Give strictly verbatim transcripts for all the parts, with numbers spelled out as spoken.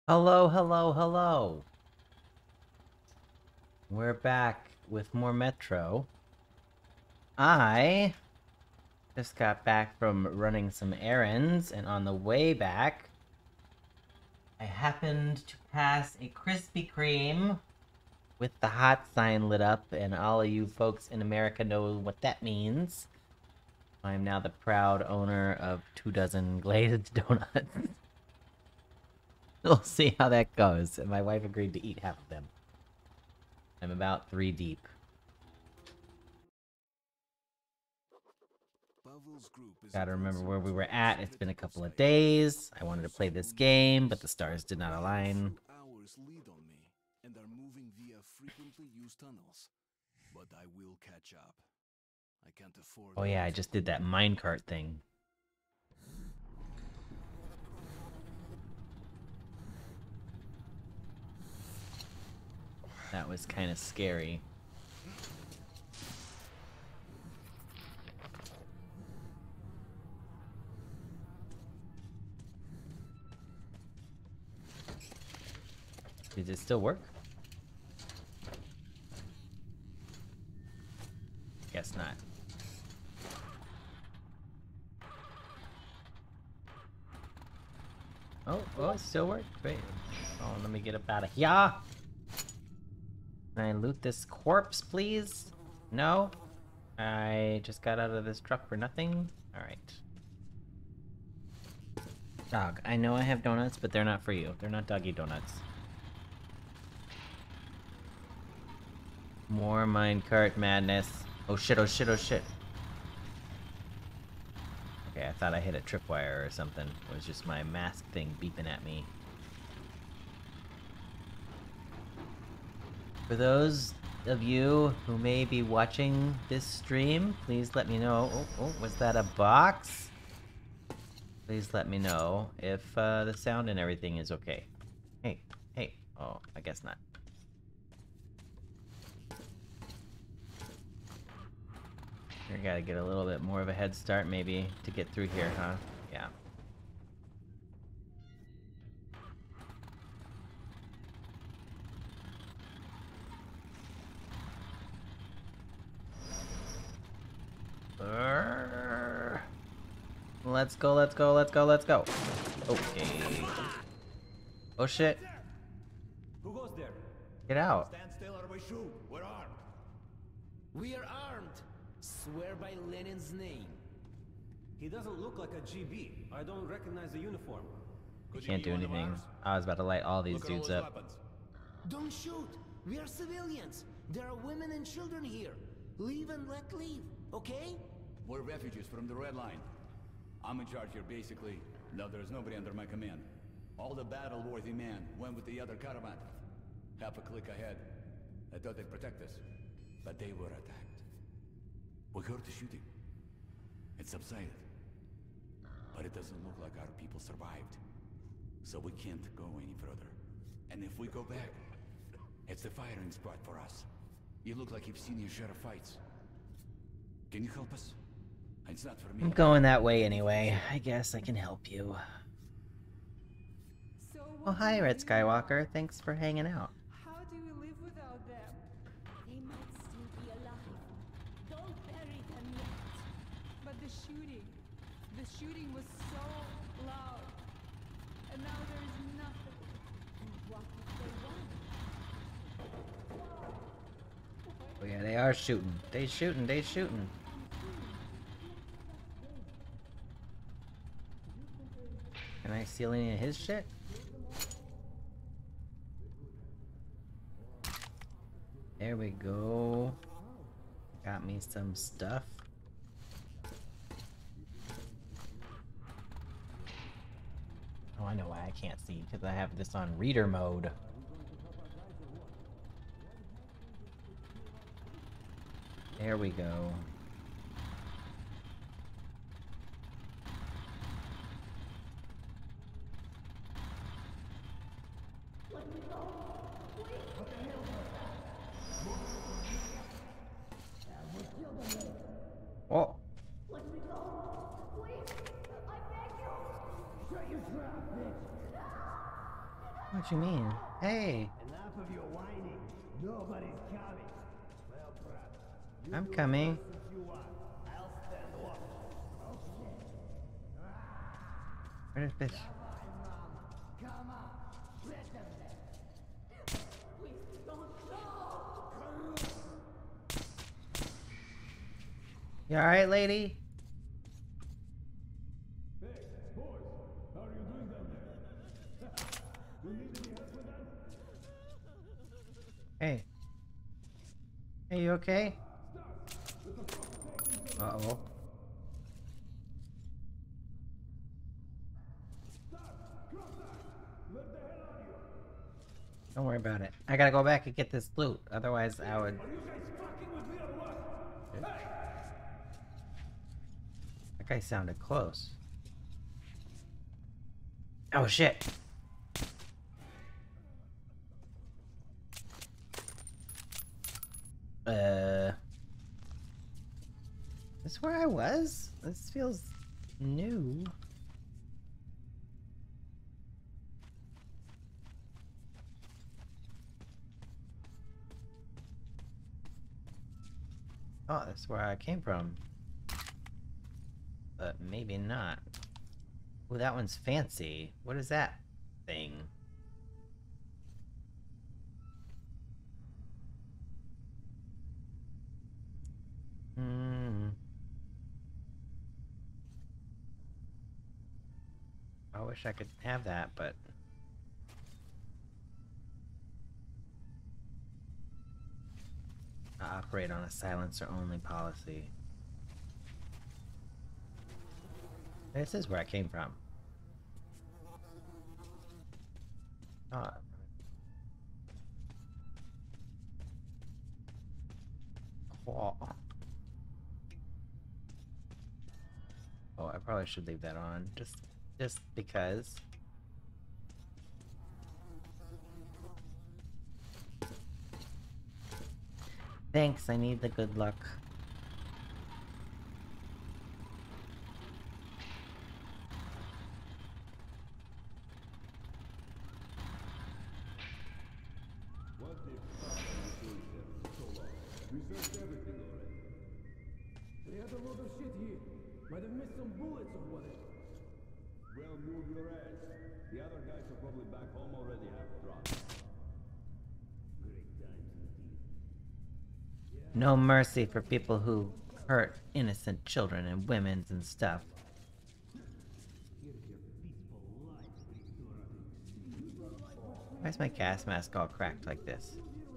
Hello, hello, hello. We're back with more Metro. I just got back from running some errands, and on the way back, I happened to pass a Krispy Kreme with the hot sign lit up, and all of you folks in America know what that means. I'm now the proud owner of two dozen glazed donuts. We'll see how that goes. My wife agreed to eat half of them. I'm about three deep. Gotta remember where we were at. It's been a couple of days. I wanted to play this game, but the stars did not align. Hours lead on me and are moving via frequently used tunnels. But I will catch up. I can't afford. Oh yeah, I just did that minecart thing. That was kind of scary. Does it still work? Guess not. Oh, oh, it still works. Wait. Oh, let me get up out of here. Can I loot this corpse, please? No? I just got out of this truck for nothing? Alright. Dog, I know I have donuts, but they're not for you. They're not doggy donuts. More minecart madness. Oh shit, oh shit, oh shit. Okay, I thought I hit a tripwire or something. It was just my mask thing beeping at me. For those of you who may be watching this stream, please let me know. Oh, oh, was that a box? Please let me know if uh, the sound and everything is okay. Hey, hey. Oh, I guess not. I gotta get a little bit more of a head start maybe to get through here, huh? Yeah. Urgh. Let's go, let's go, let's go, let's go. Okay. Oh shit. Who goes there? Get out. Stand still or we shoot. We're armed. We are armed. Swear by Lenin's name. He doesn't look like a G B. I don't recognize the uniform. I can't do anything. I was about to light all these dudes up. Weapons. Don't shoot. We are civilians. There are women and children here. Leave and let leave, okay? We're refugees from the Red Line. I'm in charge here, basically. No, there's nobody under my command. All the battle-worthy men went with the other caravan. Half a click ahead. I thought they'd protect us, but they were attacked. We heard the shooting. It subsided. But it doesn't look like our people survived. So we can't go any further. And if we go back, it's the firing spot for us. You look like you've seen your share of fights. Can you help us? It's not for me. I'm going that way anyway. I guess I can help you. So Oh, hi, Red Skywalker. Thanks for hanging out. how do we live without them? They might still be alive. Don't bury them yet. But the shooting, the shooting was so loud. And now there's nothing. And what if they won? Oh yeah, they are shooting. They shooting, they shooting. Can I steal any of his shit? There we go. Got me some stuff. Oh, I know why I can't see, because I have this on reader mode. There we go. Oh. What you mean? Hey, Enough of your whining. Nobody's coming. Well, brother, you I'm do it coming. first if you want. I'll stand watch. Okay. Where's this? Come on. Let them there. Please don't go! You alright, lady? Hey, boys, how are you doing down there? You need any help with that? Hey. Hey, you okay? Uh-oh. Don't worry about it. I gotta go back and get this loot. Otherwise, I would... Are you guys fucking with me or what? Hey! That guy sounded close. Oh, shit. Uh... Is this where I was? This feels new. Oh, that's where I came from. But maybe not. Ooh, that one's fancy. What is that thing? Hmm. I wish I could have that, but... I operate on a silencer-only policy. This is where I came from. Oh. Oh. Oh, I probably should leave that on, just, just because. Thanks, I need the good luck. What the fuck are you doing there for so long? We searched everything already. They had a load of shit here. Might have missed some bullets or whatever. Well, move your ass. The other guys are probably back home already half drunk. Great times indeed. No mercy for people who hurt innocent children and women and stuff. Here's your peaceful life restored. Why is my gas mask all cracked like this?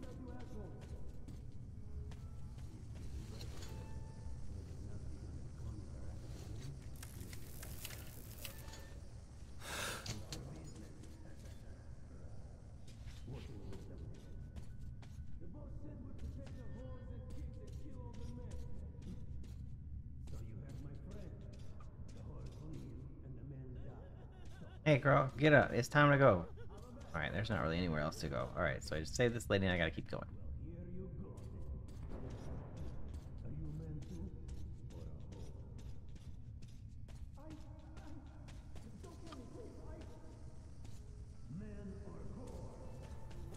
The boss said we're to take the horns and kicks and kill all the men. So you heard my friend. The horse leave and the men die. Hey girl, get up. It's time to go. Alright, there's not really anywhere else to go. Alright, so I just saved this lady and I gotta keep going. Here you go then. Are you a man too? Or a whore? I... I... Don't kill me, please. I... Man or whore? A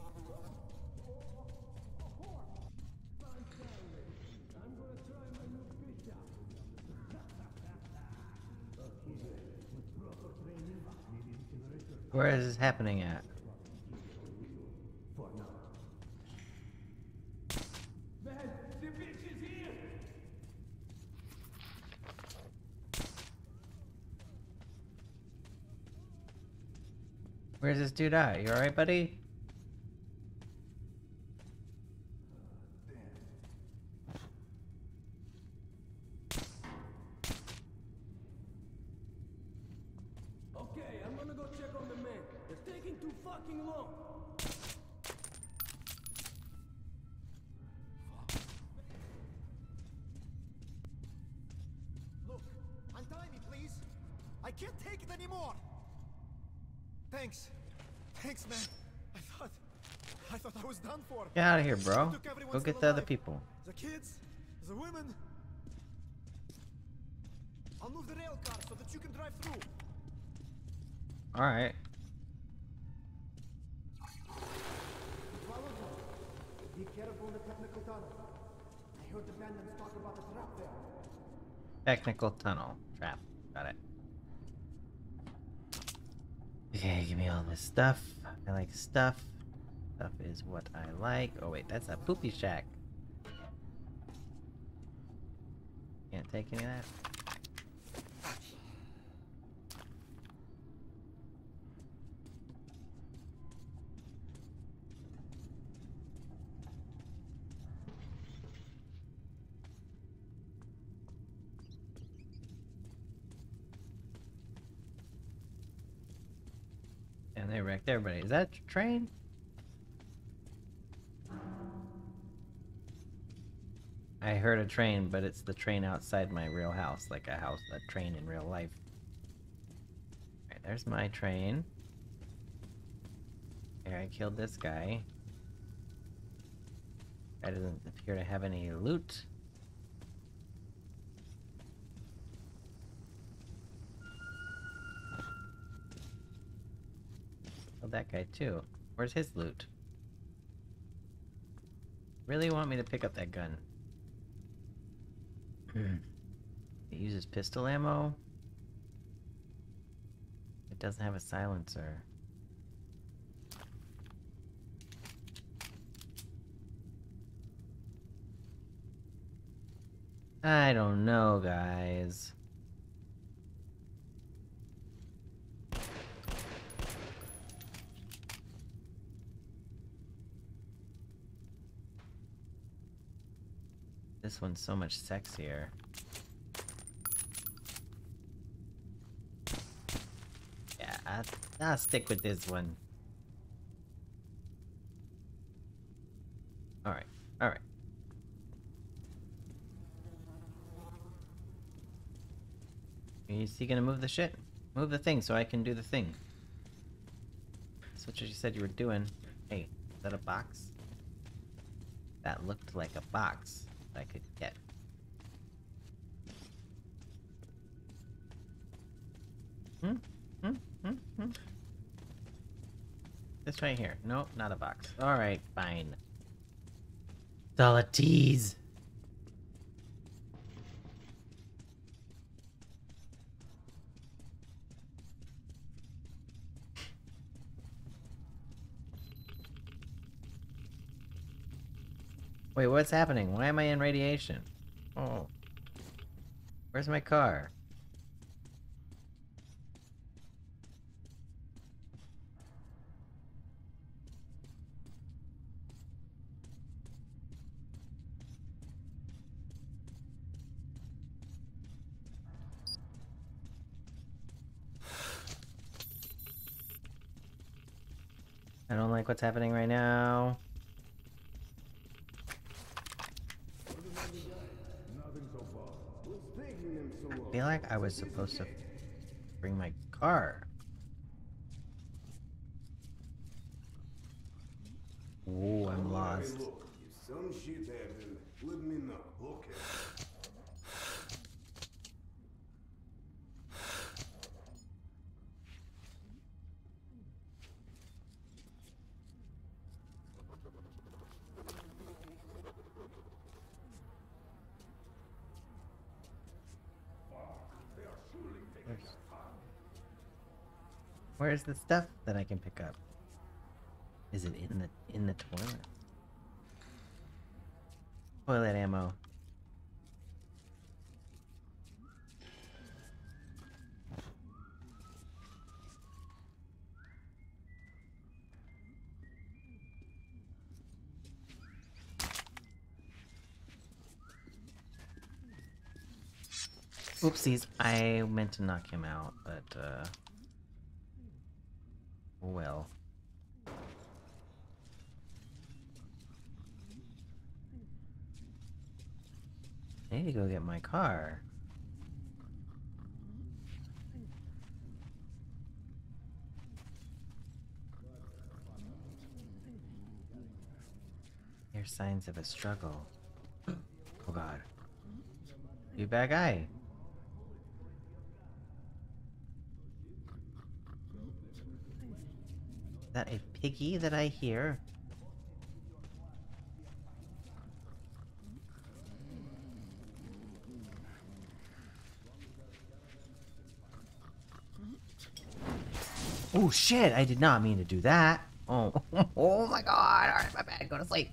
whore! Fine down, lady. I'm gonna try my new fish out. Okay, with proper training, maybe we can reach her Where is this happening at? for now. Man, the bitch is here! Where's this dude at? You alright, buddy? Okay, I'm gonna go check on the men. They're taking too fucking long. Look, untie me, please. I can't take it anymore. Thanks. Thanks, man. I thought... I thought I was done for. Get out of here, bro. Took everyone Go still get the other alive. people. The kids, the women. I'll move the rail car so that you can drive through. Alright. Be careful in the technical tunnel. I heard the bandits talk about a trap there. Technical tunnel. Trap. Got it. Okay, give me all this stuff. I like stuff. Stuff is what I like. Oh wait, that's a poopy shack. Can't take any of that. And they wrecked everybody. Is that a train? I heard a train, but it's the train outside my real house, like a house, a train in real life. Alright, there's my train. Here, I killed this guy. Guy doesn't appear to have any loot. Killed that guy too. Where's his loot? Really want me to pick up that gun? It uses pistol ammo. It doesn't have a silencer. I don't know, guys. This one's so much sexier. Yeah, I, I'll stick with this one. Alright, alright. Is he gonna move the shit? Move the thing so I can do the thing. That's what you said you were doing. Hey, is that a box? That looked like a box I could get. Hmm? Hmm? Hmm? Hmm? This right here. No, not a box. Alright, fine. It's all a tease. Wait, what's happening? Why am I in radiation? Oh. Where's my car? I don't like what's happening right now. I feel like I was supposed to bring my car. Oh, I'm lost. Some shit happened. Let me know, okay? Where's the stuff that I can pick up? Is it in the in the toilet? Toilet ammo. Oopsies, I meant to knock him out, but uh oh well. I need to go get my car. Here's signs of a struggle. Oh god. You bad guy. Is that a piggy that I hear? Oh shit, I did not mean to do that. Oh, oh my god. Alright, my bad. Go to sleep.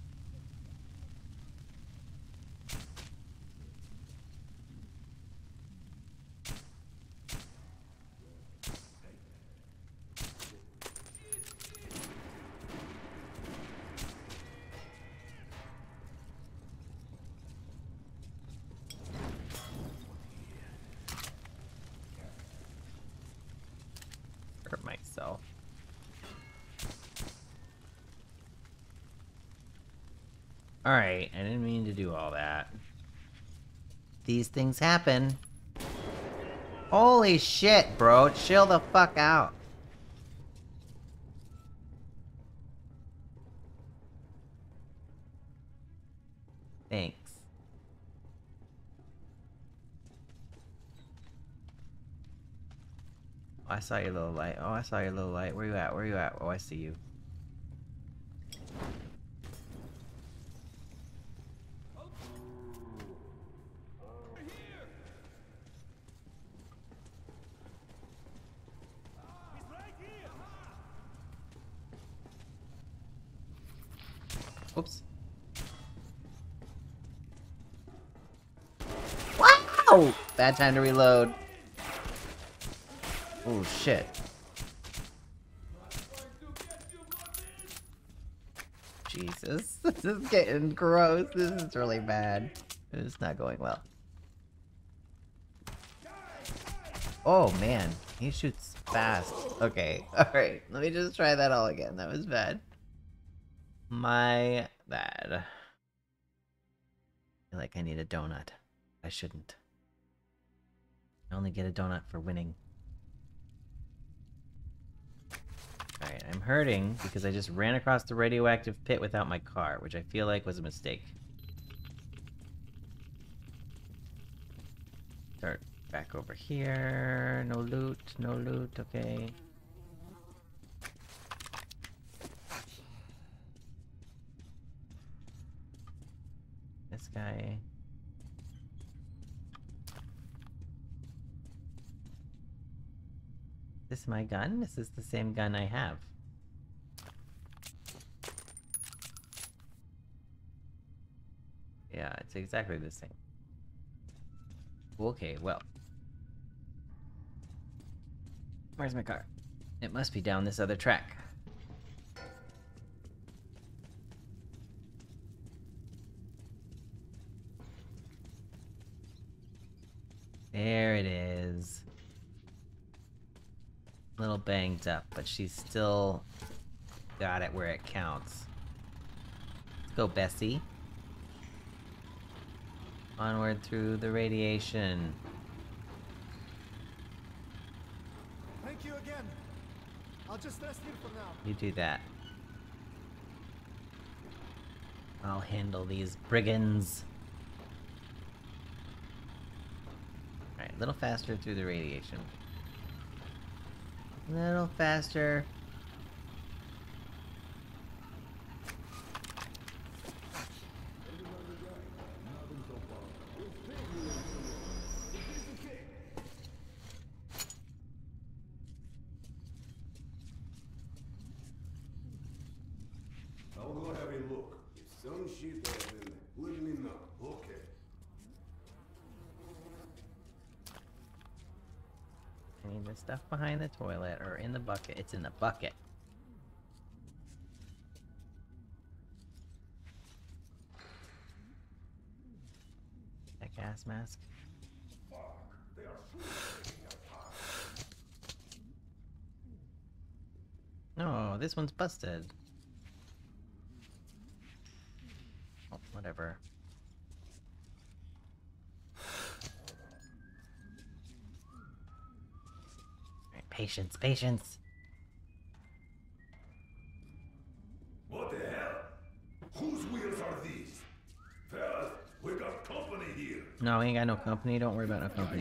Hurt myself. Alright, I didn't mean to do all that. These things happen. Holy shit, bro. Chill the fuck out. Thanks. Oh, I saw your little light. Oh, I saw your little light. Where you at? Where you at? Oh, I see you. Oops. Wow! Bad time to reload. Oh shit. Jesus. This is getting gross. This is really bad. It's not going well. Oh man, he shoots fast. Okay, alright. Let me just try that all again. That was bad. My bad. I feel like I need a donut. I shouldn't. I only get a donut for winning. Alright, I'm hurting because I just ran across the radioactive pit without my car, which I feel like was a mistake. Start back over here. No loot, no loot, okay. This guy. Is this my gun? This is the same gun I have. Yeah, it's exactly the same. Okay, well. Where's my car? It must be down this other track. There it is. A little banged up, but she's still got it where it counts. Let's go, Bessie. Onward through the radiation. Thank you again. I'll just rest here for now. You do that. I'll handle these brigands. Alright, a little faster through the radiation. A little faster. I'll go have a look. If some shit happened, let me know. Okay. I need the stuff behind the toilet or in the bucket. It's in the bucket. That gas mask. No, this one's busted. Oh, whatever. Alright, patience, patience. What the hell? Whose wheels are these? Fellas, we got company here. No, we ain't got no company. Don't worry about no company.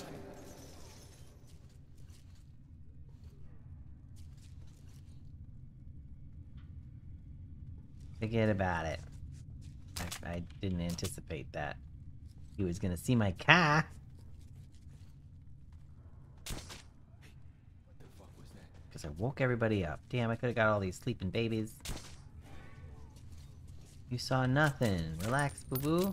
Forget about it. I, I didn't anticipate that. He was gonna see my car. What the fuck was that? Because I woke everybody up. Damn, I could have got all these sleeping babies. You saw nothing. Relax, boo-boo.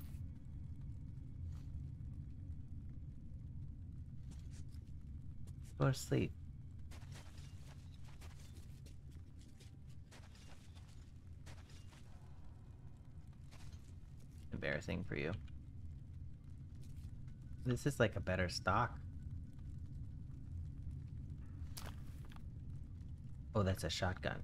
Go to sleep. Embarrassing for you. This is like a better stock. Oh, that's a shotgun.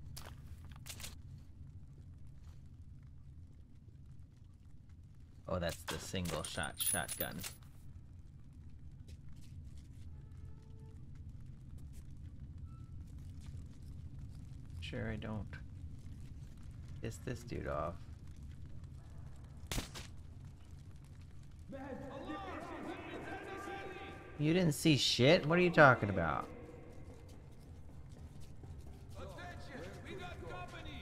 Oh, that's the single shot shotgun. Sure, I don't piss this dude off. You didn't see shit? What are you talking about? Attention! We got company!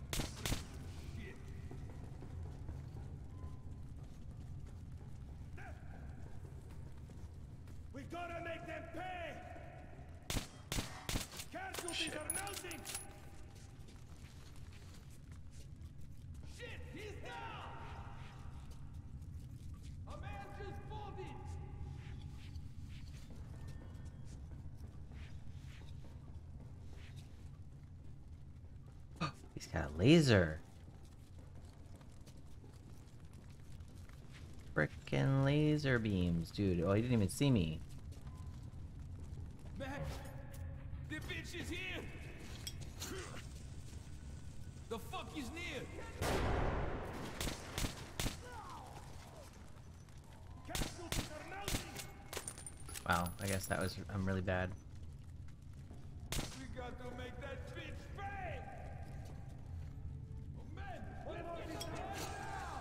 We gotta make them pay! Casualties are mounting! Shit! He's down! A man just folded! He's got a laser. Frickin' laser beams, dude. Oh, he didn't even see me. Man, the bitch is here! The fuck is near? Casualties are mounting! Wow, I guess that was I'm really bad. We got to make that bitch pay! Oh man, let's get the man down!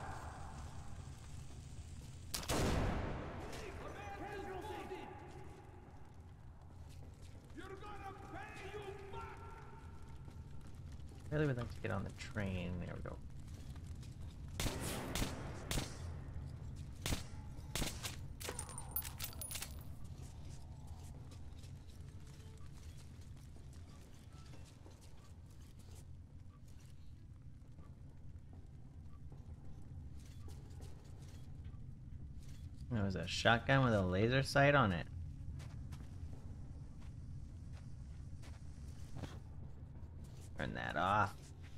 A man just folded! You're gonna pay, you fuck! I really would like to get on the train. There we go. It was a shotgun with a laser sight on it. Turn that off.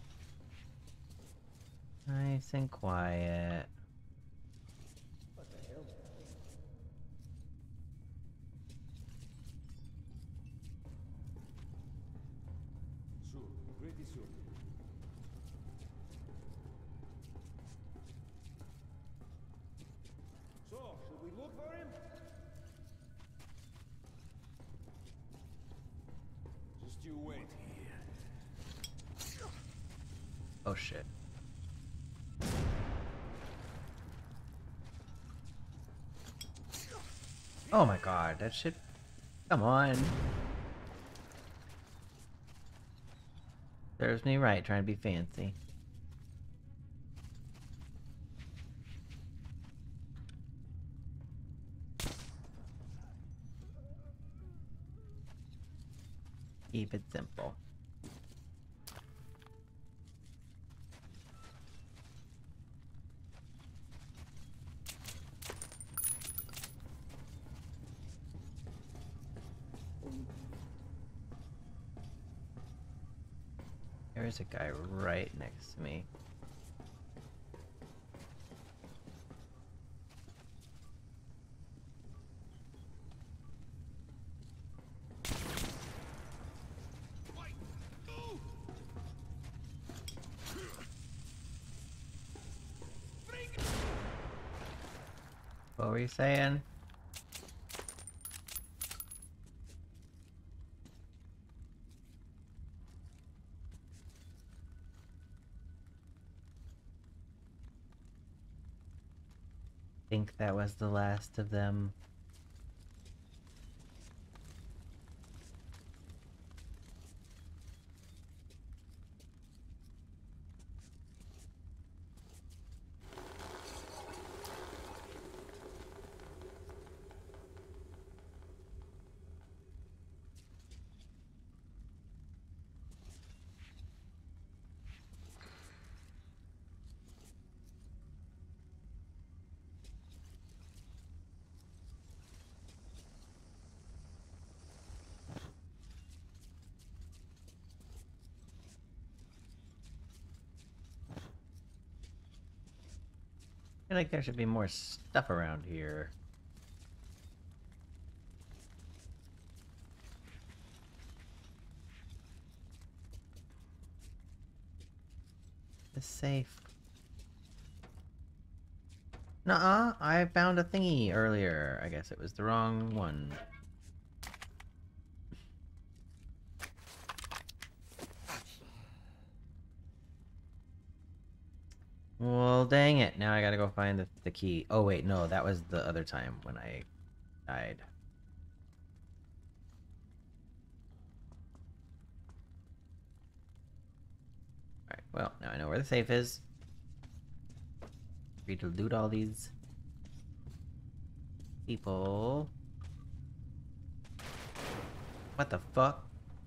Nice and quiet. Soon, pretty soon. So, should we look for him? Just you wait here. Oh shit. Oh my god, that shit. Come on. Serves me right, trying to be fancy. Keep it simple. There's a guy right next to me. What were you saying? Think that was the last of them. I feel like there should be more stuff around here. The safe. Nuh-uh, I found a thingy earlier. I guess it was the wrong one. Well, dang it. Now I gotta go find the, the key. Oh, wait, no, that was the other time when I died. Alright, well, now I know where the safe is. Free to loot all these people. What the fuck?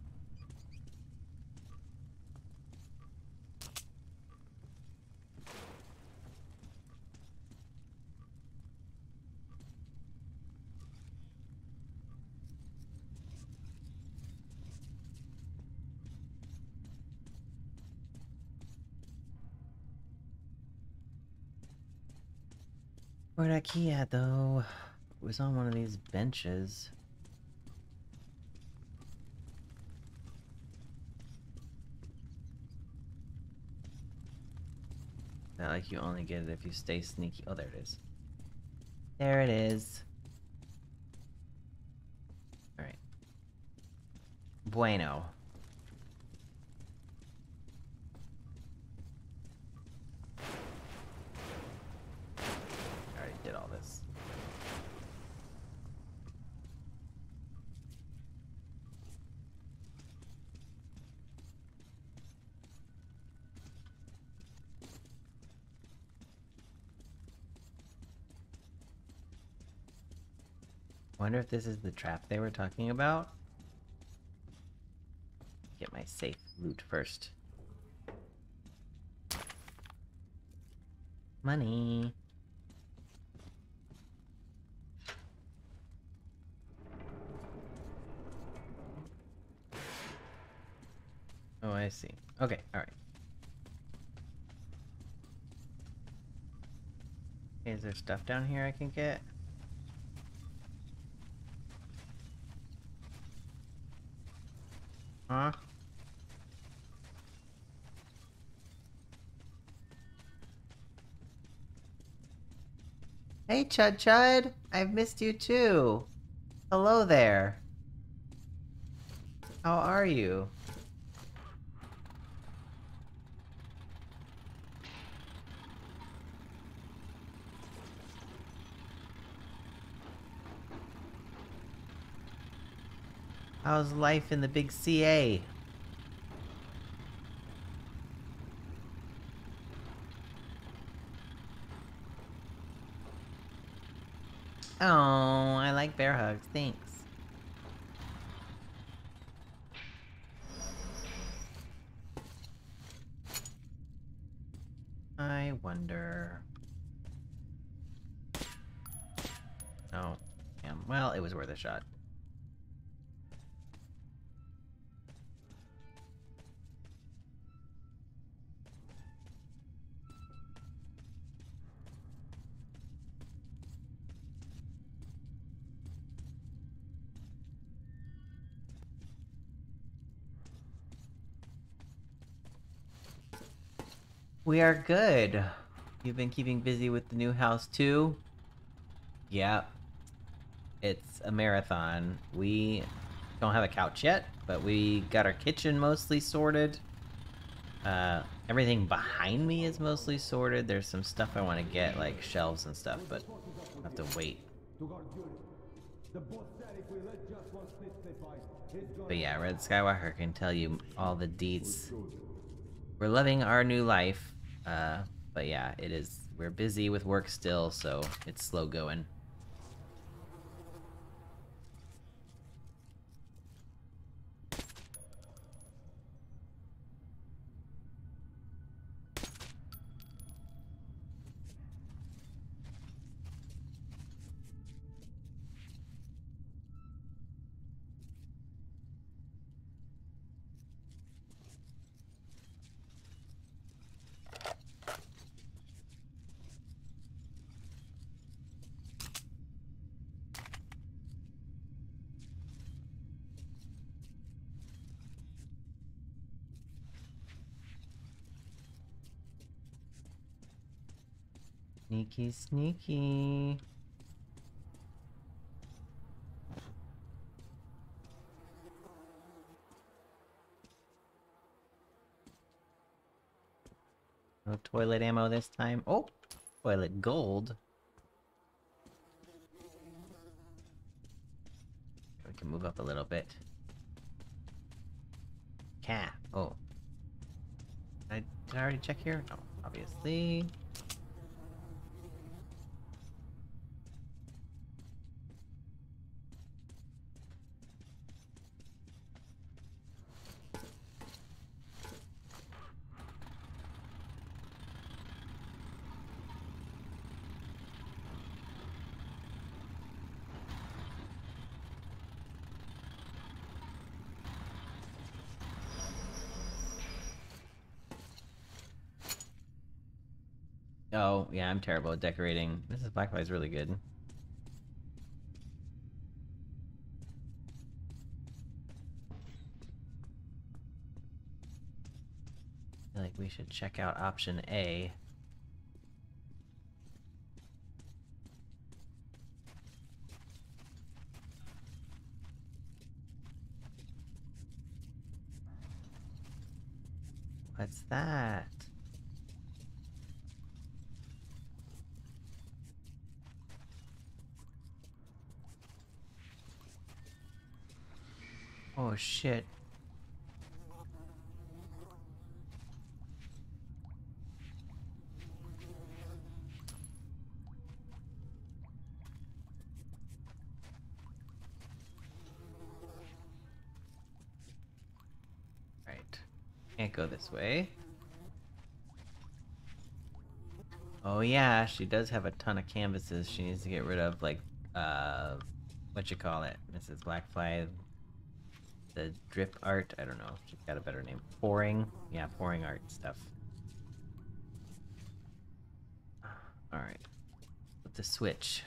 Where'd that key at, though? It was on one of these benches. Not like you only get it if you stay sneaky. Oh, there it is. There it is. Alright. Bueno. I already did all this. Wonder if this is the trap they were talking about? Get my safe loot first. Money. Oh, I see. Okay, alright. Okay, is there stuff down here I can get? Huh? Hey, Chud Chud! I've missed you too! Hello there! How are you? How's life in the big C A? Oh, I like bear hugs. Thanks. I wonder... Oh, damn. Well, it was worth a shot. We are good. You've been keeping busy with the new house too? Yeah. It's a marathon. We don't have a couch yet, but we got our kitchen mostly sorted. Uh, everything behind me is mostly sorted. There's some stuff I want to get, like shelves and stuff, but I'll have to wait. But yeah, Red Skywalker can tell you all the deets. We're loving our new life, uh, but yeah, it is. We're busy with work still, so it's slow going. Sneaky, sneaky. No toilet ammo this time. Oh, toilet gold. We can move up a little bit. Cat. Oh. Did I, did I already check here? No, obviously. Oh, yeah, I'm terrible at decorating. This is Blacklight is really good. I feel like we should check out option A. What's that? Oh shit. Right. Can't go this way. Oh yeah, she does have a ton of canvases she needs to get rid of, like, uh, what you call it, Missus Blackfly. The drip art, I don't know, she's got a better name. Pouring, yeah, pouring art stuff. Alright, flip the switch.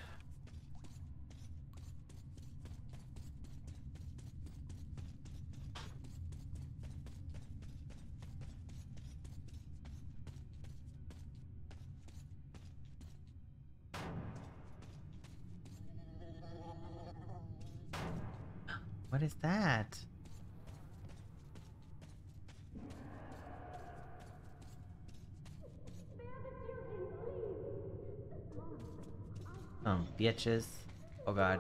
What is that? Um, bitches. Oh god.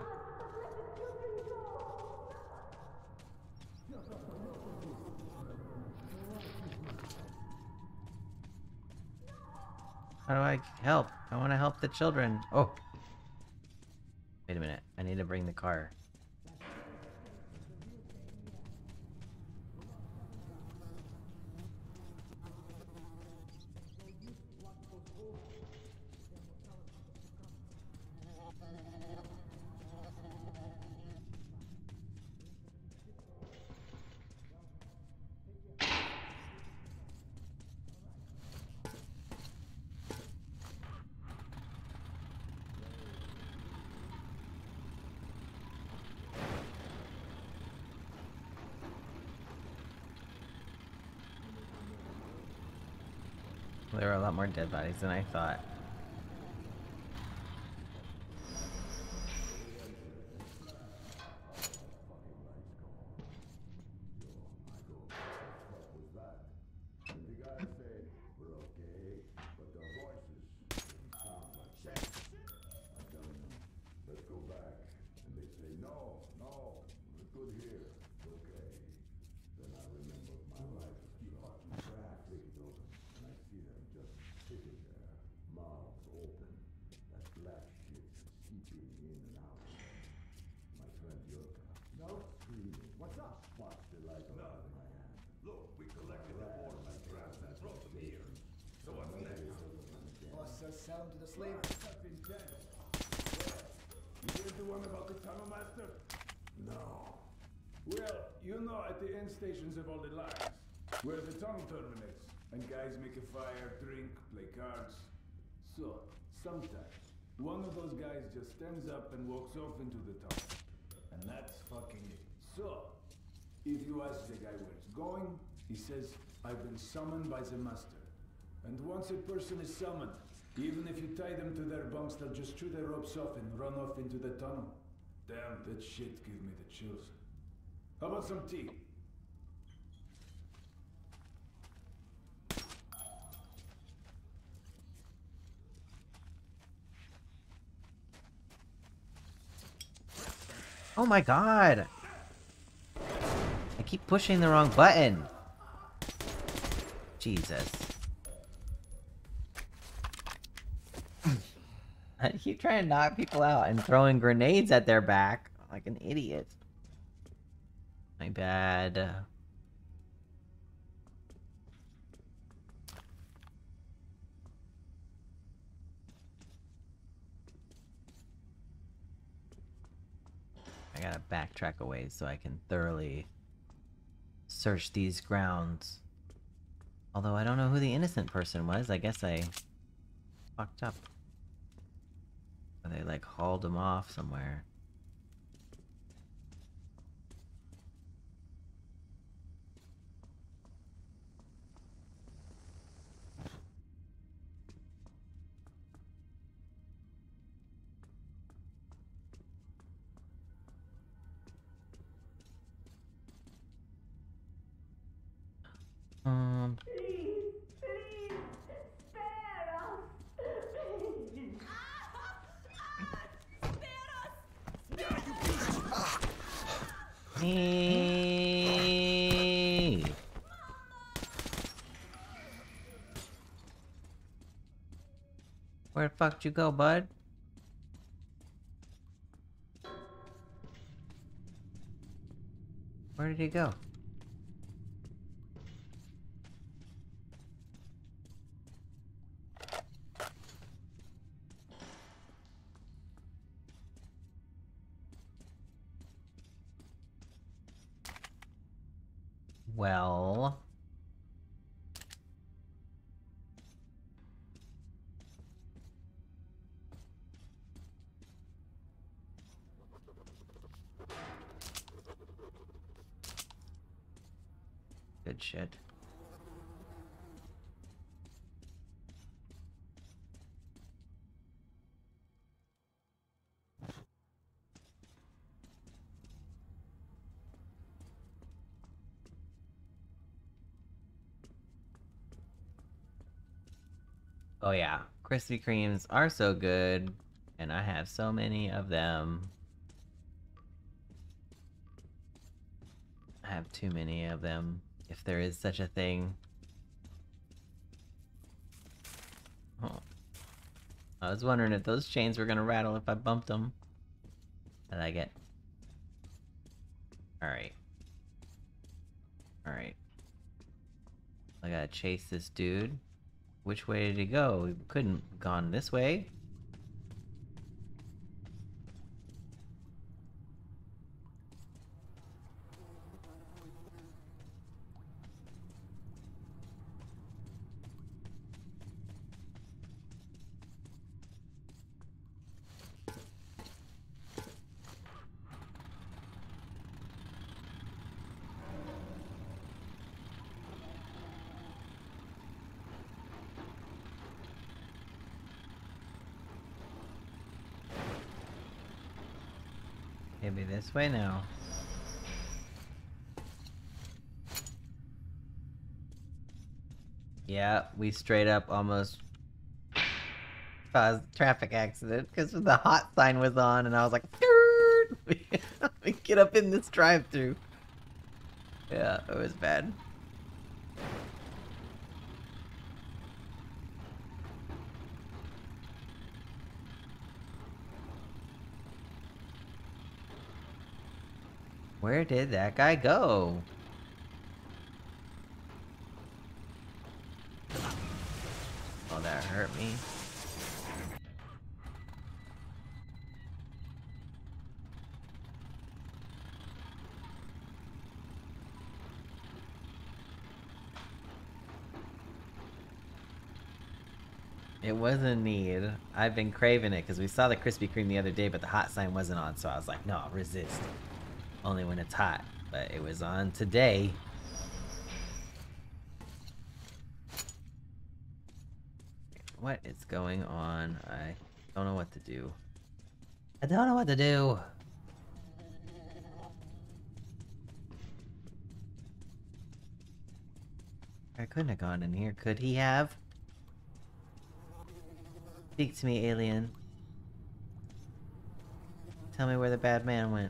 How do I help? I want to help the children. Oh. Wait a minute. I need to bring the car. There are a lot more dead bodies than I thought. Sell him to the slavers. You hear the one about the tunnel master? No. Well, you know at the end stations of all the lines, where the tunnel terminates, and guys make a fire, drink, play cards. So, sometimes, one of those guys just stands up and walks off into the tunnel. And that's fucking it. So, if you ask the guy where it's going, he says, I've been summoned by the master. And once a person is summoned, Even if you tie them to their bunks, they'll just chew their ropes off and run off into the tunnel. Damn, that shit gave me the chills. How about some tea? Oh my god! I keep pushing the wrong button! Jesus. I keep trying to knock people out and throwing grenades at their back like an idiot. My bad. I gotta backtrack away so I can thoroughly search these grounds. Although I don't know who the innocent person was, I guess I fucked up. Or they like hauled him off somewhere. Um. Please, please, spare us. Please. Spare us. Hey. Where the fuck did you go, bud? Where did he go? Well... Good shit. Oh yeah, Krispy Kremes are so good, and I have so many of them. I have too many of them, if there is such a thing. Oh. I was wondering if those chains were gonna rattle if I bumped them. I like it. Alright. Alright. I gotta chase this dude. Which way did he go? He couldn't have gone this way. Maybe this way now. Yeah, we straight up almost caused a traffic accident because the hot sign was on and I was like, we get up in this drive-thru. Yeah, it was bad. Where did that guy go? Oh, that hurt me. It was a need. I've been craving it because we saw the Krispy Kreme the other day, but the hot sign wasn't on, so I was like, no, I'll resist. Only when it's hot. But it was on today. What is going on? I don't know what to do. I don't know what to do. I couldn't have gone in here, could he have? Speak to me, alien. Tell me where the bad man went.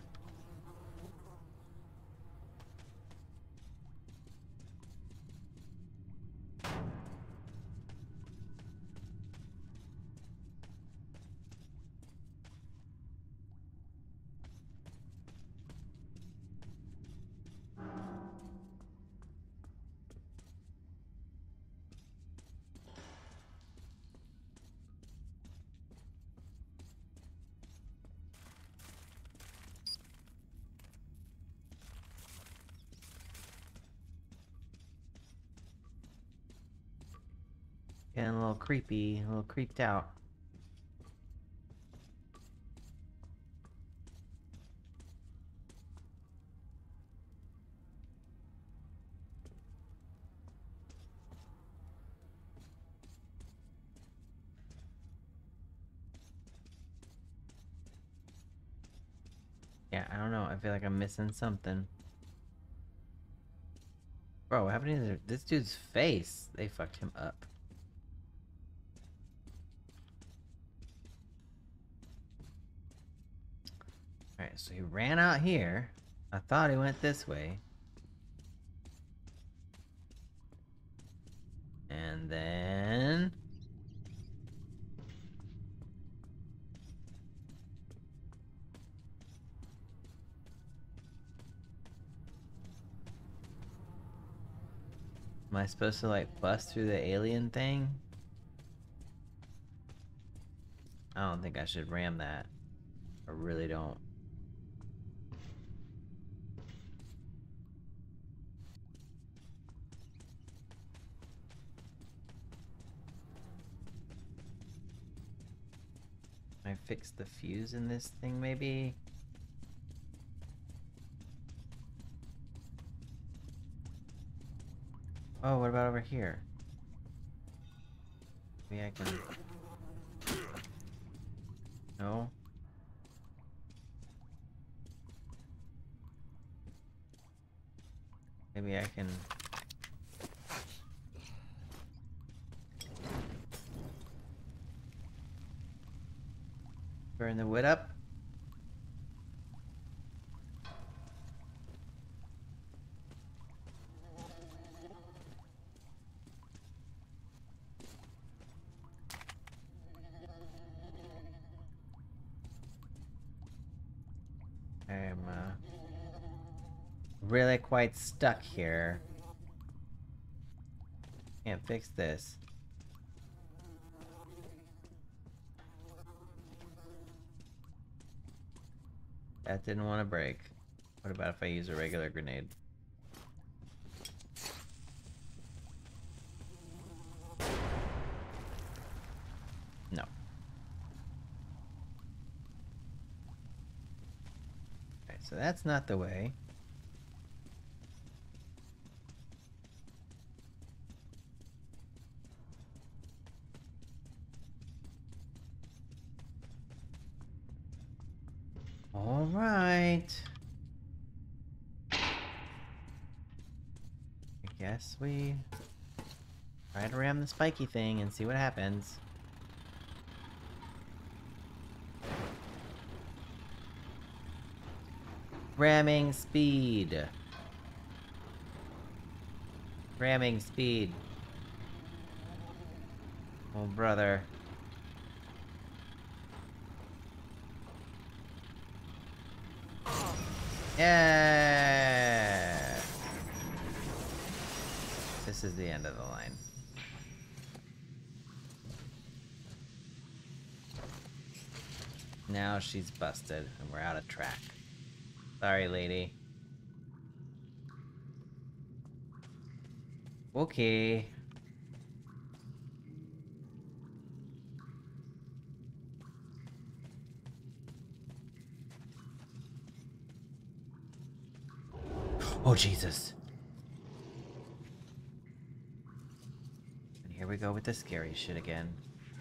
Getting a little creepy, a little creeped out. Yeah, I don't know. I feel like I'm missing something. Bro, what happened to this dude's face? They fucked him up. Alright, so he ran out here. I thought he went this way. And then... Am I supposed to, like, bust through the alien thing? I don't think I should ram that. I really don't. Can I fix the fuse in this thing, maybe? Oh, what about over here? Maybe I can... No? Maybe I can... Burn the wood up? I'm uh, really quite stuck here. Can't fix this. That didn't want to break. What about if I use a regular grenade? No. Okay, so that's not the way. All right. I guess we try to ram the spiky thing and see what happens. Ramming speed. Ramming speed. Oh, brother. Yeah. This is the end of the line. Now she's busted and we're out of track. Sorry, lady. Okay. Oh, Jesus. And here we go with the scary shit again.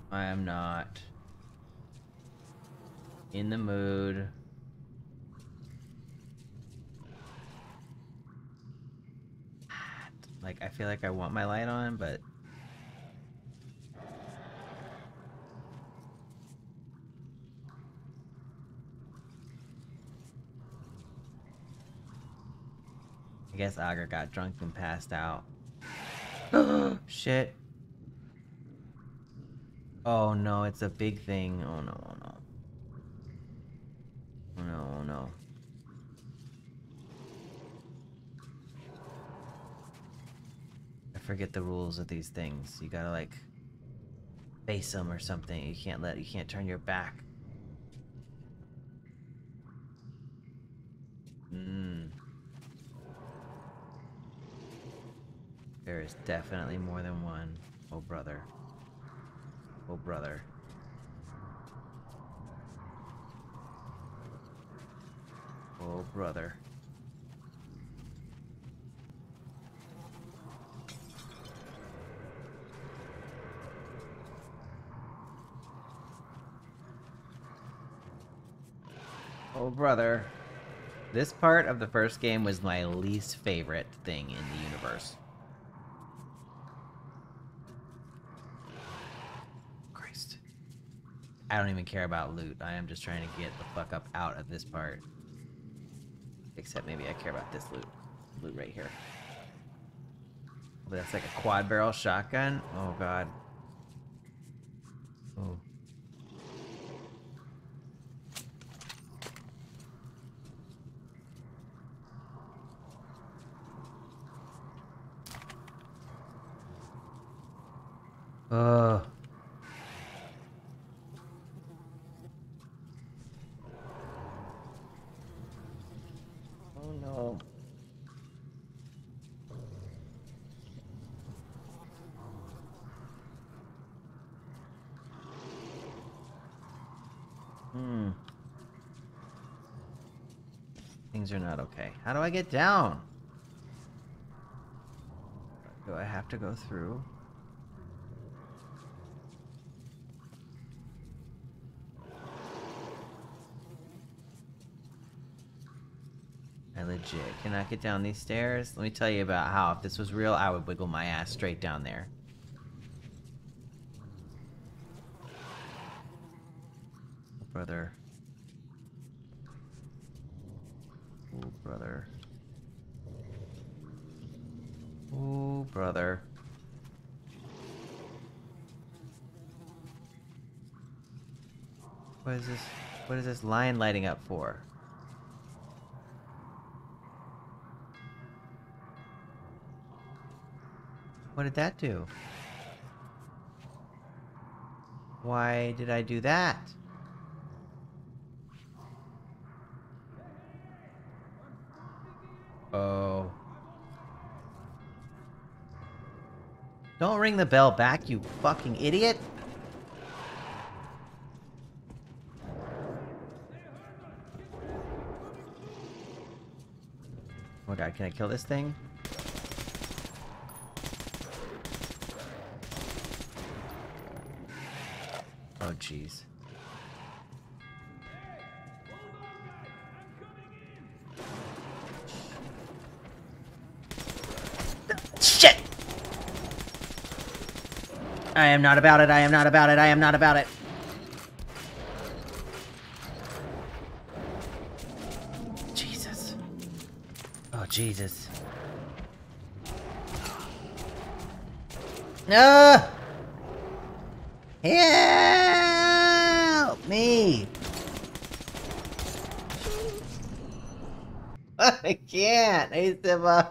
I am not in the mood. Like, I feel like I want my light on, but... I guess Agar got drunk and passed out. Shit. Oh no, it's a big thing. Oh no, oh no. Oh no, oh no. I forget the rules of these things. You gotta like face them or something. You can't let, you can't turn your back. Hmm. There is definitely more than one. Oh brother. Oh brother. Oh brother. Oh brother. This part of the first game was my least favorite thing in the universe. Christ. I don't even care about loot. I am just trying to get the fuck up out of this part. Except maybe I care about this loot. Loot right here. But that's like a quad barrel shotgun? Oh god. Oh. Ugh. Oh no. Hmm. Things are not okay. How do I get down? Do I have to go through? I legit cannot get down these stairs. Let me tell you about how if this was real, I would wiggle my ass straight down there. Brother. Oh, brother. Oh, brother. What is this? What is this line lighting up for? What did that do? Why did I do that? Oh. Don't ring the bell back, you fucking idiot! Oh my god, can I kill this thing? Oh jeez. Shit! I am not about it, I am not about it, I am not about it. Jesus. Oh, Jesus. No! Help me! I can't! I used to, uh...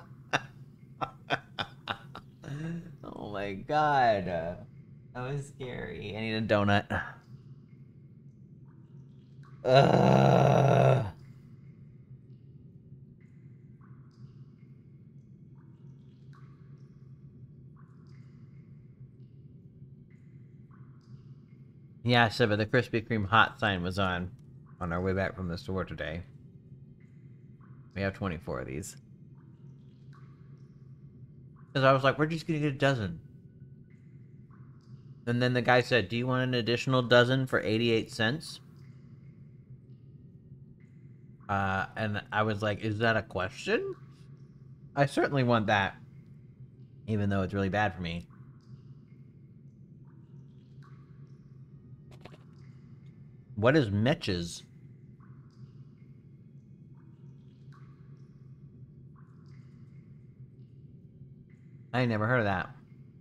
Oh my god. That was scary. I need a donut. Ugh. Yeah, so but the Krispy Kreme hot sign was on on our way back from the store today. We have twenty-four of these. Because I was like, we're just gonna get a dozen. And then the guy said, do you want an additional dozen for eighty-eight cents? Uh, and I was like, is that a question? I certainly want that. Even though it's really bad for me. What is Metches? I ain't never heard of that.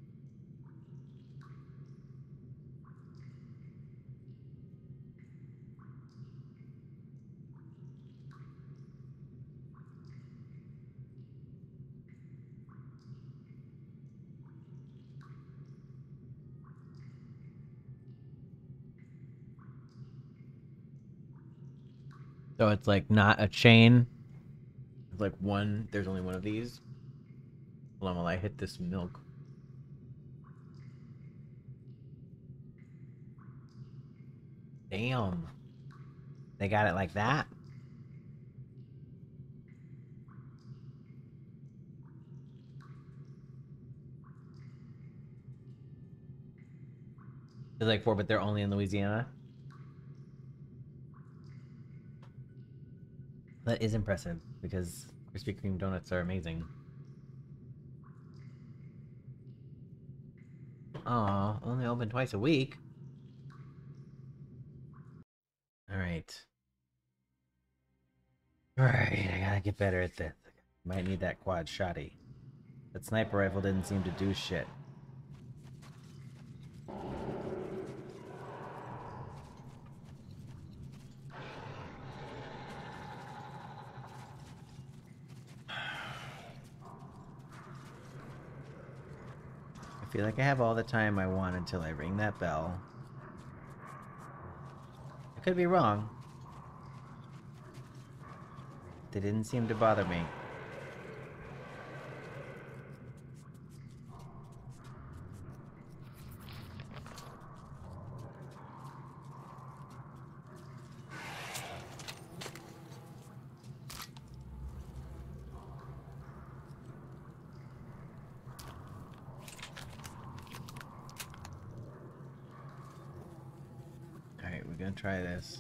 So it's like not a chain. It's like one, there's only one of these. Hold on while I hit this milk. Damn. They got it like that? It's like four, but they're only in Louisiana? That is impressive, because Krispy Kreme donuts are amazing. Aw, only open twice a week. Alright. Alright, I gotta get better at this. Might need that quad shotty. That sniper rifle didn't seem to do shit. I feel like I have all the time I want until I ring that bell. I could be wrong. They didn't seem to bother me. Alright, we're gonna try this.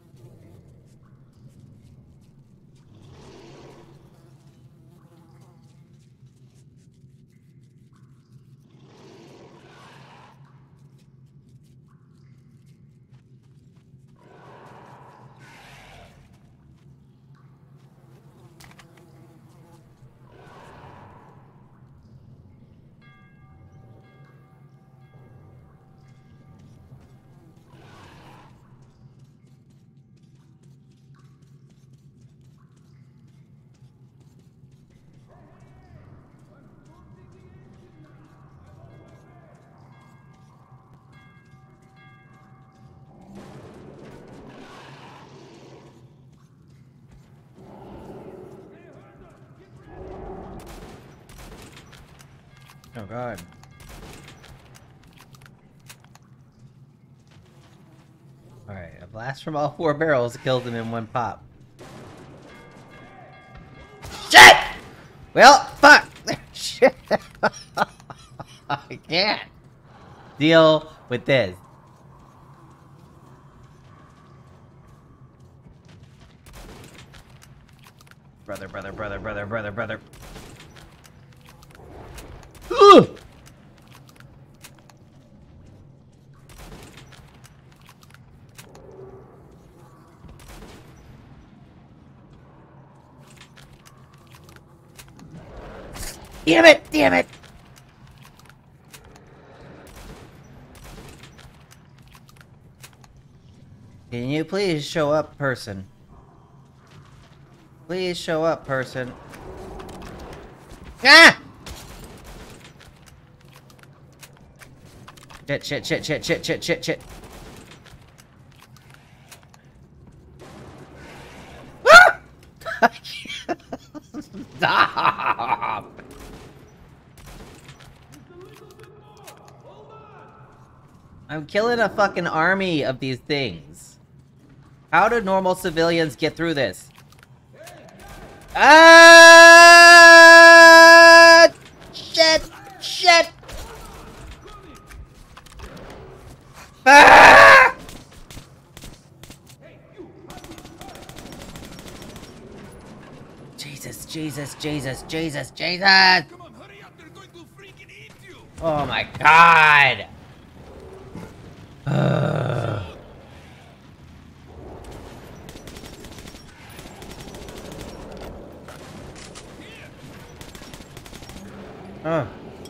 Oh god. Alright, a blast from all four barrels killed him in one pop. Shit! Well, fuck! Shit! I can't deal with this. Brother, brother, brother, brother, brother, brother. Ugh! Damn it! Damn it! Can you please show up, person? Please show up, person. Ah! Shit, shit, shit, shit, shit, shit, shit, shit. Ah! Stop! I'm killing a fucking army of these things. How do normal civilians get through this? Ah! Shit! Shit! Ah! Jesus, Jesus, Jesus, Jesus, Jesus! Come on, hurry up! They're going to freaking eat you! Oh my god! Ugh. Ugh.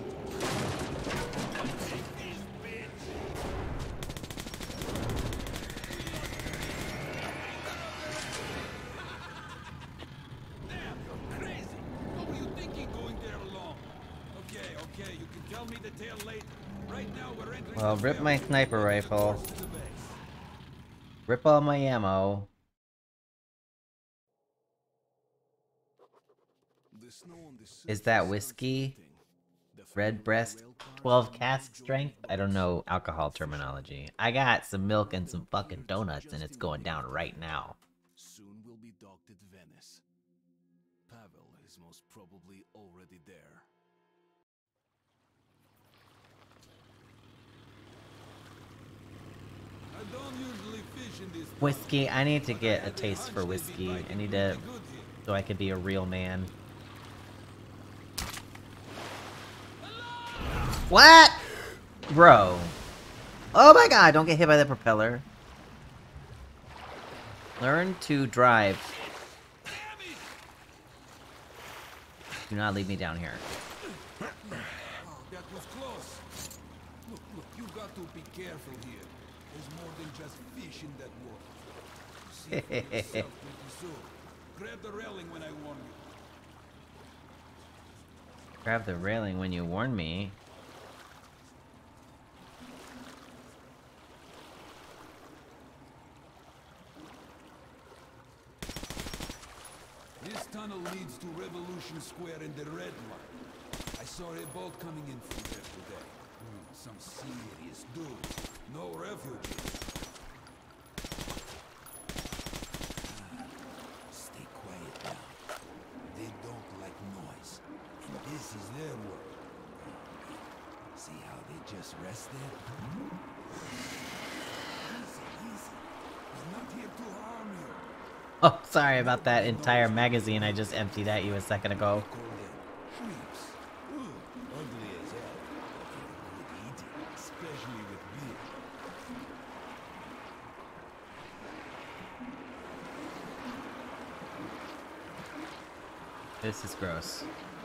Crazy! What were you thinking going there alone? Okay, okay, you can tell me the tale later. Right now we're entering Well, the rip valley. my sniper What is the rifle. course to the base? Rip all my ammo. The snow on the Is surface that starts whiskey? melting. The Red familiar breast? rail cars twelve are cask moving strength? joint I don't boats. know alcohol Officially, terminology. I got some milk and some nothing fucking appeared to donuts and it's Justin going down Bieber. right now. Soon we'll be docked at Venice. Pavel is most probably already there. I don't usually fish in this pond, Whiskey, I need to but I get a had taste hunch for they'd be whiskey. I biting need pretty to, good here. so I can be a real man. What? Bro. Oh my god, don't get hit by the propeller. Learn to drive. Do not leave me down here. Wow, that was close. Look, look, you got to be careful here. There's more than just fish in that water. See it for yourself pretty soon. Grab the railing when I warn you. Grab the railing when you warn me. This tunnel leads to Revolution Square in the Red Line. I saw a boat coming in from there today. Hmm, some serious dudes. No refugees. Ah, stay quiet now. They don't like noise. And this is their work. See how they just rest there? Easy, easy. We're not here to harm you. Oh, sorry about that entire magazine I just emptied at you a second ago. Call them shrimps. Ooh, ugly as hell. But they're good eating, especially with beer. This is gross.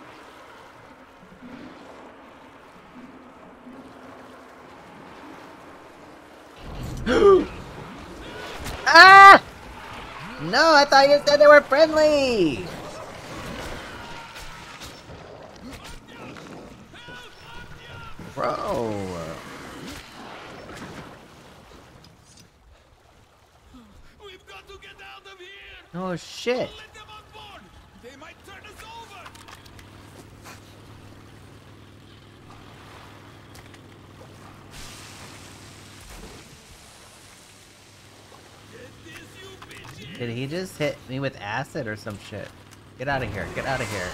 Ah! No, I thought you said they were friendly! Bro. We've got to get out of here! Oh shit. Let them on board! They might turn us over! Get this, you bitches! Did he just hit me with acid or some shit? Get out of here, get out of here.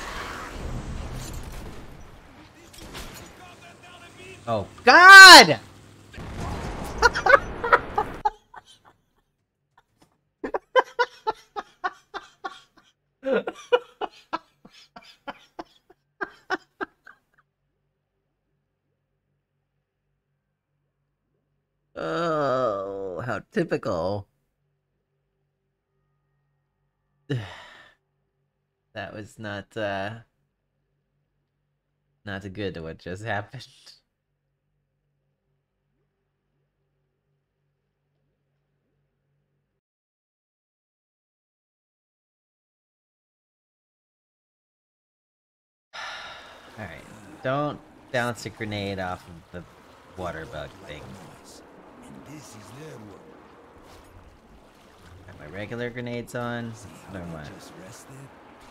Oh god! Oh, how typical. That was not, uh... not good to what just happened. Alright, don't bounce a grenade off of the water bug thing. Noise. And this is their work. Got my regular grenades on. See how Never they mind. just rest there?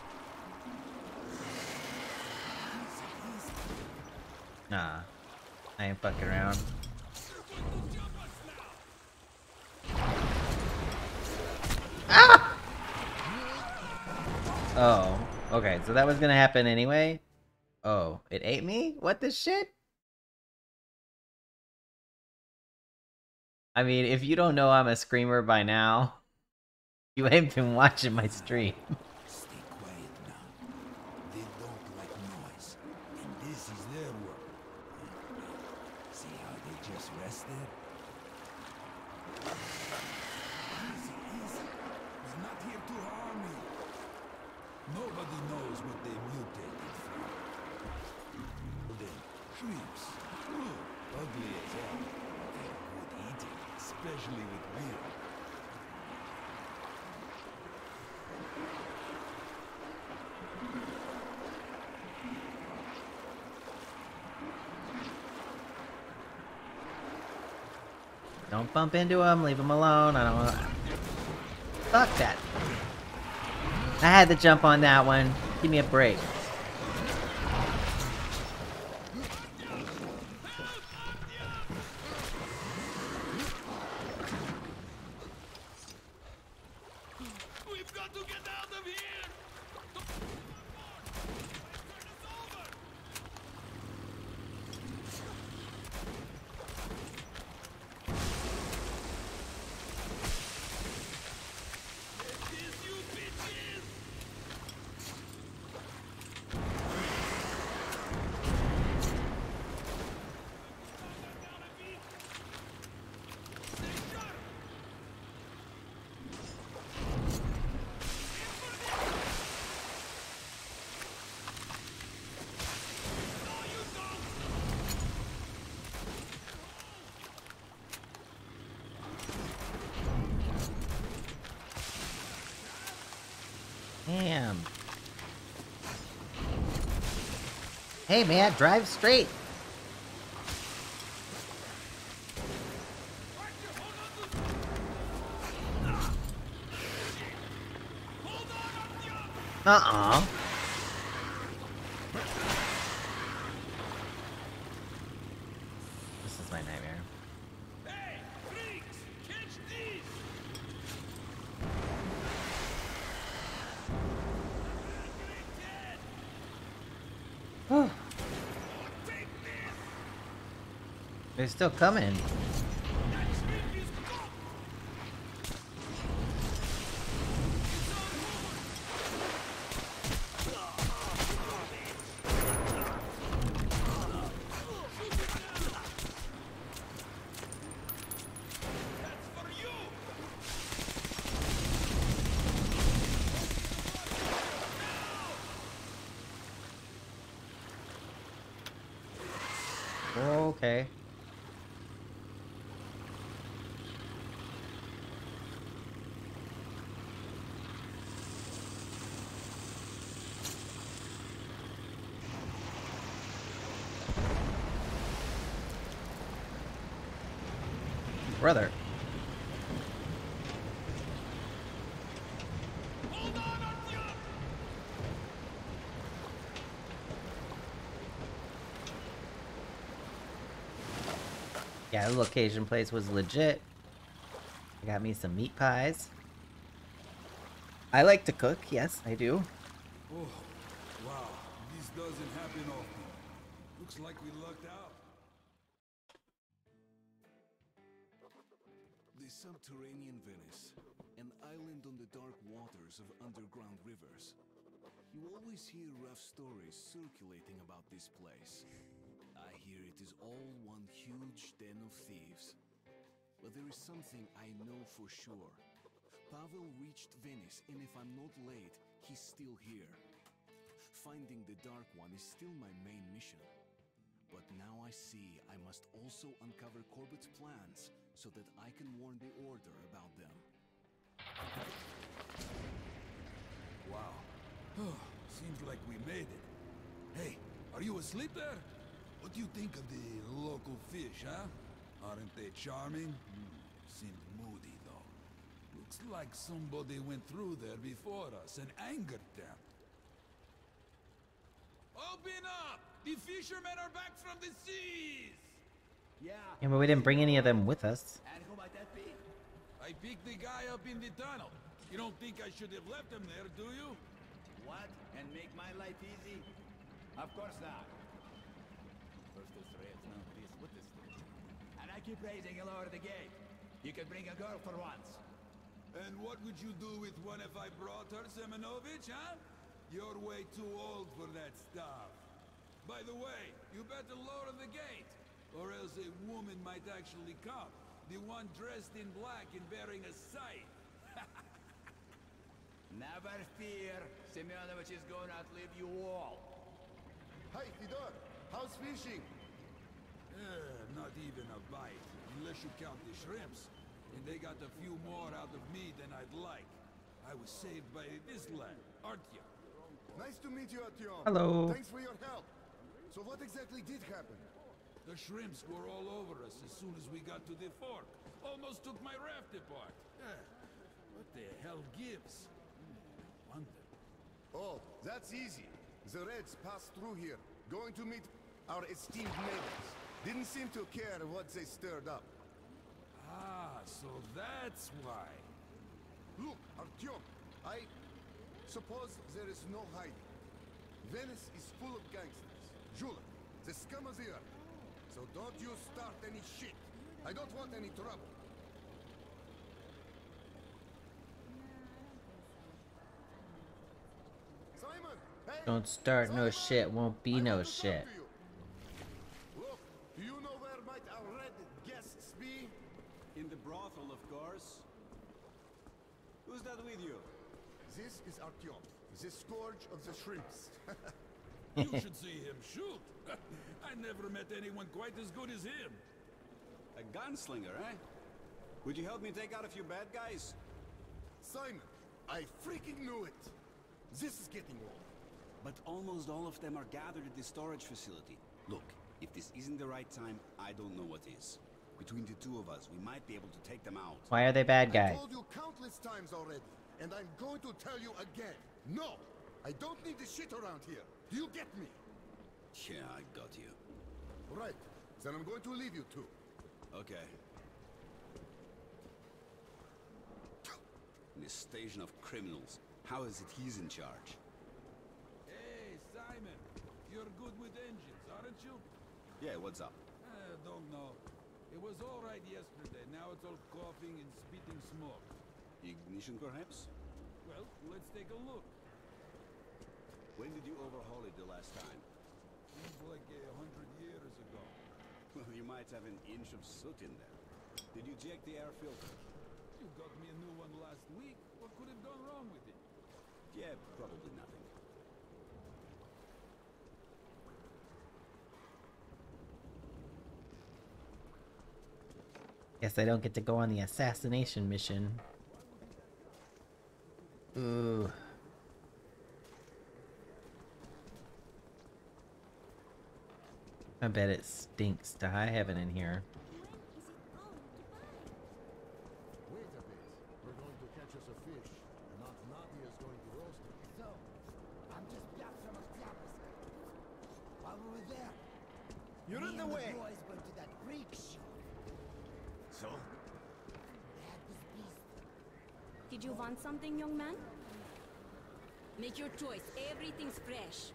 Easy, easy. Nah, I ain't fucking around. Ah! Oh, okay, so that was gonna happen anyway? Oh, it ate me? What the shit? I mean, if you don't know I'm a screamer by now, you ain't been watching my stream. Stay quiet now. They don't like noise, and this is their work. See how they just rested? Easy, easy. We're not here to harm you. Nobody knows what they mutated from. Then, shrimps. Ooh, ugly as hell. They're good eating, especially with beer. Don't bump into him, leave him alone. I don't want. Fuck that. I had to jump on that one. Give me a break. We've got to get out of here! Damn. Hey man, drive straight. Uh-uh. This is my nightmare. Hey, freaks! Catch these! They're still coming. Okay. Brother. Yeah, the location place was legit. I got me some meat pies. I like to cook, yes, I do. Oh, wow. This doesn't happen often. Looks like we lucked out. The subterranean Venice, an island on the dark waters of underground rivers. You always hear rough stories circulating about this place. I hear it is all one huge den of thieves. But there is something I know for sure. Pavel reached Venice, and if I'm not late, he's still here. Finding the Dark One is still my main mission. But now I see I must also uncover Corbett's plans so that I can warn the Order about them. Wow. Seems like we made it. Hey, are you asleep there? What do you think of the local fish, huh? Aren't they charming? Hmm, seemed moody, though. Looks like somebody went through there before us and angered them. Open up! The fishermen are back from the seas! Yeah. Yeah, but we didn't bring any of them with us. And who might that be? I picked the guy up in the tunnel. You don't think I should have left him there, do you? What? And make my life easy? Of course not. First this threats, now this. What is this? And I keep raising you lower the gate. You can bring a girl for once. And what would you do with one if I brought her, Semenovich, huh? You're way too old for that stuff. By the way, you better lower the gate, or else a woman might actually come. The one dressed in black and bearing a scythe. Never fear. Semyonovich is going to outlive you all. Hi, Fedor. How's fishing? Uh, not even a bite, unless you count the shrimps. And they got a few more out of me than I'd like. I was saved by this lad, Artyom. Nice to meet you, Artyom. Hello. Thanks for your help. So what exactly did happen? The shrimps were all over us as soon as we got to the fork. Almost took my raft apart. Eh, what the hell gives? Hmm, wonder. Oh, that's easy. The Reds passed through here, going to meet our esteemed neighbors. Didn't seem to care what they stirred up. Ah, so that's why. Look, Artyom, I suppose there is no hiding. Venice is full of gangsters. Jula, the scum of the earth. So don't you start any shit. I don't want any trouble. Simon, hey! Don't start no Simon! shit, won't be I no want to talk shit. to you. Look, do you know where might our red guests be? In the brothel, of course. Who's that with you? This is Artyom, the scourge of the shrimps. You should see him shoot. I never met anyone quite as good as him. A gunslinger, eh? Would you help me take out a few bad guys? Simon, I freaking knew it. This is getting old. But almost all of them are gathered at the storage facility. Look, if this isn't the right time, I don't know what is. Between the two of us, we might be able to take them out. Why are they bad I guys? told you countless times already, and I'm going to tell you again. No, I don't need this shit around here. Do you get me? Yeah, I got you. Right. Then I'm going to leave you two. Okay. In this station of criminals, how is it he's in charge? Hey, Simon. You're good with engines, aren't you? Yeah, what's up? Uh, don't know. It was all right yesterday. Now it's all coughing and spitting smoke. Ignition, perhaps? Well, let's take a look. When did you overhaul it the last time? Seems like a hundred years ago. Well, you might have an inch of soot in there. Did you check the air filter? You got me a new one last week. What could have gone wrong with it? Yeah, probably nothing. Guess I don't get to go on the assassination mission. Ooh. I bet it stinks to high heaven in here. Wait a bit. We're going to catch us a fish, and Aunt Nadia is going to roast it. So, I'm just back from October's. While we were there, You're me in the and way. the boys went to that freak show. So? They had this beast. Did you want something, young man? Make your choice. Everything's fresh.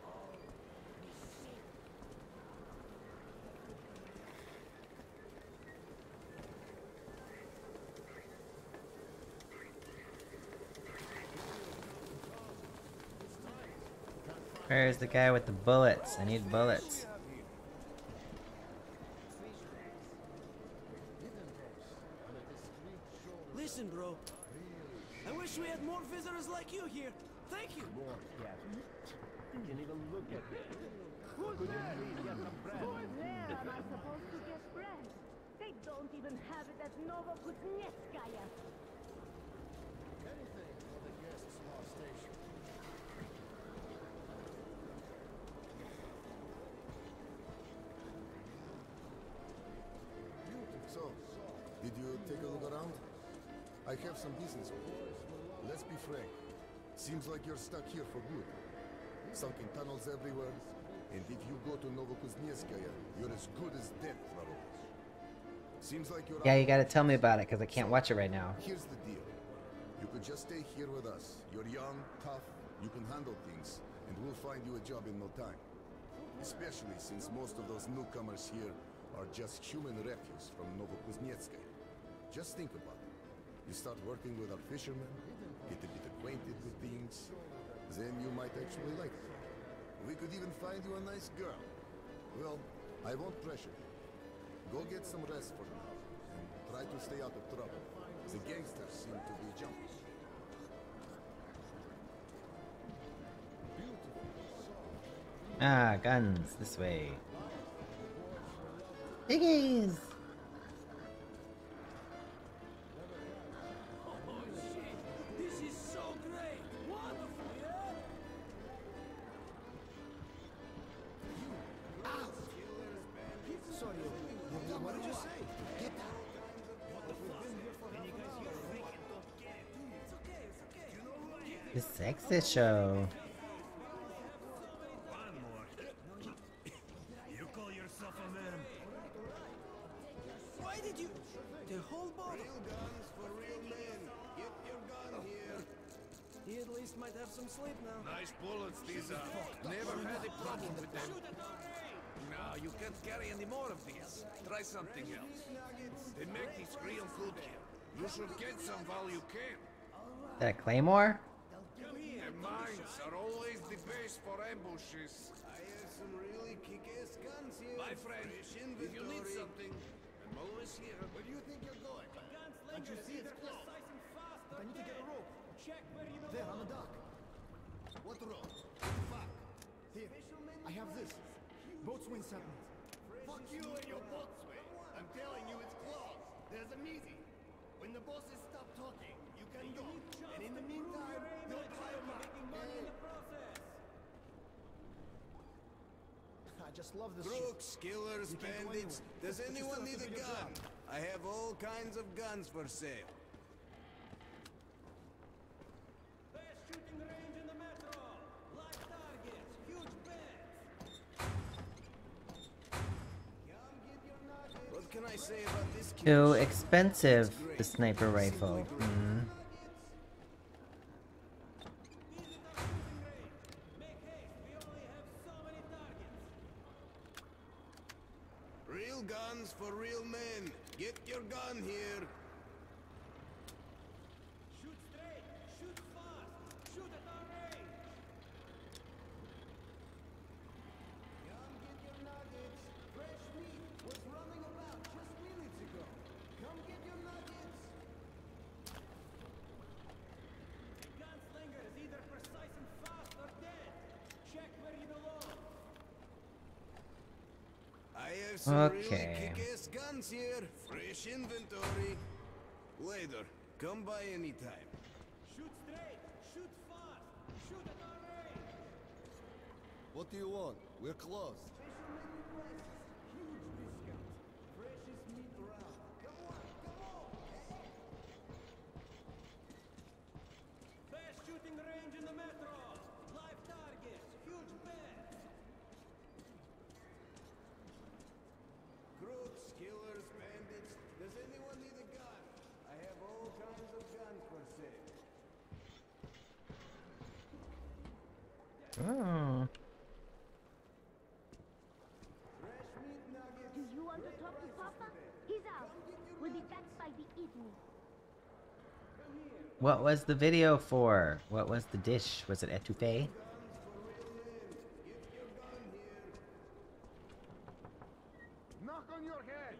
Where's the guy with the bullets? I need bullets. Listen, bro. I wish we had more visitors like you here. Thank you. More, Captain. You can even look at it. Who's Could you please get some bread? Where am I supposed to get bread? They don't even have it at Novokuznetskaya. Anything for the guests' lost station. So, did you take a look around? I have some business with you. Let's be frank. Seems like you're stuck here for good. Sunken tunnels everywhere, and if you go to Novokuznetskaya, you're as good as dead, Flaro. Seems like you're... Yeah, you gotta tell me about it, because I can't watch it right now. Here's the deal. You could just stay here with us. You're young, tough, you can handle things, and we'll find you a job in no time. Especially since most of those newcomers here are just human refuse from Novokuznetskaya. Just think about it. You start working with our fishermen, get a bit acquainted with things, then you might actually like them. We could even find you a nice girl. Well, I won't pressure you. Go get some rest for now, and try to stay out of trouble. The gangsters seem to be jumping. Ah, guns, this way. Piggies! Oh shit! This is so great! Wonderful, yeah? Sorry, what did you say? Get down. The sexist show. You call yourself a man? Why did you... The whole bottle? Real guns for real men. Get your gun here. He at least might have some sleep now. Nice bullets these are. Never had a problem with them. No, you can't carry any more of these. Try something else. They make these real good here. You should get some while you can. Is that a claymore? Their mines are always the best for ambushes. I have some really kick-ass guns here. My friend, if you need something, I'm always here. Where do you think you're going? Can't you see it's close? I need to get a rope. There, on the dock. What rope? Fuck. Here, I have this. Boatswain settlement. Fuck you and your boatswain. I'm telling you it's closed. There's a meeting. When the bosses stop talking, you can go. And in the meantime, you'll climb up. I just love this shit. Crooks, killers, You can't go bandits. anywhere. Does But you anyone still have need to a do your gun? job. I have all kinds of guns for sale. Best shooting range in the metro! Live targets! Huge bets! What can I say about this kid? Too expensive, the sniper rifle. Mm. Visit our shooting range! Make haste, we only have so many targets! Real guns for real men. Get your gun here. Shoot straight! Shoot fast! Shoot at our range! Come get your nuggets. Fresh meat was running about just minutes ago. Come get your nuggets. The gunslinger is either precise and fast or dead! Check where you belong! I have some Okay. really kick-ass guns here. Fresh inventory. Later. Come by anytime. Shoot straight! Shoot fast! Shoot at our range! What do you want? We're closed. Freshest meat around. Come on, come on. Best shooting range in the metro! Live targets! Huge bets! Crooks, killers, bandits. Does anyone need a gun? I have all kinds of guns for sale. Oh. Fresh meat nuggets. Do you want to talk to Papa? He's out. We'll be back by the evening. What was the video for? What was the dish? Was it etouffee? Knock on your head.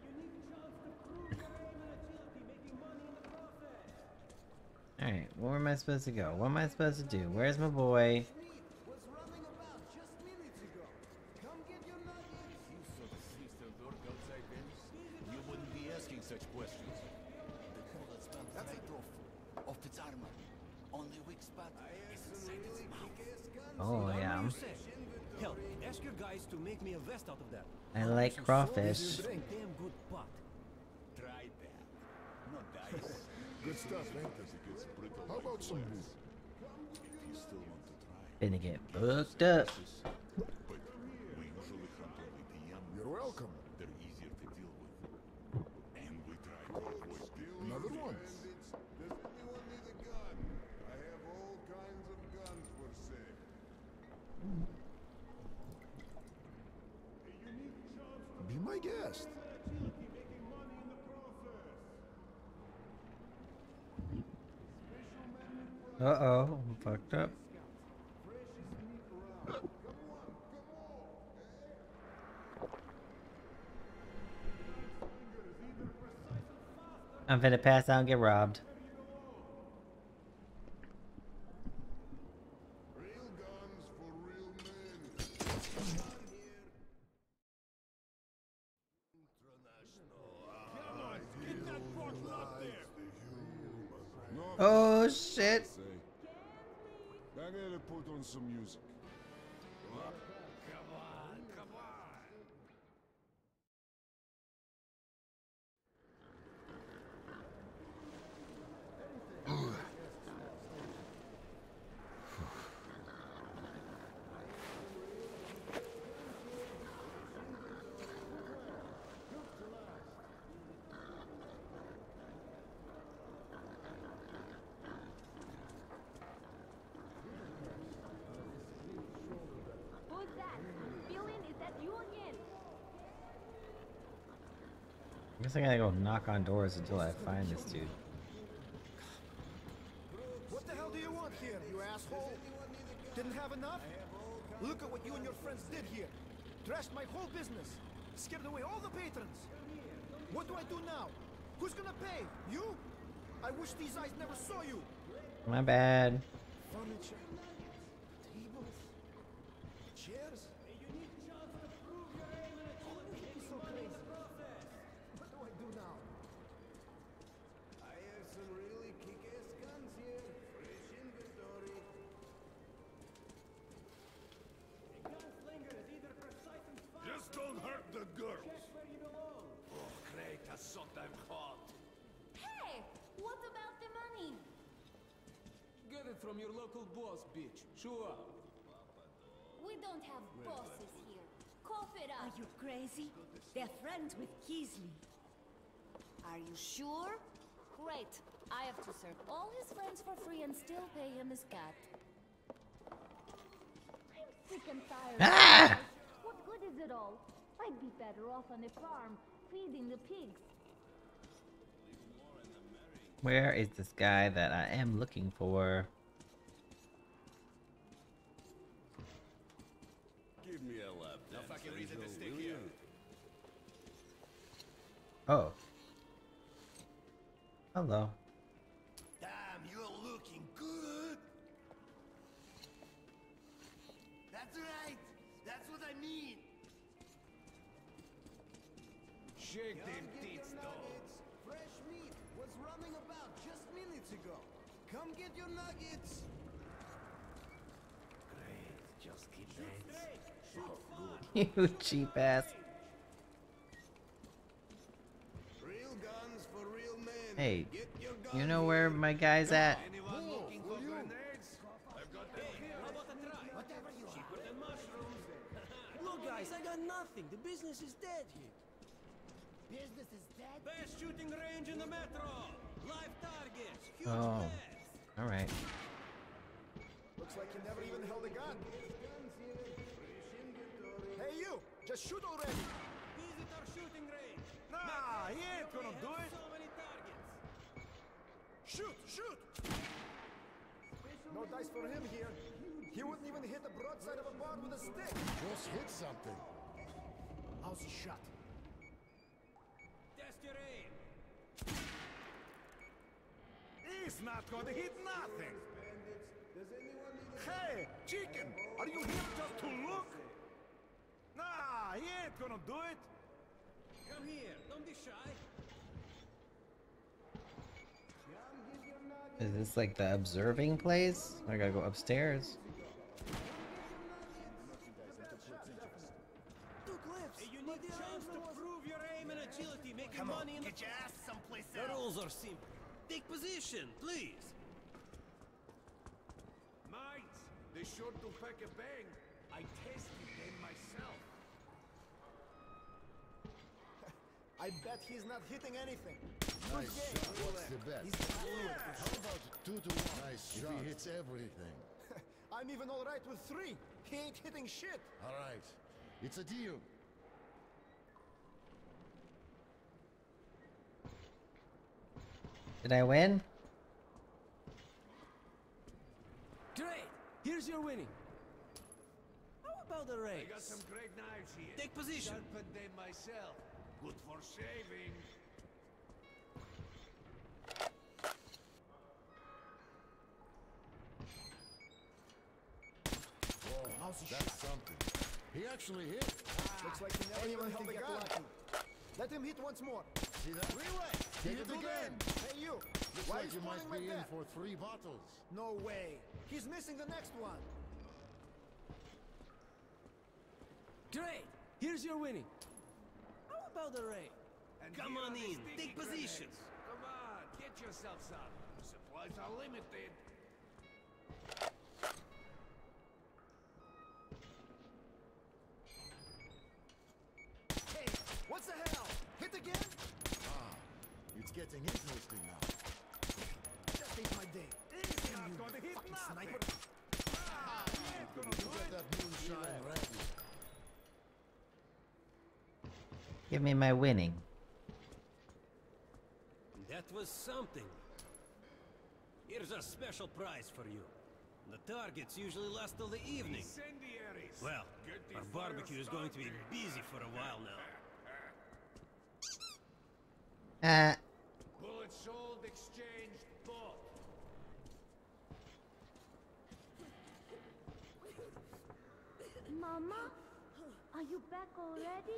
Alright, where am I supposed to go? What am I supposed to do? Where's my boy? Was running about just minutes ago. Come get your nuggets. You saw the sister lurk outside Venice? You wouldn't be asking such questions. The bullets bounced right off of its armor. Only weak spot is inside its mouth. Oh, yeah. Hell, ask your guys to make me a vest out of that. I like crawfish. This is a damn good pot. Try that. No dice. Good stuff, ain't it? How about some meat? If you still want to try. Finna get booked up. But we usually hunt only the young. You're welcome. They're easier to deal with. And we try to avoid Another one. Does anyone need a gun? I have all kinds of guns for sale. Be my guest. Uh-oh, I'm fucked up. I'm finna pass out and get robbed. Real guns for real men. Oh shit! I gotta put on some music. Who's that? Feeling is that you again? I guess I gotta go knock on doors until I find this dude. What the hell do you want here, you asshole? Didn't have enough? Look at what you and your friends did here. Trashed my whole business. Scared away all the patrons. What do I do now? Who's gonna pay? You? I wish these eyes never saw you. My bad. Furniture. Tables. Chairs. So crazy. What do I do now? I have some really kick-ass guns here. Fresh inventory. Just don't hurt the girls. Oh, great, that's something hot. Hey, what about the money? Get it from your local boss, bitch. Sure. We don't have bosses here. Cough it Are up. you crazy? They're friends with Keasley. Are you sure? Great. I have to serve all his friends for free and still pay him his cat. I'm sick and tired. Ah! of this. What good is it all? I'd be better off on a farm, feeding the pigs. Where is this guy that I am looking for? Give me a lap No dance, fucking reason to Rizzo, stick will here. ya? Oh. Hello. Damn, you're looking good. That's right. That's what I mean. Shake them Come get tits, your dog. nuggets. Fresh meat was running about just minutes ago. Come get your nuggets. Just keep You cheap ass. Real guns for real men. Hey, Get your guns you know where my guy's at? Anyone looking for grenades? I've got them here. How about a try? Whatever you Cheaper than mushrooms. Look, guys, I got nothing. The business is dead here. Business is dead. Best shooting range in the metro. Live targets. Huge Oh. bets. Alright. Looks like you never even held a gun. Hey, you! Just shoot already! Visit our shooting range. Nah, he ain't We gonna do have it! so many targets. Shoot! Shoot! No dice for him here. He wouldn't even hit the broadside of a barn with a stick. Just hit something. How's he shot? Test your aim. He's not gonna hit nothing! Hey, chicken! Are you here just to look? Nah, he ain't gonna do it! Come here. Don't be shy. Is this like the observing place? I gotta go upstairs. Two clips. A unique chance to prove your aim and agility, making money in the... Get your ass someplace The else. rules are simple. Take position, please. Mates, they sure do pack a bang. I tested them myself. I bet he's not hitting anything. Nice shot. What's the bet? He's fluid. How about two to one? Nice shot. If he hits everything. I'm even alright with three. He ain't hitting shit. All right. It's a deal. Did I win? here's your winning. How about the race? I got some great knives here. Take position. Sharpened them myself. Good for shaving. Whoa, how's he That's shot? something. He actually hit. Ah, looks like he never anyone can get lucky. Let him hit once more. See that? Relay. Hit it again. Hey you. Looks Why like is you might spawning be like in that? for three bottles. No way. He's missing the next one. Great. Here's your winning. How about the race? And Come here on are the in. sticky Take position. grenades. Come on, get yourself some. Supplies are limited. Hey, what's the hell? Hit again? Ah, it's getting interesting now. That ain't my day. He's not You gonna hit fucking nothing. sniper. Ah, he ain't gonna do Get it. that moonshine ready. Give me my winning. That was something. Here's a special prize for you. The targets usually last till the evening. Incendiaries. Well, Get the our fire barbecue is going to be started. busy for a while now. Uh, Bullets sold, exchanged, bought. Mama, are you back already?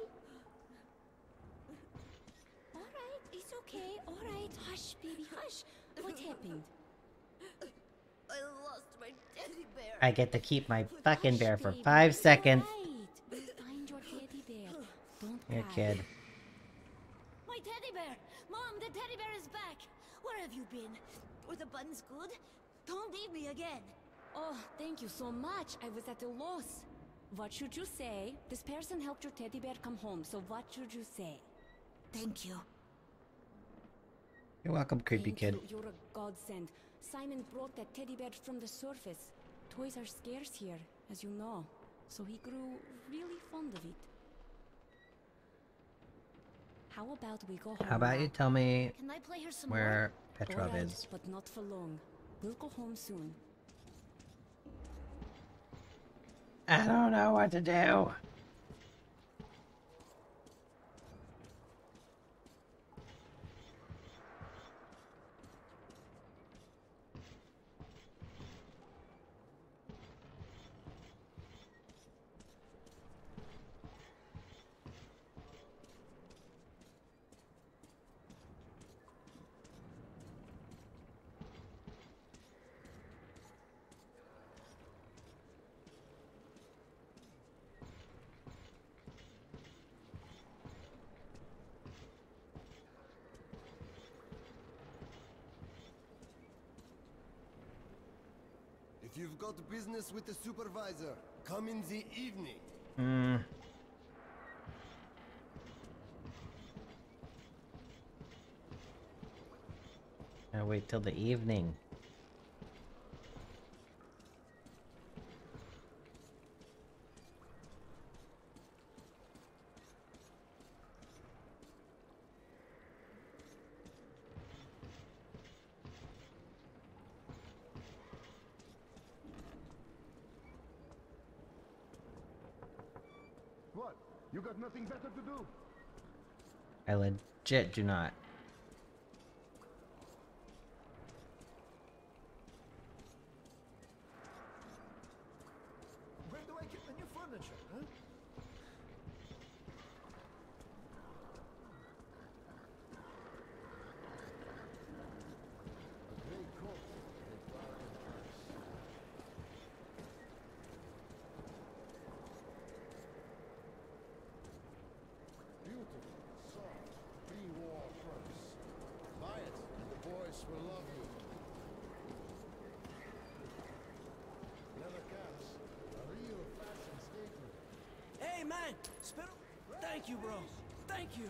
All right, it's okay. All right, hush, baby, hush. What happened? I lost my teddy bear. I get to keep my fucking Hush, bear for baby, five it's seconds. all right. We'll find your teddy bear. Don't Here, cry. kid. My teddy bear! Mom, the teddy bear is back! Where have you been? Were the buns good? Don't leave me again! Oh, thank you so much. I was at a loss. What should you say? This person helped your teddy bear come home, so what should you say? Thank you. You're welcome, creepy Thank kid. you. You're a godsend. Simon brought that teddy bear from the surface. Toys are scarce here, as you know. So he grew really fond of it. How about we go home How about now? you tell me Can I play her some where more? Petrov All right, is? but not for long. We'll go home soon. I don't know what to do. If you've got business with the supervisor, come in the evening. Hmm. I wait till the evening. What? You got nothing better to do? I legit do not. Where do I get the new furniture, huh? A great coat. A bargain price. Beautiful, soft, pre-war furs. Buy it, and the boys will love you. Leather caps, a real fashion statement. Hey, man! Spit. Thank you, bro. Thank you.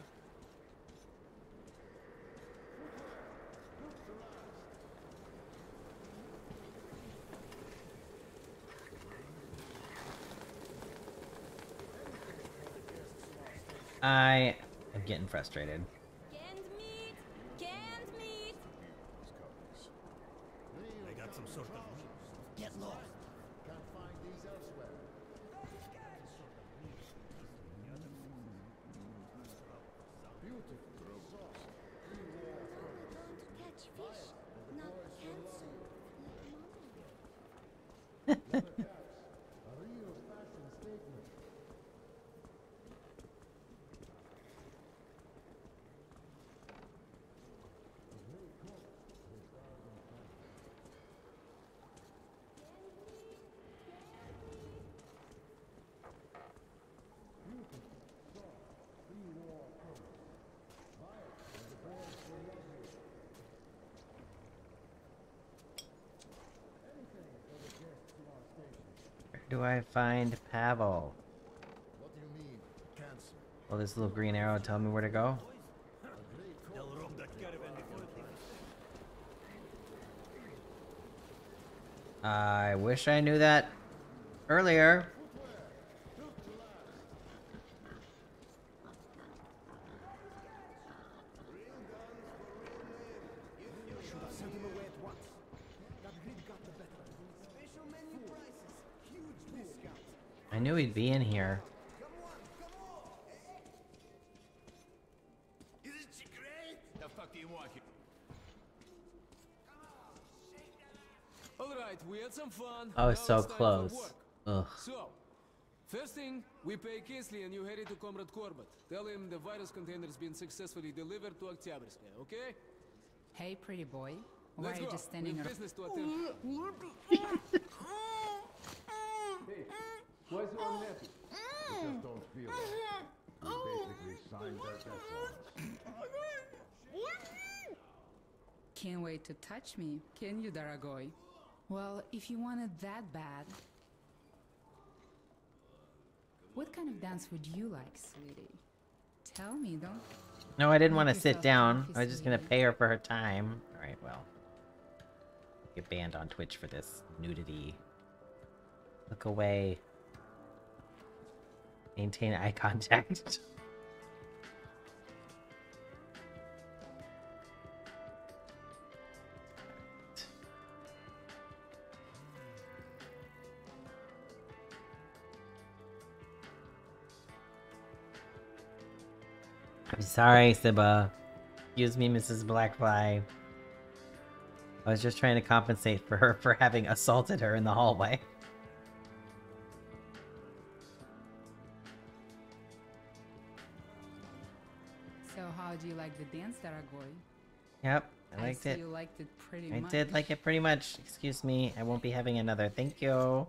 I am getting frustrated. Canned meat! Canned meat! I got some sort of... Get lost. Can't Do I find Pavel? What do you mean? Cancel. Will this little green arrow tell me where to go? They'll rob that caravan before it I wish I knew that earlier. Should have sent him away at once. That greed got the better of him. Special menu prices. Huge discounts. I knew he'd be in here. Come on, come on. Isn't she great? The fuck do you want here? Alright, we had some fun. I was Now so it's time for close. work. Ugh. So, first thing, we pay Kisley and you head to Comrade Corbett. Tell him the virus container's been successfully delivered to Oktyabrskaya, okay? Hey, pretty boy. Why Let's are you go. just standing We have around? business to attend to. Hey, why is he unhappy? Just don't feel it. You basically signed their death warrants. Can't wait to touch me, can you, Daragoy? Well, if you want it that bad... What kind of dance would you like, sweetie? Tell me, don't... No, I didn't want to Make sit yourself down. comfy, I was just gonna sweetie. pay her for her time. Alright, well. Get banned on Twitch for this nudity. Look away. Maintain eye contact. I'm sorry, Sibba. Excuse me, Missus Blackfly. I was just trying to compensate for her for having assaulted her in the hallway. So how do you like the dance, Daragoy? Yep, I liked see it. you liked it pretty I much. did like it pretty much. Excuse me, I won't be having another. Thank you.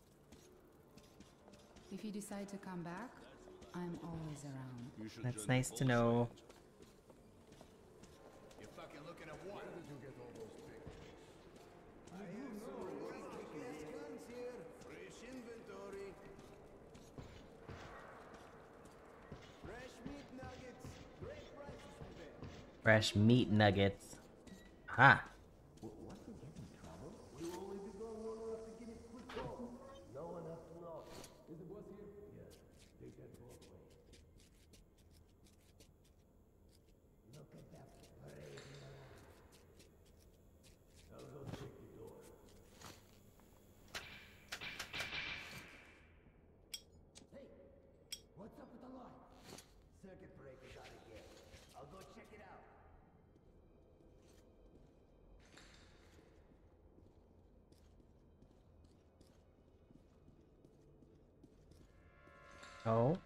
If you decide to come back, I'm always around. You should That's join nice the to boss know. ranch. You're fucking looking at what? Where did you get all those pictures? I have some really kick-ass guns here. Fresh inventory. Fresh meat nuggets. Great prices today. Fresh meat nuggets. Ha! What's up with the line? Circuit breaker's out again. I'll go check it out. Oh.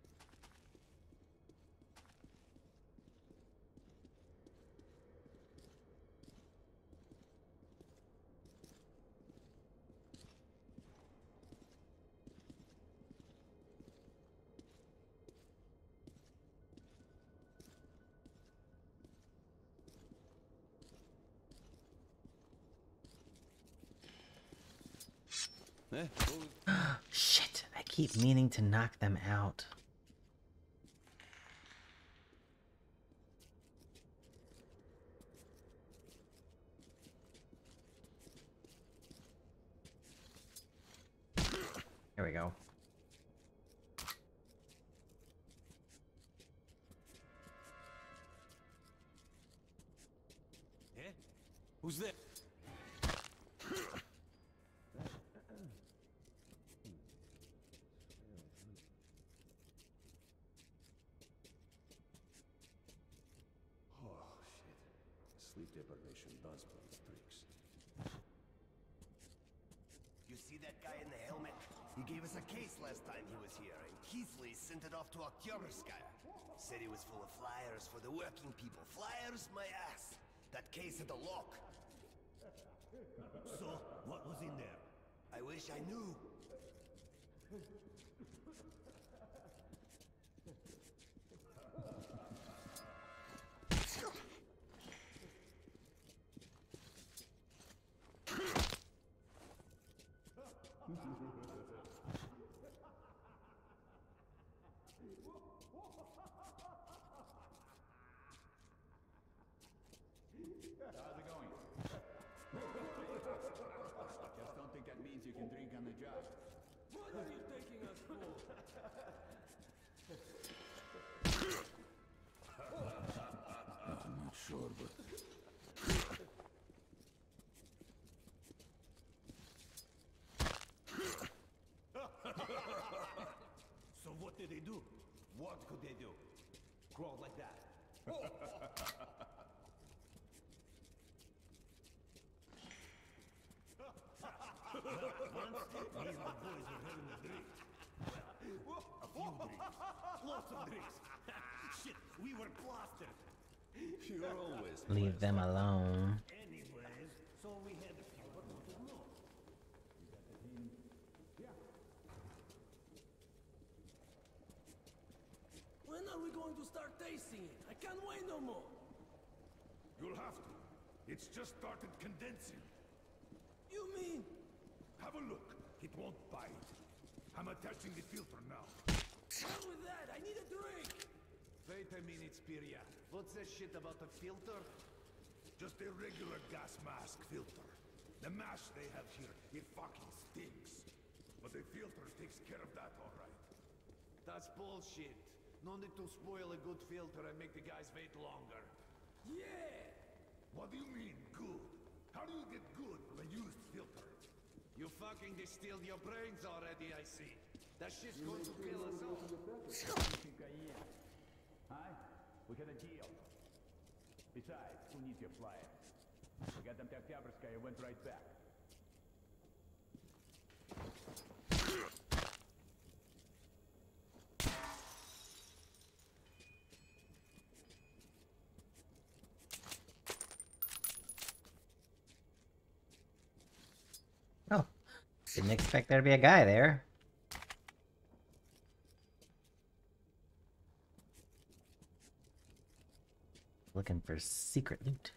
Shit, I keep meaning to knock them out. Here we go. Eh? Who's there? Sleep deprivation does play tricks. You see that guy in the helmet? He gave us a case last time he was here, and Keithley sent it off to Oktyabrskaya. Said he was full of flyers for the working people. Flyers, my ass! That case had a lock. So, what was in there? I wish I knew. How's it going? Just don't think that means you can drink on the job. What are you taking us for? I'm not sure, but... So what did they do? What could they do? Crawl like that. Once, me and the boys were having a drink. Well, a few drinks. Lots of drinks. Shit, we were plastered. You're always... Leave them alone. Anyways, so we had a few bottles more. When are we going to start tasting it? I can't wait no more. You'll have to. It's just started condensing. You mean? Have a look. It won't bite. I'm attaching the filter now. Hell with that, I need a drink. Wait a minute, Spiria. What's that shit about the filter? Just a regular gas mask filter. The mash they have here, it fucking stinks. But the filter takes care of that all right. That's bullshit. No need to spoil a good filter and make the guys wait longer. Yeah! What do you mean, good? How do you get good from a used filter? You fucking distilled your brains already, I see. That shit's going to kill us all. Huh? We got a deal. Besides, who needs your flyer? We got them to Oktyabrskaya, went right back. Oh, didn't expect there to be a guy there. Looking for secret loot.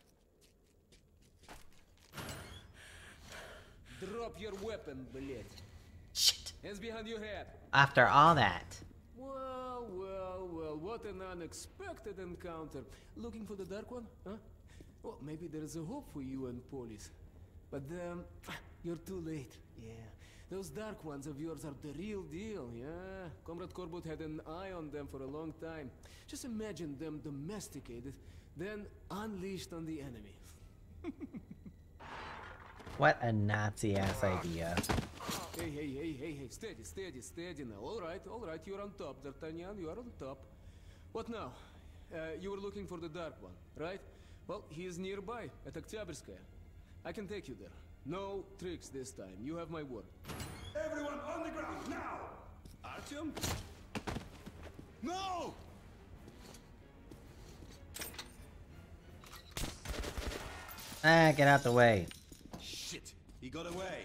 Drop your weapon, блядь. Shit. Hands behind your head. After all that. Well, well, well, what an unexpected encounter. Looking for the Dark One, huh? Well, maybe there's a hope for you and Polis. But then, you're too late. Yeah, those Dark Ones of yours are the real deal, yeah? Comrade Korbut had an eye on them for a long time. Just imagine them domesticated, then unleashed on the enemy. What a Nazi-ass idea. Hey, hey, hey, hey, hey, steady, steady, steady now. All right, all right, you're on top, D'Artagnan, you are on top. What now? Uh, you were looking for the Dark One, right? Well, he is nearby, at Oktyabrskaya. I can take you there. No tricks this time, you have my word. Everyone on the ground, now! Artyom? No! Ah, get out the way. Shit! He got away!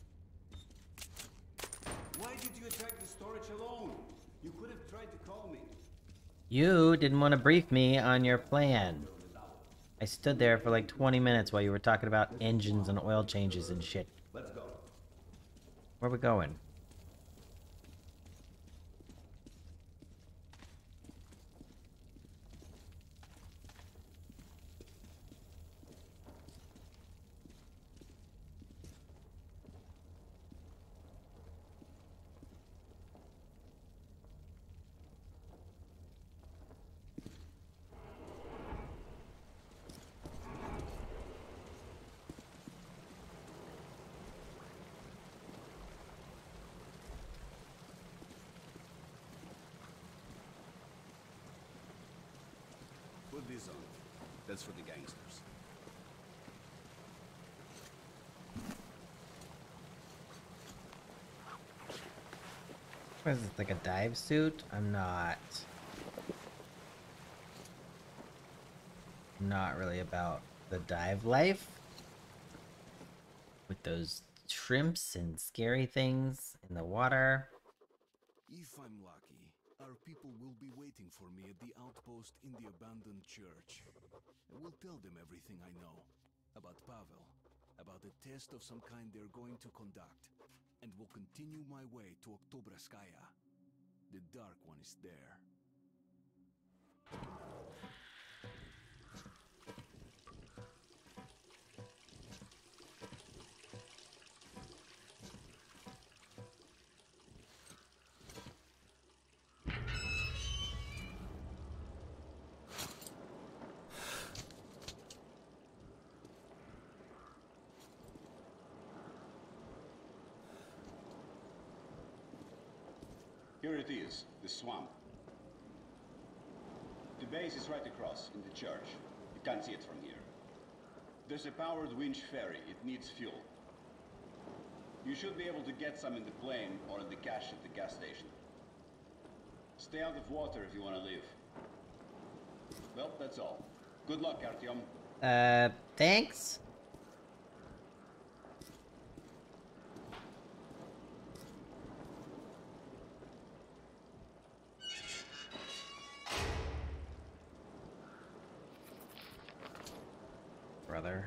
Why did you attack the storage alone? You could have tried to call me. You didn't want to brief me on your plan. I stood there for like twenty minutes while you were talking about engines and oil changes and shit. Let's go. Where are we going? Put this on. That's for the gangsters. What is this, like a dive suit? I'm not... not really about the dive life. With those shrimps and scary things in the water. If I'm lucky, our people will be waiting for me at the outpost in the abandoned church. I will tell them everything I know. About Pavel. About a test of some kind they're going to conduct. And will continue my way to Oktoberskaya. The Dark One is there. Here it is, the swamp. The base is right across, in the church. You can't see it from here. There's a powered winch ferry. It needs fuel. You should be able to get some in the plane or in the cache at the gas station. Stay out of water if you want to live. Well, that's all. Good luck, Artyom. Uh, thanks? Brother.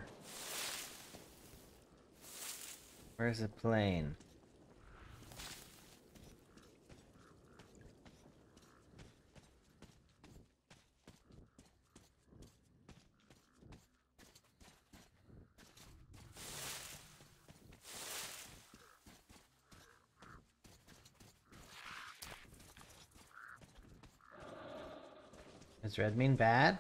Where's the plane? Does red mean bad?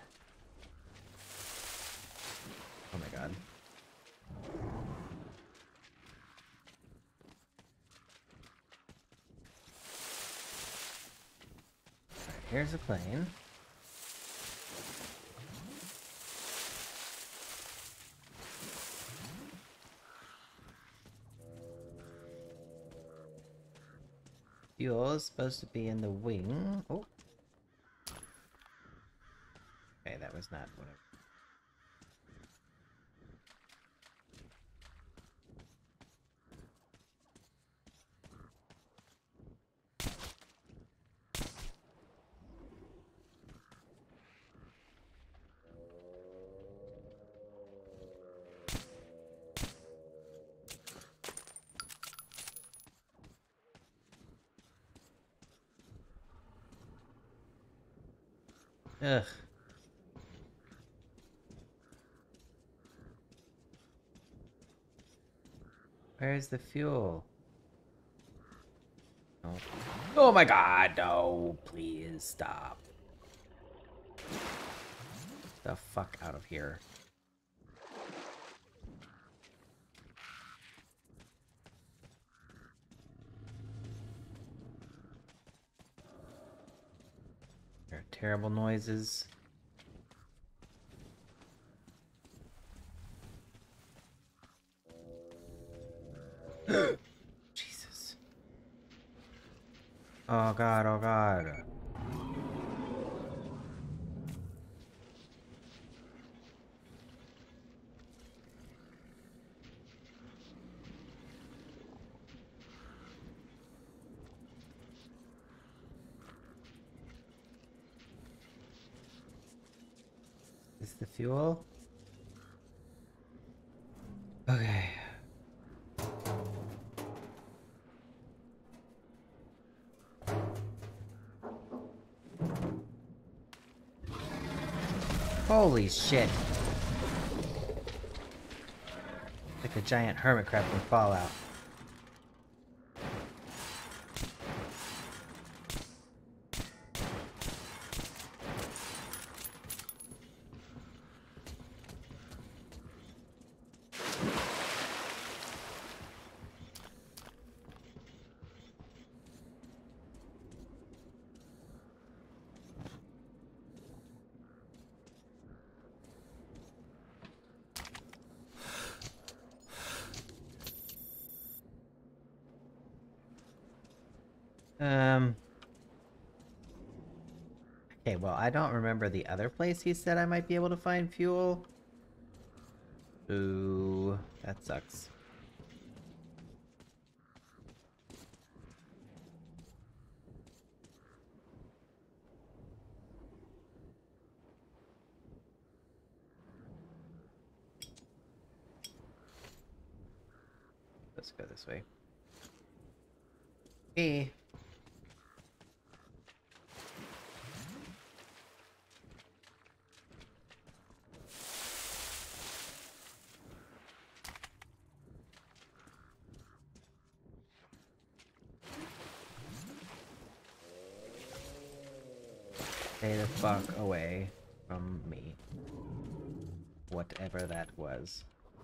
Oh my god. Alright, here's a plane. Fuel is supposed to be in the wing. Oh. Okay, that was not what I... Ugh. Where's the fuel? Oh. Oh my god, no, please stop. The fuck out of here. There are terrible noises. Jesus. Oh god, oh god. Is this the fuel? Okay. Holy shit. Like a giant hermit crab from Fallout. Um. Okay, well, I don't remember the other place he said I might be able to find fuel. Ooh, that sucks. Let's go this way. Hey. Stay the fuck away from me. Whatever that was.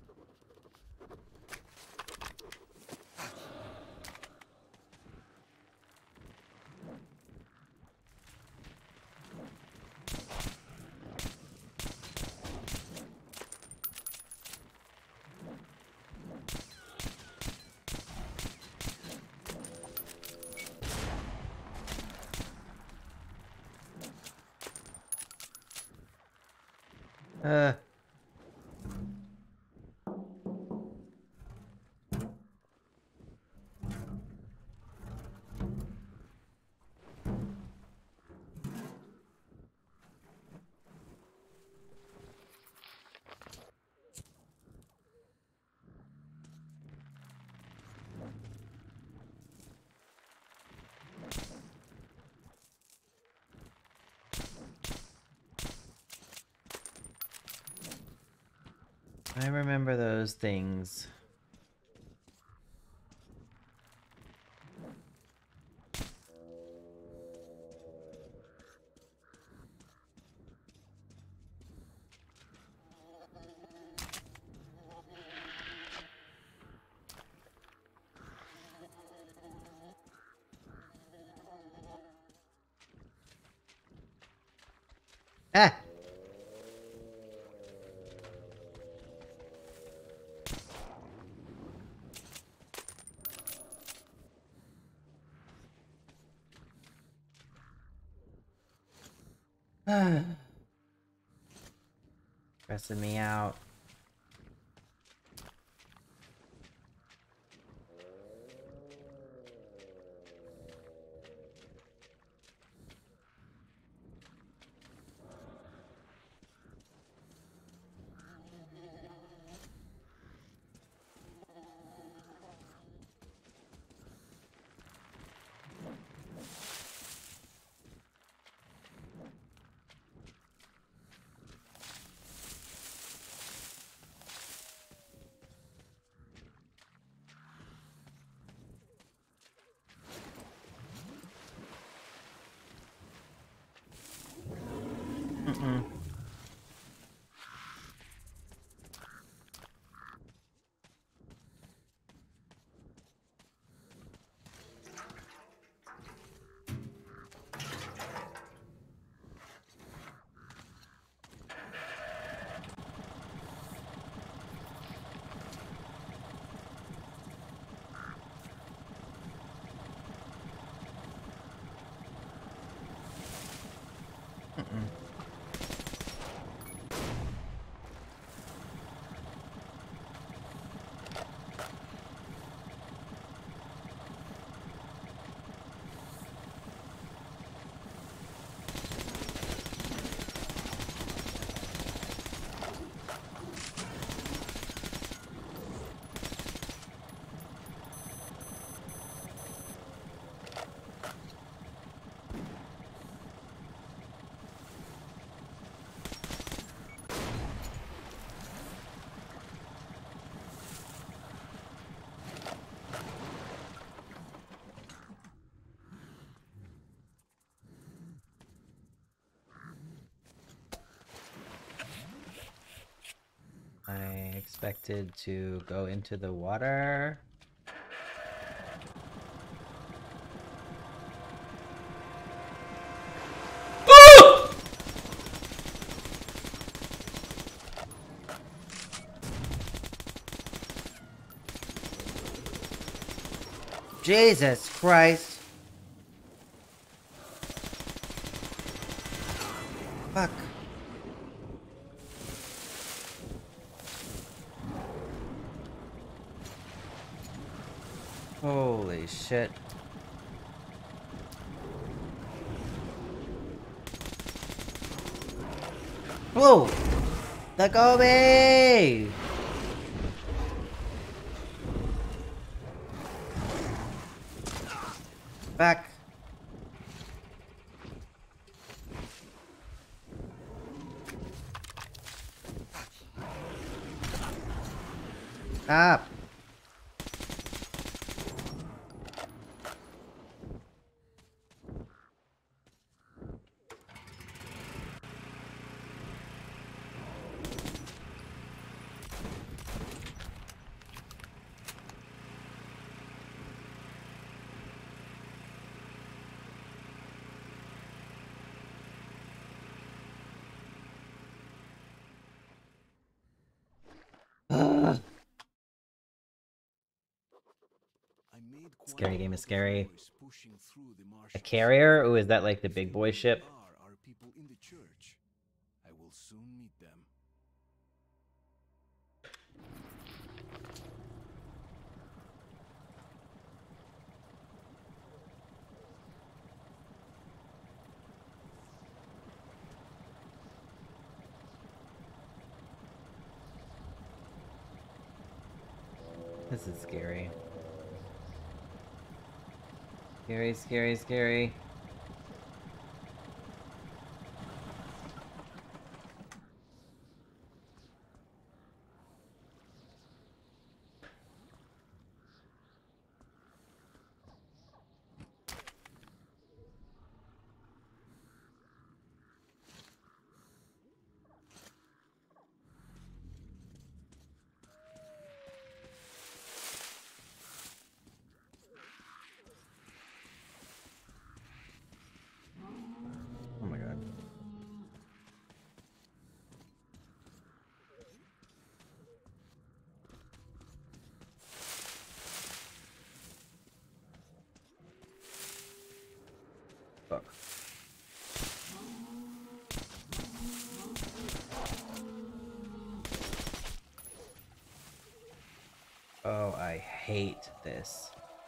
Uh. I remember those things. Ah! Stressing me out. Mm-mm. Mm-mm. I expected to go into the water. Jesus Christ. Holy shit. Whoa! Let go of me! Back. Stop. Ugh. Scary game is scary. A carrier? Ooh, is that like the big boy ship? Are people in the church? I will soon meet them. This is scary. Scary, scary, scary. Oh my god. Fuck. Oh, I hate this.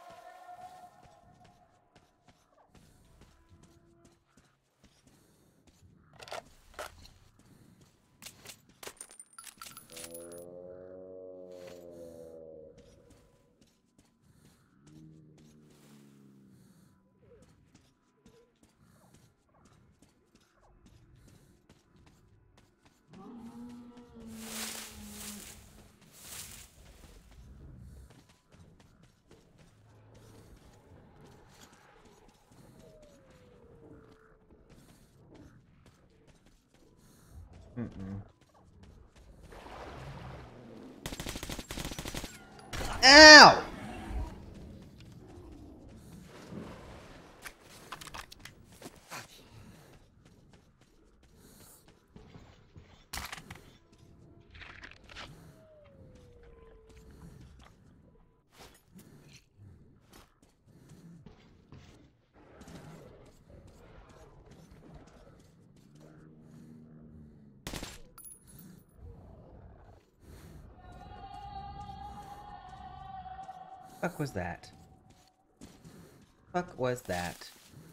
Mm-mm. Ow! Fuck was that? Fuck was that?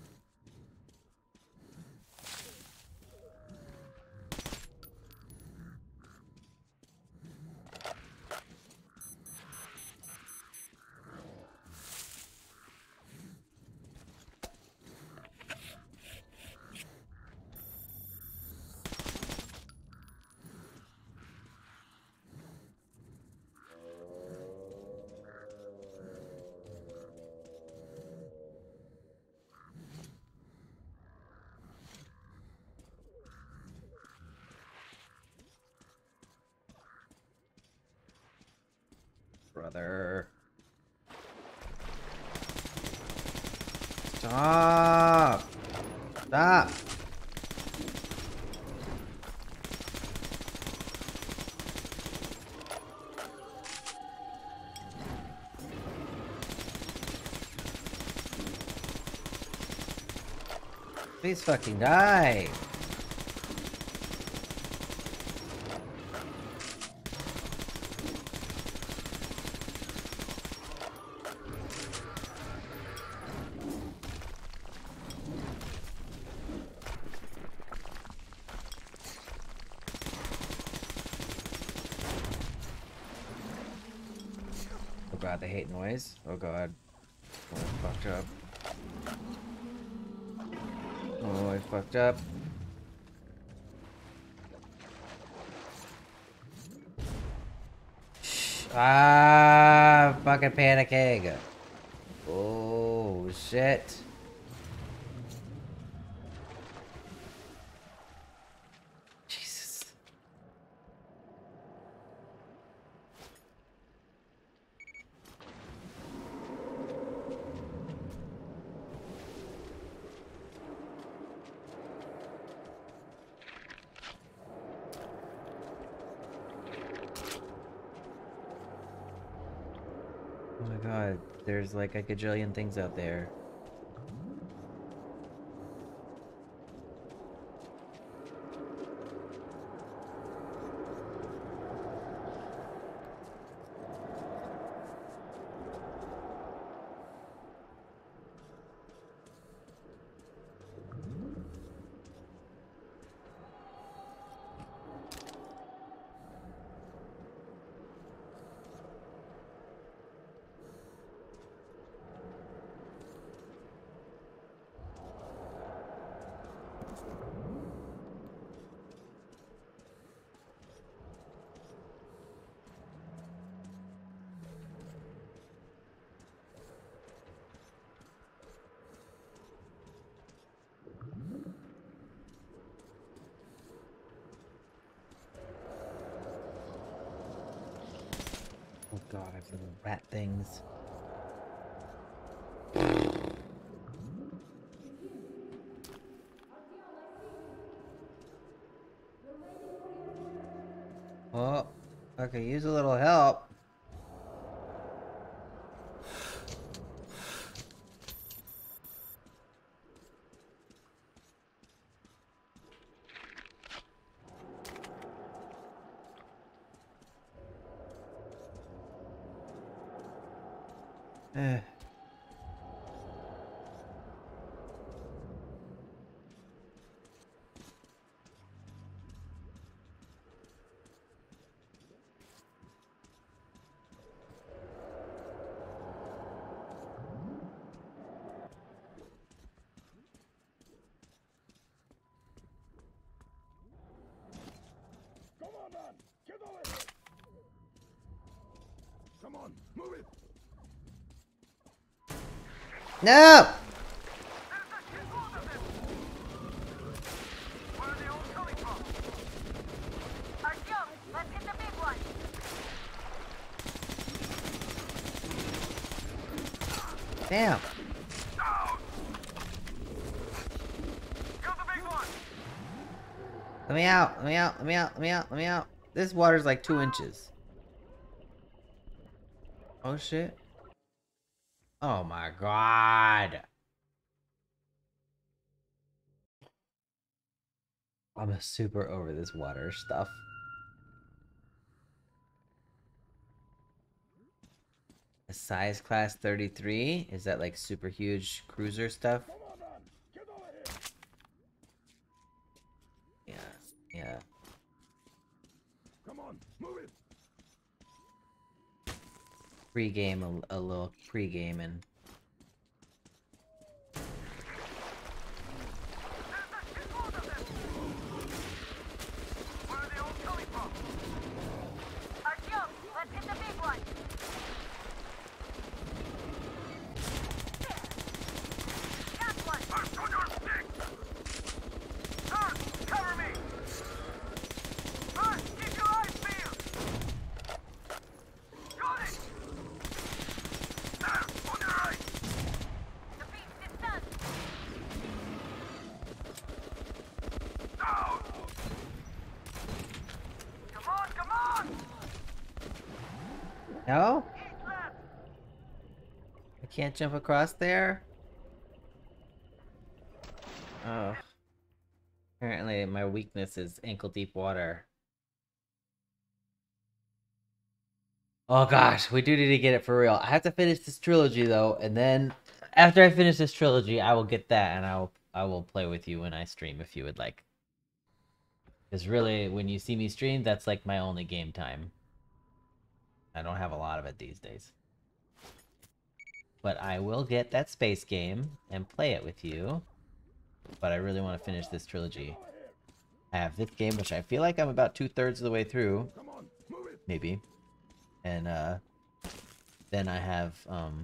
Brother. Stop! Stop! Please fucking die! god, they hate noise. Oh god. Oh, I fucked up. Oh, I fucked up. Shh. Ah, fucking panic egg. Oh, shit. Jesus. Oh my god, there's like a gajillion things out there. Oh god, I have little rat things. Oh, I could use a little help. Eh. Come on, man! Get over here! Come on, move it! No! Damn. Let me out, let me out, let me out, let me out, let me out. This water's like two inches. Oh shit. Oh my god. I'm super over this water stuff. A size class thirty-three? Is that like super huge cruiser stuff? Come on, man! Get over here! Yeah, yeah. Come on, move it! Pre-game, a, a little pre-game and... No? I can't jump across there? Oh. Apparently my weakness is ankle-deep water. Oh gosh, we do need to get it for real. I have to finish this trilogy though, and then after I finish this trilogy, I will get that and I'll I will play with you when I stream if you would like. Because really, when you see me stream, that's like my only game time. I don't have a lot of it these days. But I will get that space game and play it with you. But I really want to finish this trilogy. I have this game, which I feel like I'm about two-thirds of the way through. Maybe. And, uh... then I have, um...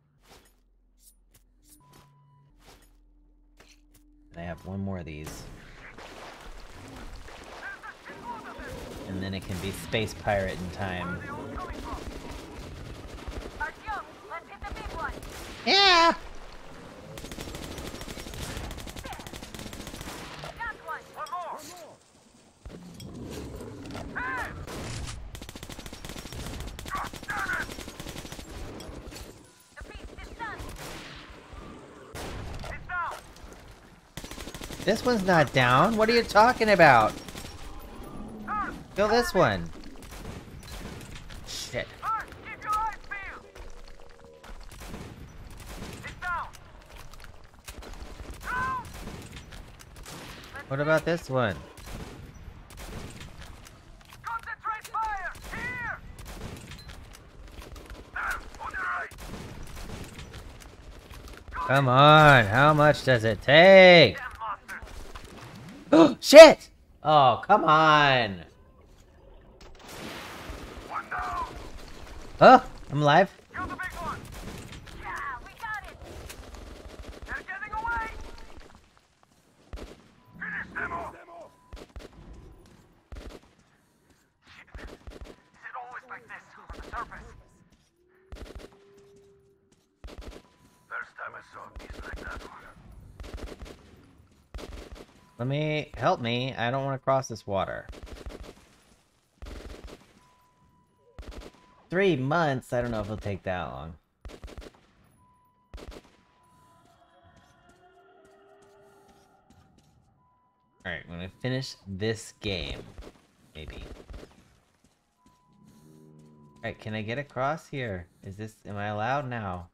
and I have one more of these. And then it can be Space Pirate in time. Yeah! This one's not down. What are you talking about? Kill this one. Shit. What about this one? Come on, how much does it take? Oh, shit! Oh, come on! Oh, I'm alive. Let me help me. I don't want to cross this water. Three months? I don't know if it'll take that long. Alright, I'm gonna finish this game. Maybe. Alright, can I get across here? Is this... am I allowed now?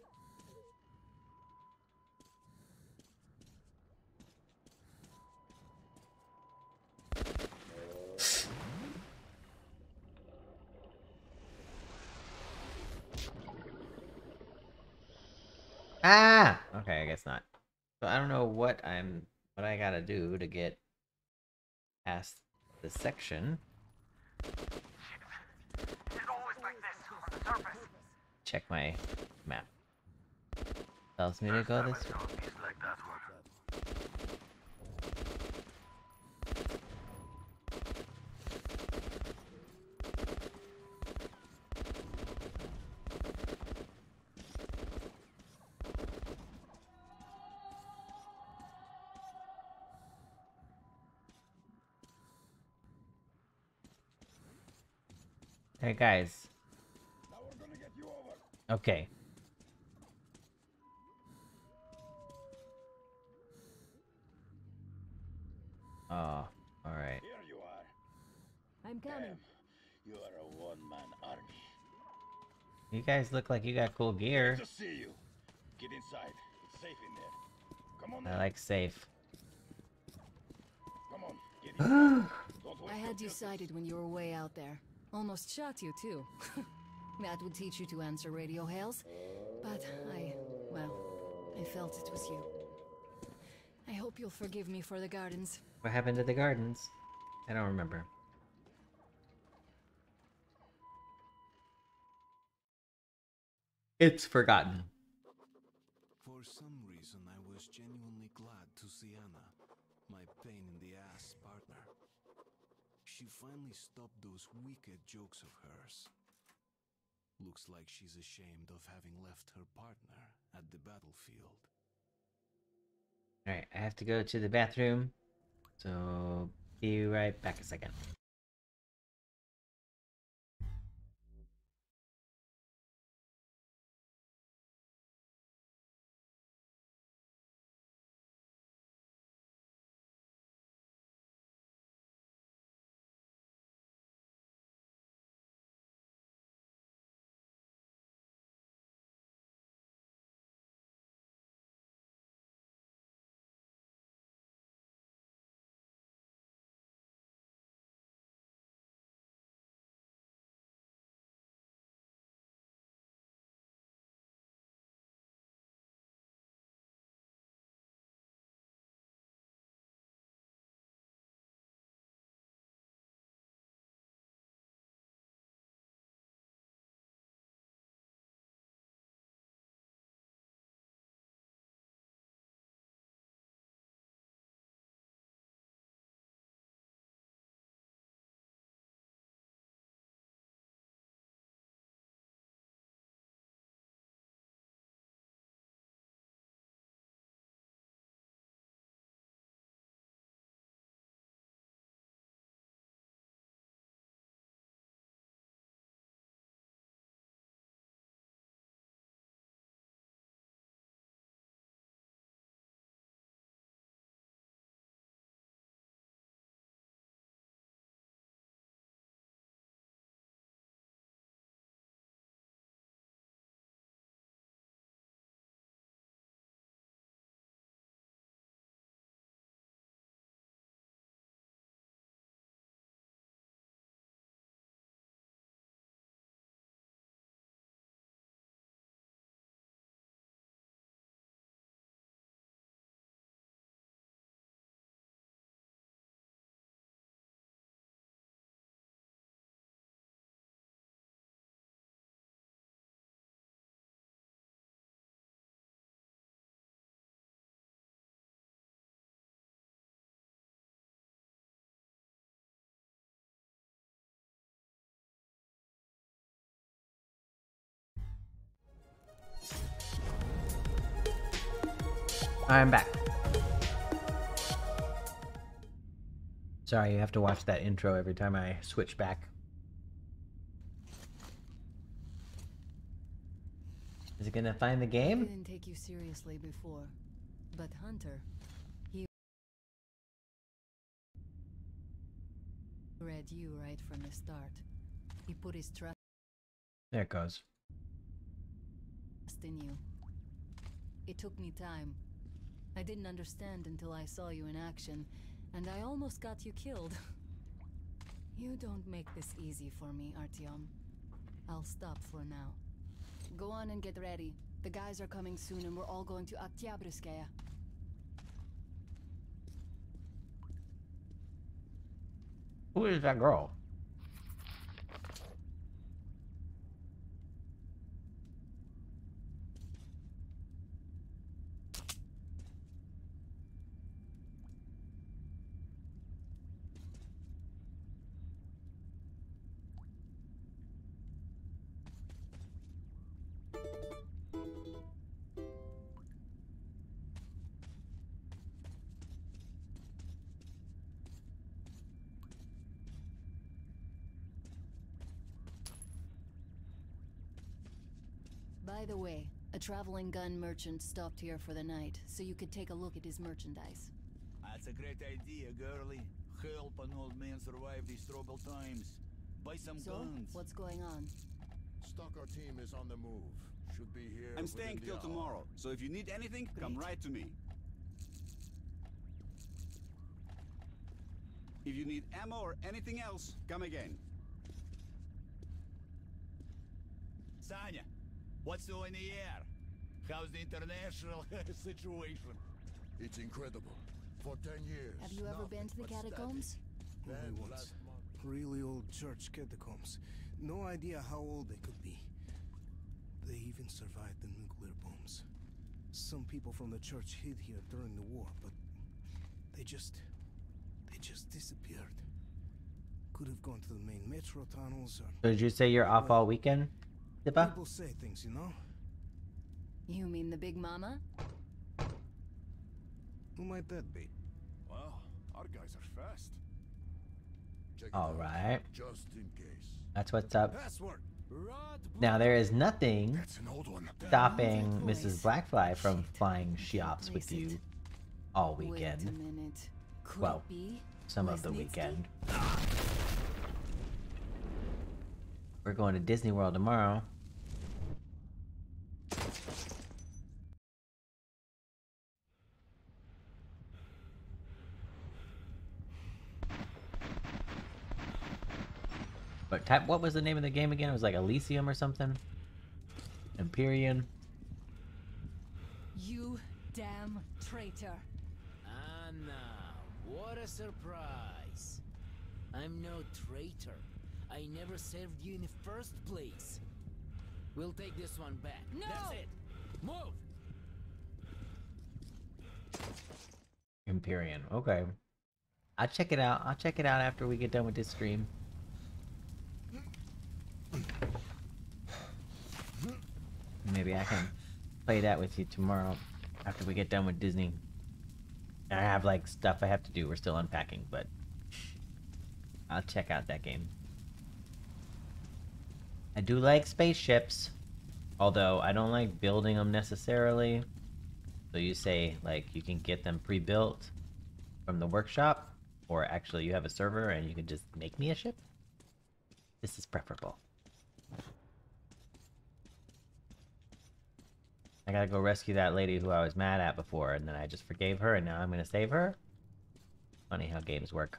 Ah! Okay, I guess not. So I don't know what I'm... what I gotta do to get past this section. Check my map. Tells me to go this way. Hey guys. Okay. Oh, alright. Here you are. I'm coming. You are a one-man army. You guys look like you got cool gear. Good to see you. Get inside. It's safe in there. Come on. I like safe. Come on. Get inside. Don't waste I had decided when you were way out there. Almost shot you too. That would teach you to answer radio hails. But I, well, I felt it was you. I hope you'll forgive me for the gardens. What happened to the gardens? I don't remember. It's forgotten. For some reason, I was genuinely glad to see Anna, my pain in the ass partner. She finally stopped those wicked jokes of hers. Looks like she's ashamed of having left her partner at the battlefield. Alright, I have to go to the bathroom. So, be right back a second. I'm back. Sorry, you have to watch that intro every time I switch back. Is it gonna find the I game? didn't take you seriously before, but Hunter, he read you right from the start. He put his trust There it goes. in you. It took me time. I didn't understand until I saw you in action, and I almost got you killed. You don't make this easy for me, Artyom. I'll stop for now. Go on and get ready. The guys are coming soon and we're all going to Oktyabrskaya. Who is that girl? By the way, a traveling gun merchant stopped here for the night, so you could take a look at his merchandise. That's a great idea, girlie. Help an old man survive these troubled times. Buy some So, guns. what's going on? Stalker team is on the move. Should be here. I'm within staying the till hour. tomorrow, so if you need anything, come Great. right to me. If you need ammo or anything else, come again. Sanya, what's new in the air? How's the international situation? It's incredible. For ten years. Have you ever nothing been to the but static. catacombs? Then Only once. last month. Really old church catacombs. No idea how old they could be. They even survived the nuclear bombs. Some people from the church hid here during the war, but they just... they just disappeared. Could have gone to the main metro tunnels or... So did you say you're off all weekend, Dippa? People say things, you know? You mean the Big Mama? Who might that be? Well, our guys are fast. Check it All out, right. just in case. That's what's up. Password! Now there is nothing That's an old one. stopping Moving Missus voice. Blackfly from Shit. flying I can't shops with place you it. all Wait a weekend. minute. Could Well, it be? Some of the Lesnitsky? weekend. We're going to Disney World tomorrow. But type, what was the name of the game again? It was like Elysium or something? Empyrean? You damn traitor. Anna, what a surprise. I'm no traitor. I never served you in the first place. We'll take this one back. No! That's it. Move! Empyrean, okay. I'll check it out. I'll check it out after we get done with this stream. Maybe I can play that with you tomorrow after we get done with Disney. I have like stuff I have to do. We're still unpacking, but I'll check out that game. I do like spaceships, although I don't like building them necessarily. So you say like you can get them pre-built from the workshop, or actually you have a server and you can just make me a ship? This is preferable. I gotta go rescue that lady who I was mad at before, and then I just forgave her, and now I'm gonna save her? Funny how games work.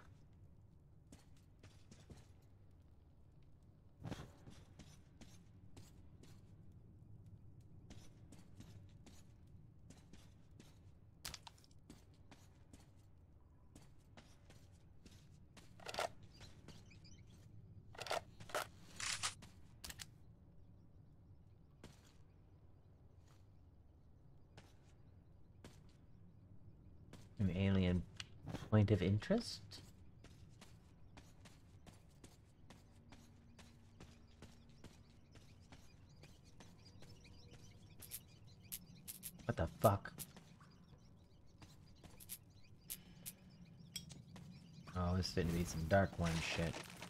An alien point of interest? What the fuck? it's fitting to be some dark one shit.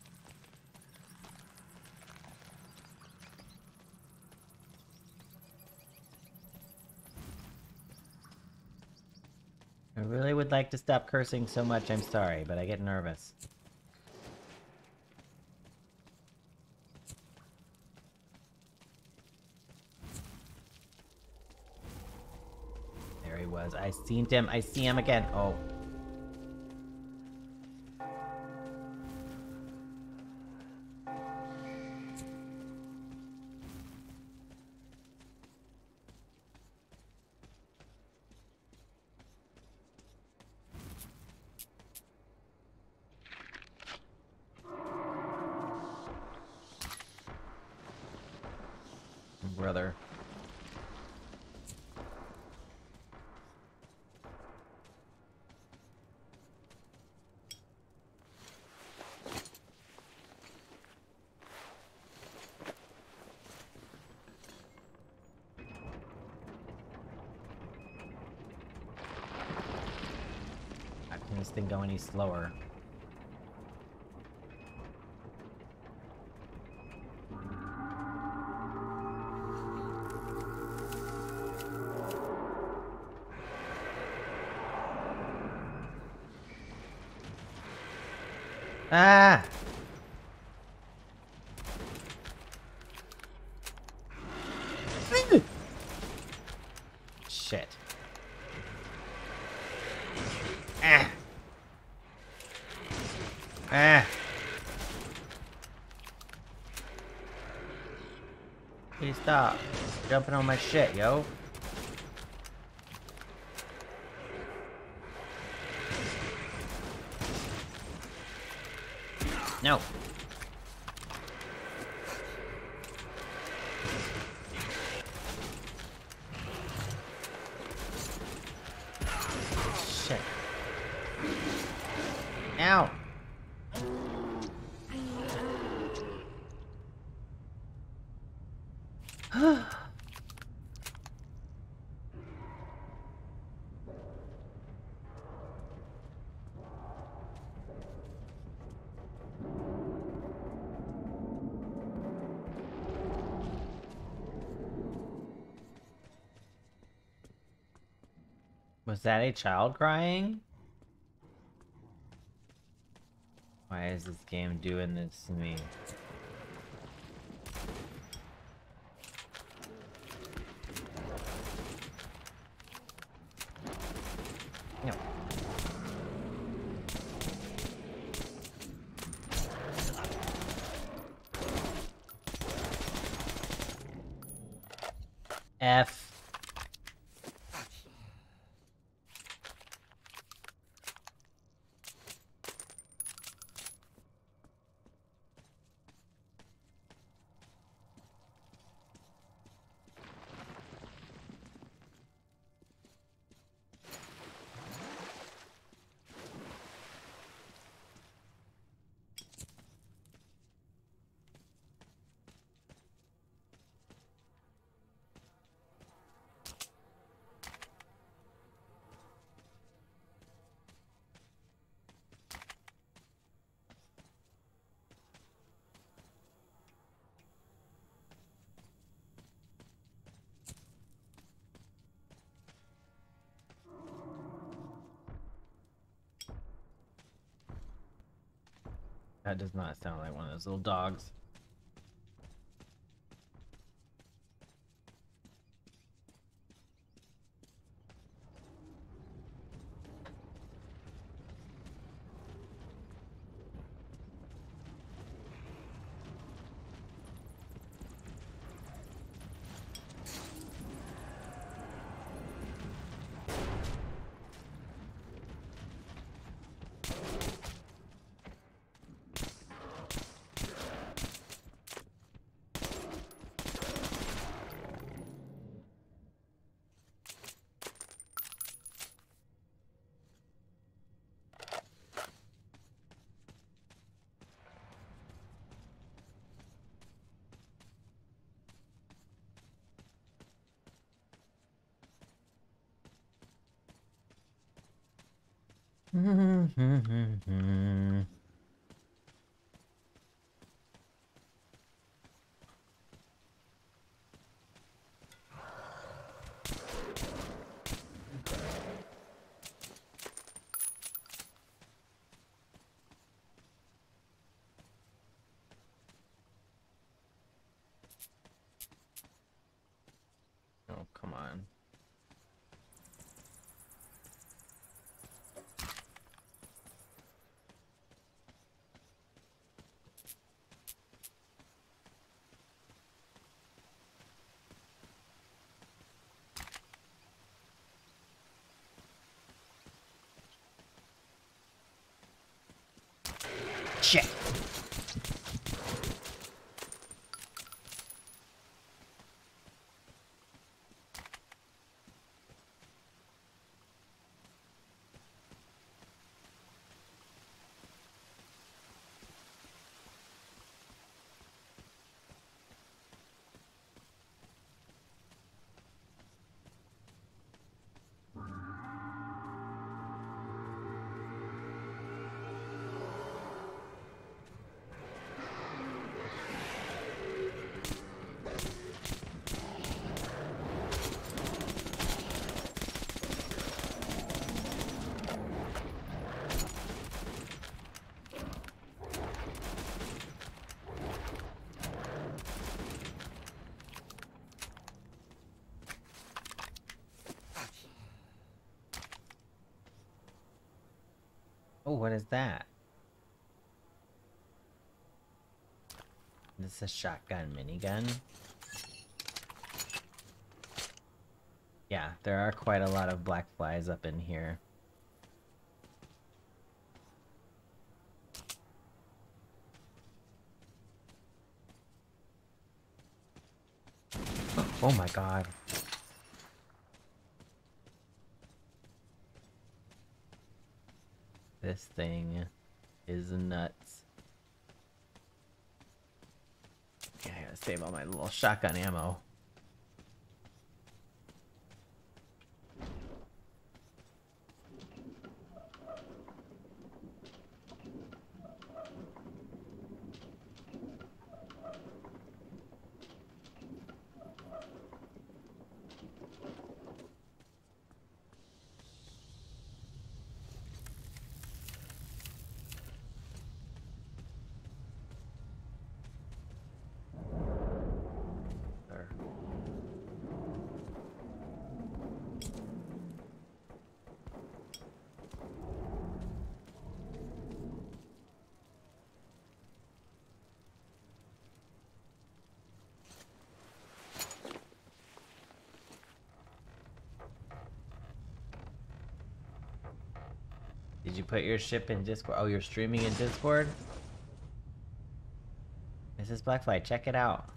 I really would like to stop cursing so much, I'm sorry, but I get nervous. There he was. I seen him. I see him again. Oh. Brother. How can this thing go any slower? Ah! Shit. Ah! Ah! Please stop jumping on my shit, yo. No. Shit. Ow. Was that a child crying? Why is this game doing this to me? No. F. That does not sound like one of those little dogs. Oh, come on. Shit. Oh, what is that? This is a shotgun minigun. Yeah, there are quite a lot of black flies up in here. Oh my god. This thing is nuts. Okay, I gotta save all my little shotgun ammo. Did you put your ship in Discord? Oh, you're streaming in Discord? This is Blackfly, check it out.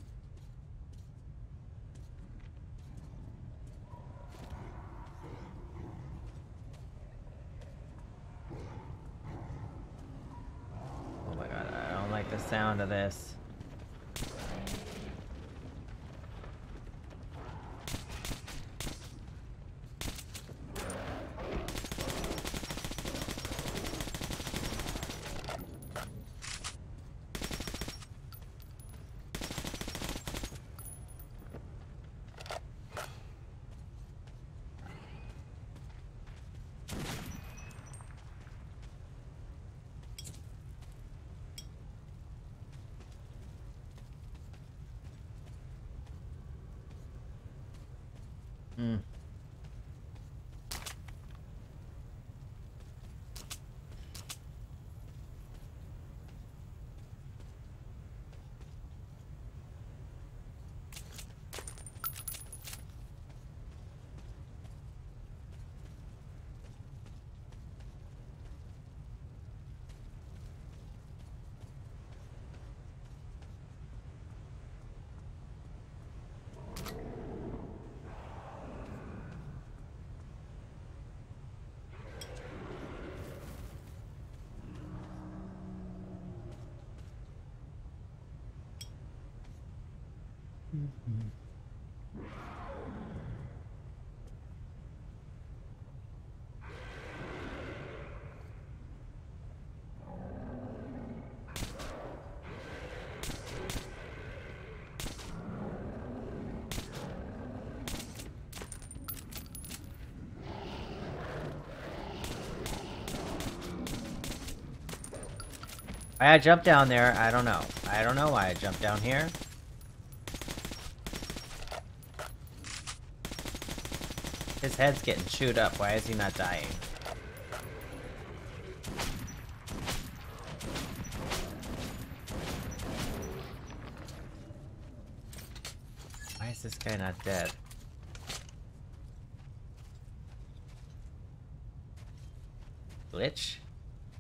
Oh my god, I don't like the sound of this. Hmm. Why I jumped down there, I don't know. I don't know why I jumped down here. His head's getting chewed up. Why is he not dying? Why is this guy not dead? Glitch?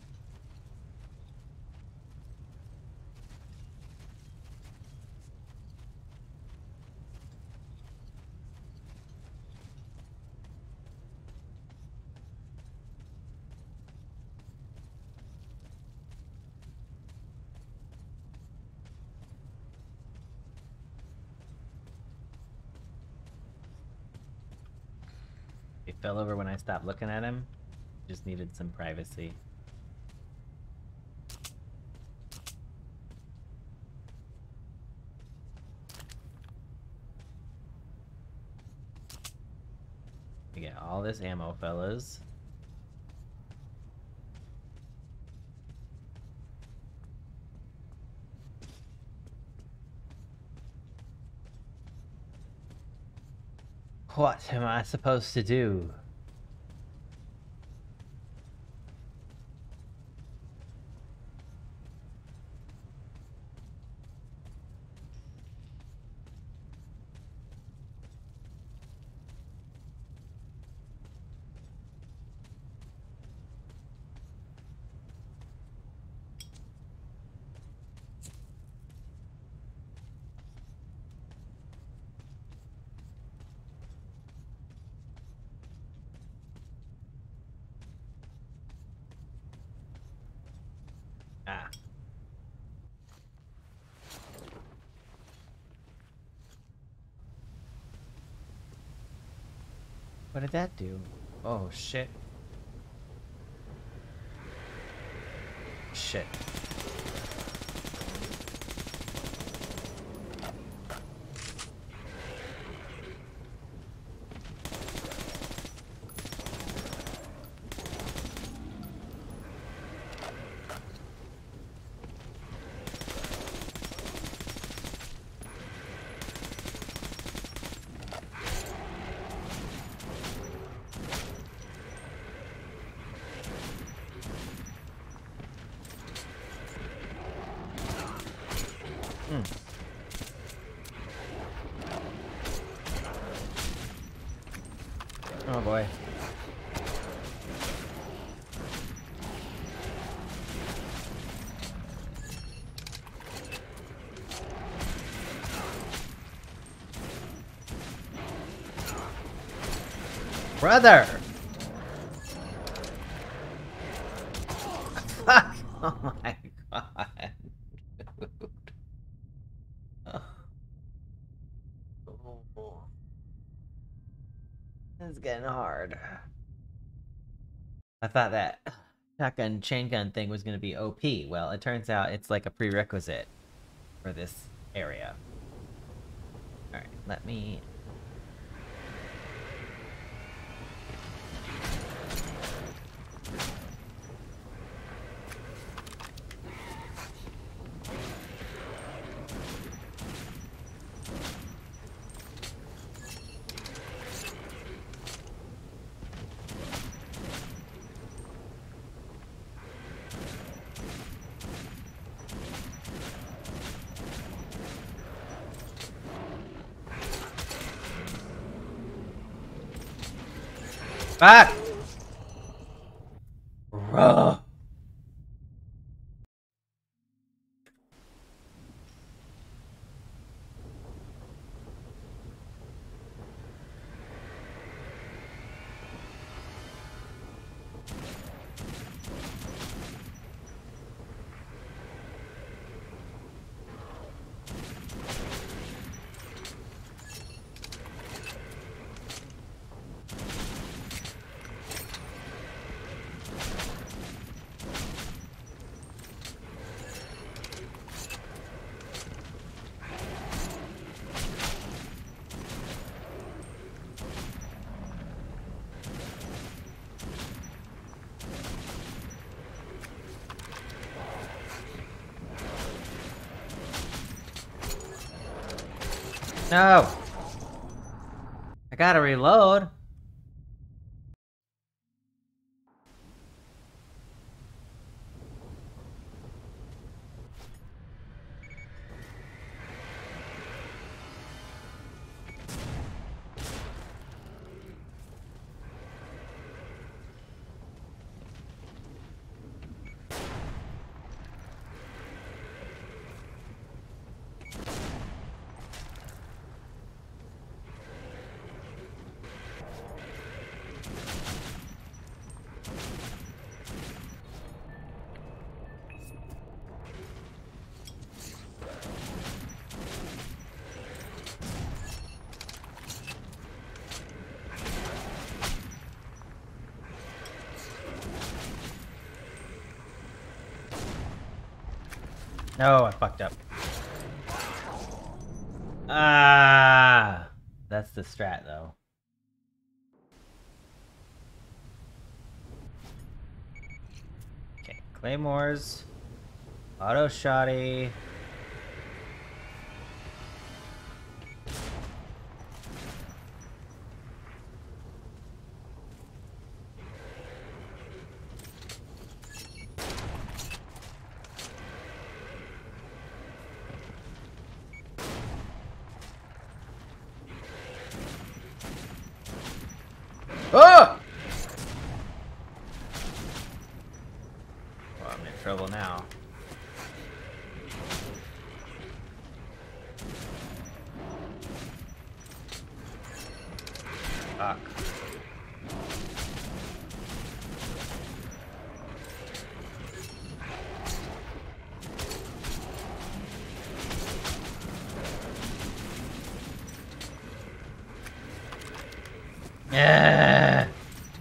He fell over when I stopped looking at him. Just needed some privacy. We get all this ammo, fellas. What am I supposed to do? Ah. What did that do? Oh, shit. Shit. Hmm. Oh boy. Brother! Fuck! Oh my god. Dude. Oh. It's getting hard. I thought that shotgun chain gun thing was going to be O P. Well, it turns out it's like a prerequisite for this area. Alright, let me... Fuck! Bruh. No! I gotta reload. No, I fucked up. Ah, that's the strat though. Okay, claymores, auto shoddy. Oh! Well, I'm in trouble now. Fuck. Yeah.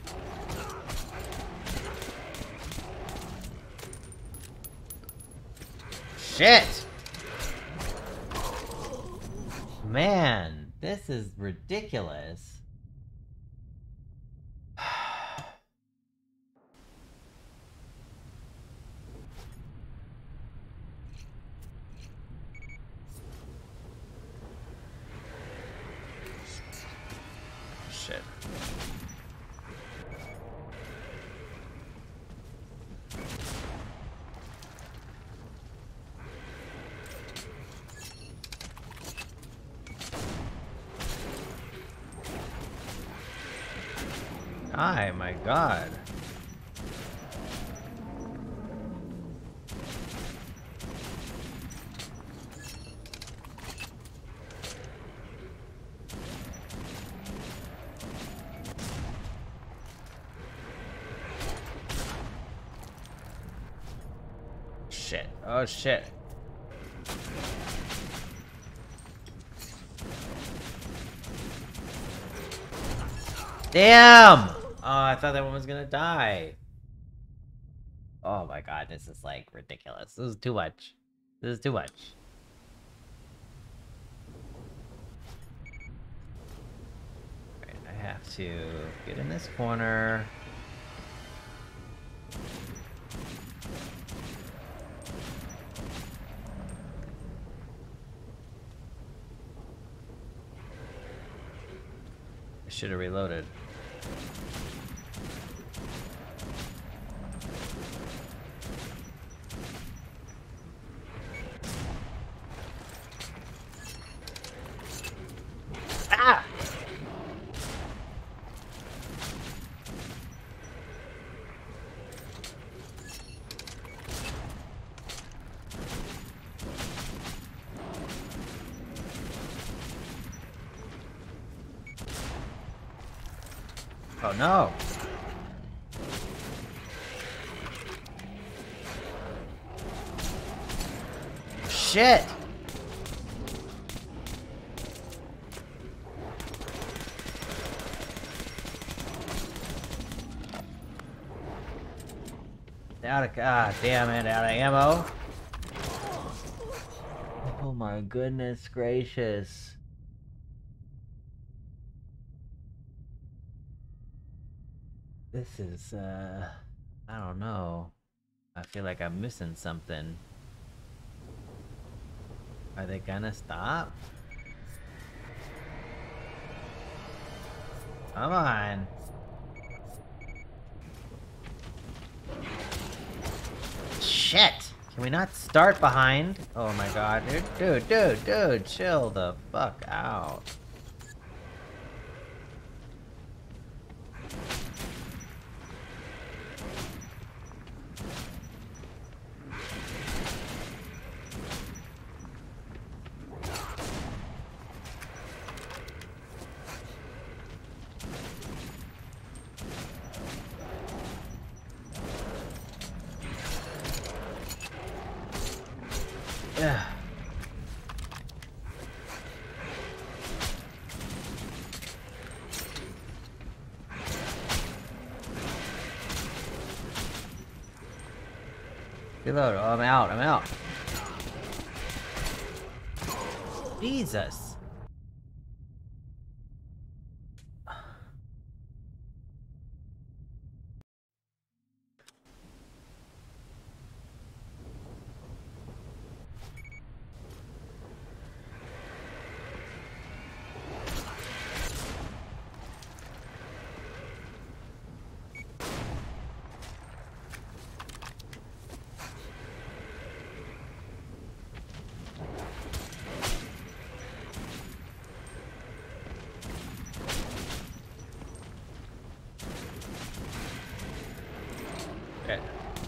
Shit! Man, this is ridiculous. Shit. Die, my god. Shit. Oh shit. Damn! Oh, I thought that one was gonna die. Oh my god, this is like ridiculous. This is too much. This is too much. Alright, I have to get in this corner. I should have reloaded. Ah! Oh no! Shit! Out of god damn it, out of ammo. Oh my goodness gracious. This is uh I don't know. I feel like I'm missing something. Are they gonna stop? Come on. Shit! Can we not start behind? Oh my god, dude, dude, dude, dude, chill the fuck out. Yeah. Reload. Oh, I'm out. I'm out. Jesus. Okay.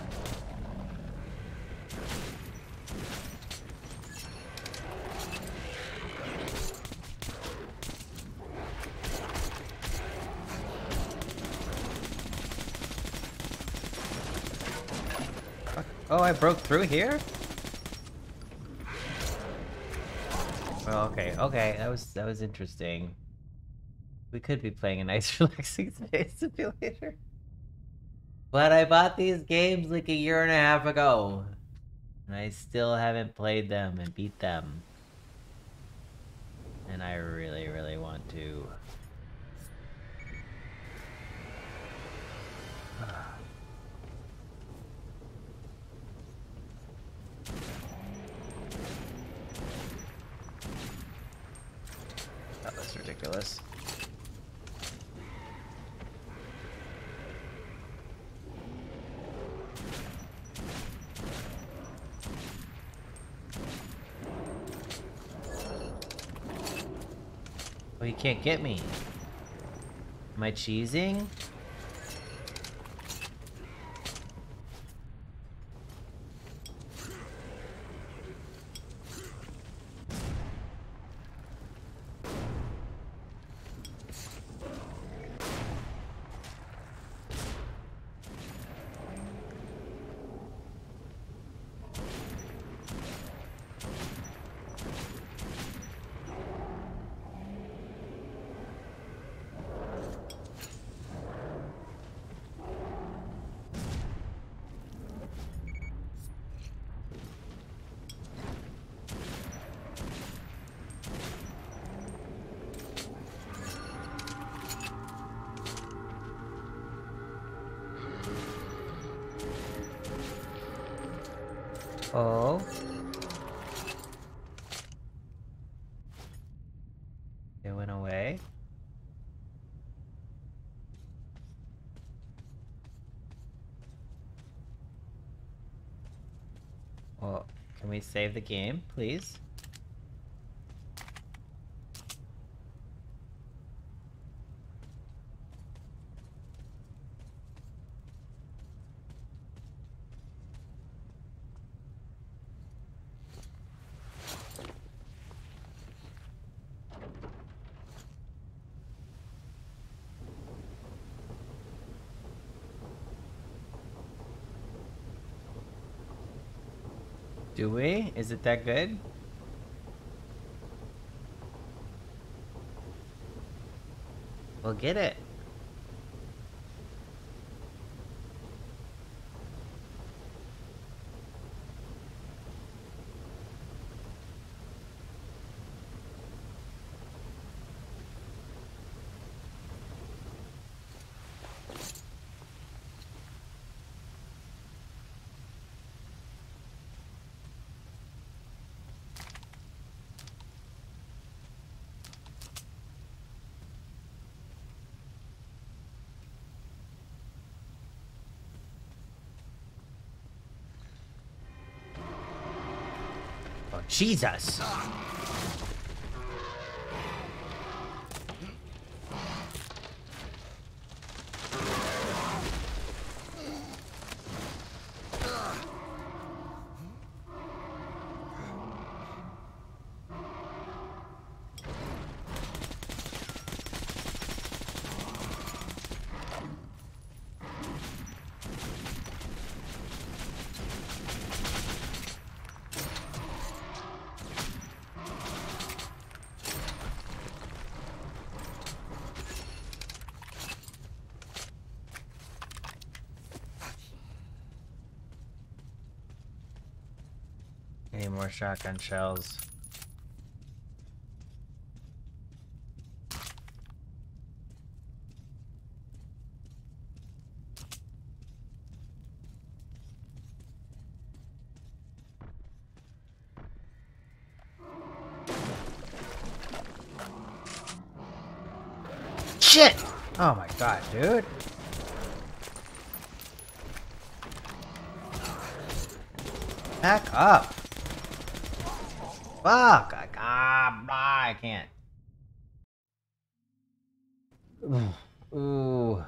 Oh, I broke through here? Well, okay, okay, that was that was interesting. We could be playing a nice relaxing space simulator. But I bought these games like a year and a half ago. And I still haven't played them and beat them. And I really, really want to. That was ridiculous. Oh, you can't get me. Am I cheesing? Oh. It went away. Well, can we save the game, please? Do we? Is it that good? We'll get it. Jesus! Any more shotgun shells? Shit! Oh my god, dude. Back up. Fuck! I, ah, blah, I can't. Ooh. Ooh.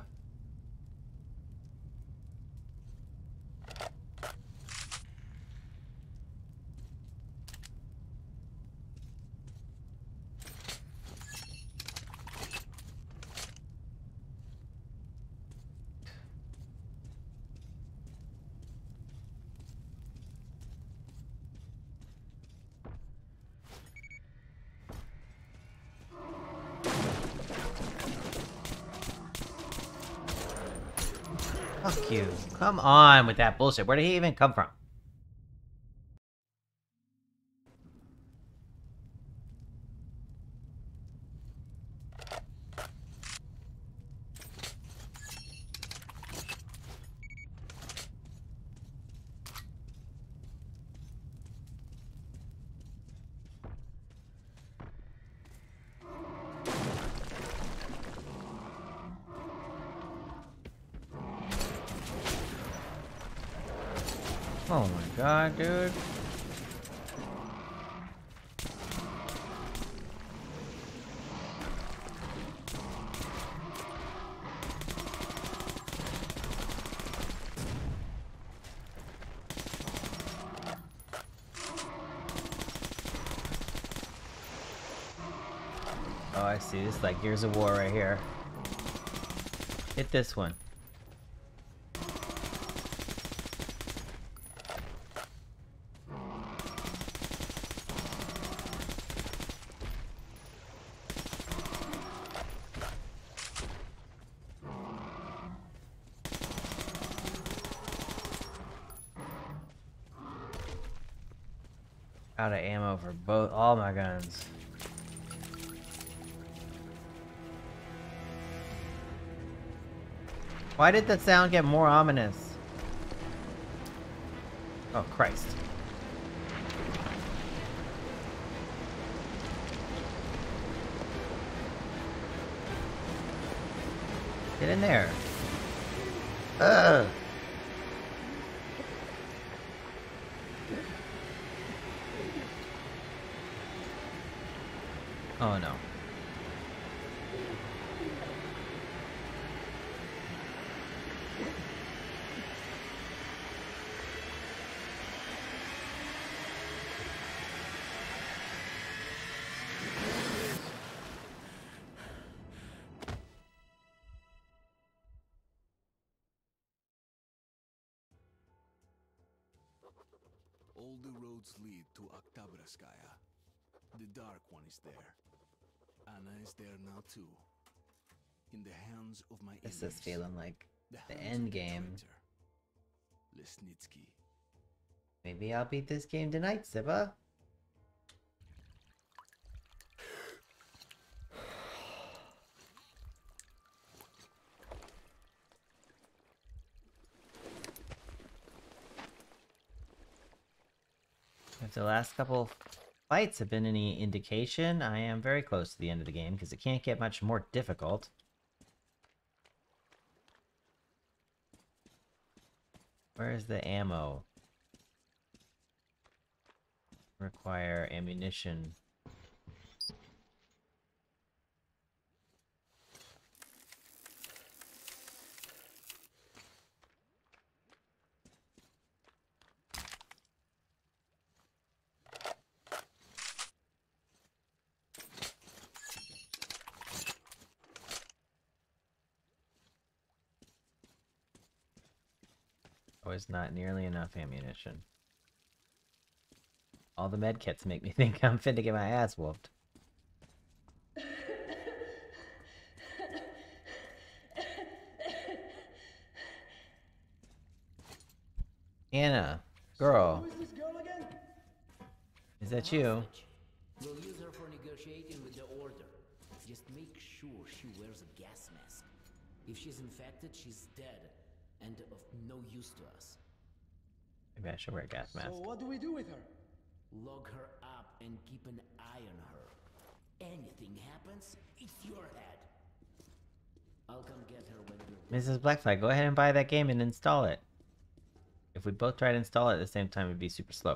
Fuck you. Come on with that bullshit. Where did he even come from? Oh my god, dude. Oh, I see. This is like Gears of War right here. Hit this one. Out of ammo for both all my guns. Why did the sound get more ominous? Oh Christ. Get in there. Ugh. Oh no. All the roads lead to Oktabrskaya. The Dark One is there. Anna is there now too. In the hands of my This enemies. is feeling like The the hands end of the game. traitor, Lesnitsky. Maybe I'll beat this game tonight, Sibba. If the last couple fights have been any indication, I am very close to the end of the game, because it can't get much more difficult. Where's the ammo? require ammunition. Was not nearly enough ammunition. All the med kits make me think I'm finna get my ass whooped. Anna, girl. So, who is this girl again? Is that you? We'll use her for negotiating with the Order. Just make sure she wears a gas mask. If she's infected, she's dead, and of no use to us. Maybe I should wear a gas mask. So what do we do with her? Log her up and keep an eye on her. Anything happens, it's your head. I'll come get her when you're done. Missus Blackfly, go ahead and buy that game and install it. If we both try to install it at the same time, it'd be super slow.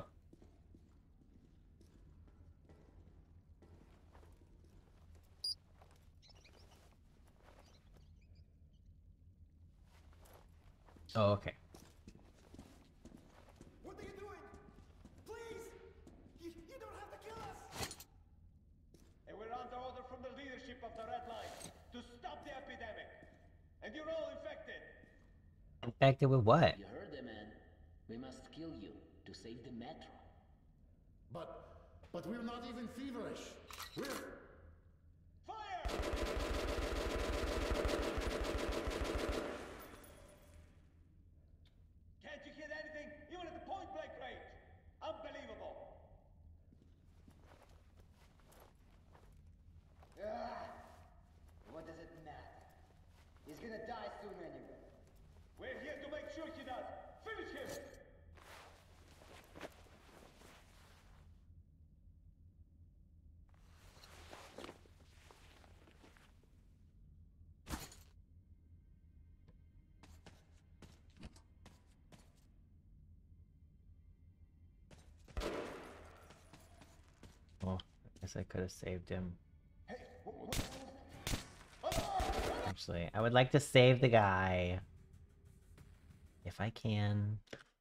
Oh, okay. What are you doing? Please! You, you don't have to kill us! And we're under order from the leadership of the Red Line to stop the epidemic. And you're all infected. Infected with what? You heard them, man. We must kill you to save the metro. But, but we're not even feverish. We're... Fire! Can't you hit anything, even at the point-blank range? Unbelievable. Ah, what does it matter? He's gonna die soon anyway. We're here to make sure he does. Finish him! Well, I guess I could have saved him. Actually, I would like to save the guy. If I can.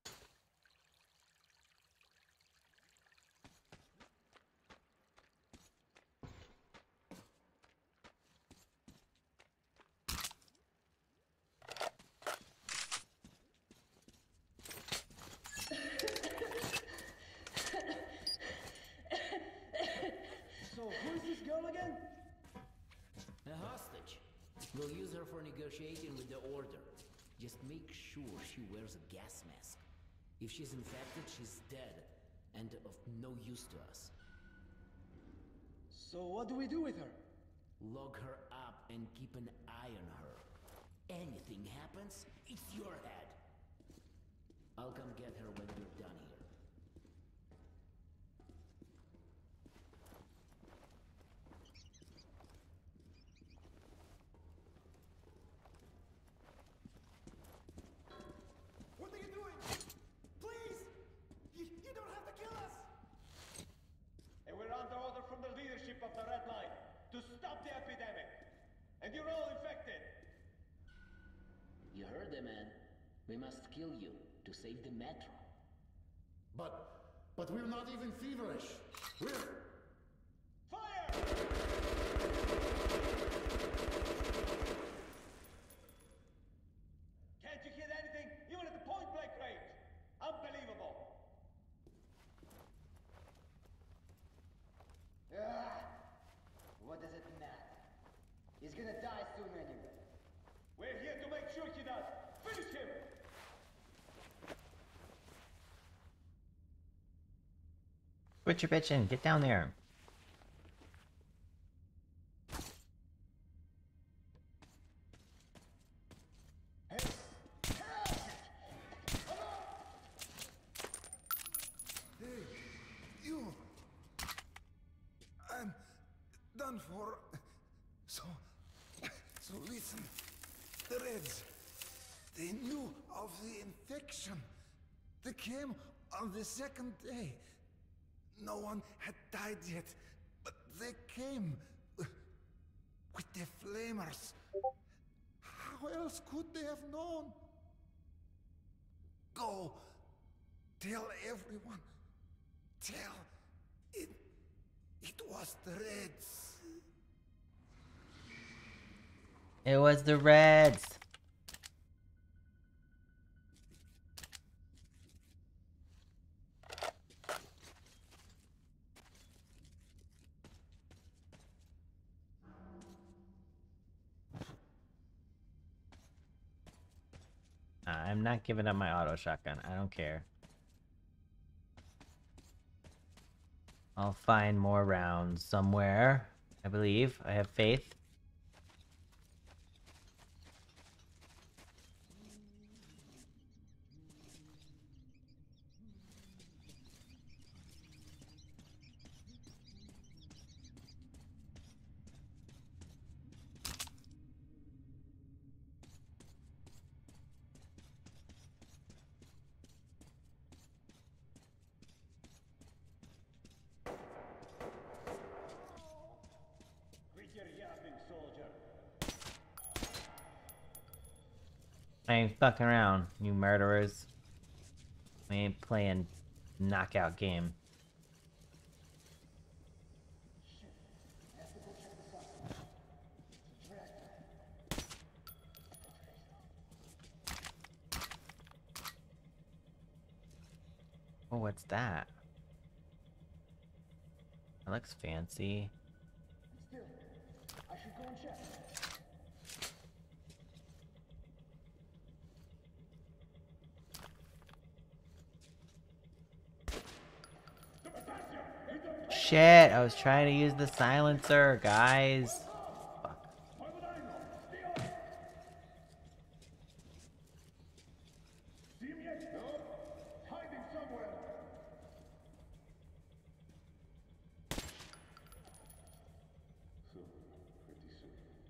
So, who is this girl again? A hostage. We'll use her for negotiating with the Order. Just make sure she wears a gas mask. If she's infected, she's dead, and of no use to us. So what do we do with her? Log her up and keep an eye on her. Anything happens, it's your head. I'll come get her when you're done here. What are you doing? Please! You, you don't have to kill us! And we're under order from the leadership of the Red Line to stop the epidemic. And you're all infected. You heard them, man. We must kill you to save the metro. But, but we're not even feverish. We're... Fire! Can't you hit anything, even at the point-blank range? Unbelievable. Ah, what does it matter? He's gonna die soon anyway. We're here to make sure he does. Finish him! Quit your bitching. Get down there. Hey, you! I'm done for. So, so listen. The Reds, they knew of the infection. They came on the second day. no one had died yet, but they came uh, with the flamers. How else could they have known? Go, tell everyone. Tell it. It was the Reds. It was the Reds. Uh, I'm not giving up my auto shotgun. I don't care. I'll find more rounds somewhere. I believe. I have faith. I ain't fucking around, you murderers. We ain't playing knockout game. Oh, what's that? That looks fancy. Still, I should go and check. Shit, I was trying to use the silencer, guys. Fuck. See him yet? No. Hiding somewhere. Soon, pretty soon.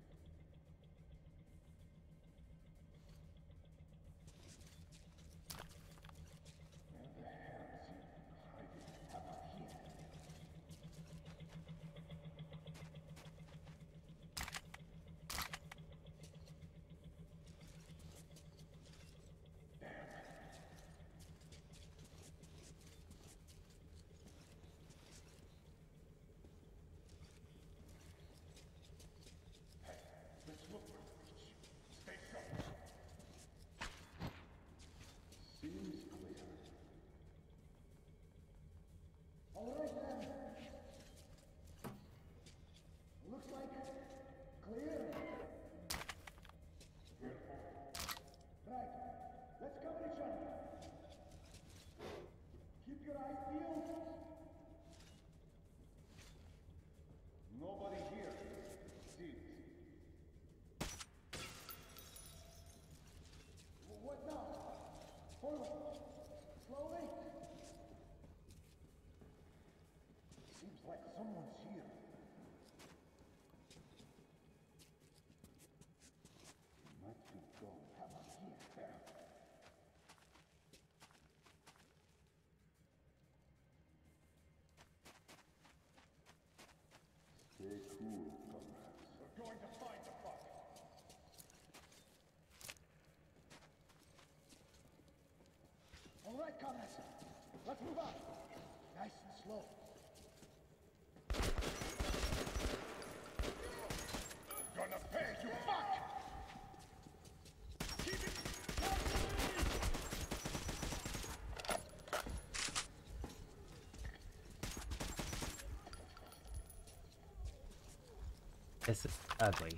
Where the hell is he hiding? How about here? Let's look for the breach. Stay sharp. Seems clear. All right then. Looks like clear. Right. Let's cover each other. Keep your eyes peeled. Nobody here. See. What now? Forward. Slowly. Seems like someone's here. Might be gone. How about here? There. Stay cool, comrades. We're going to find the fuck. All right, comrades. Let's move on. Nice and slow. Gonna pay, you fuck! Keep it! This is ugly.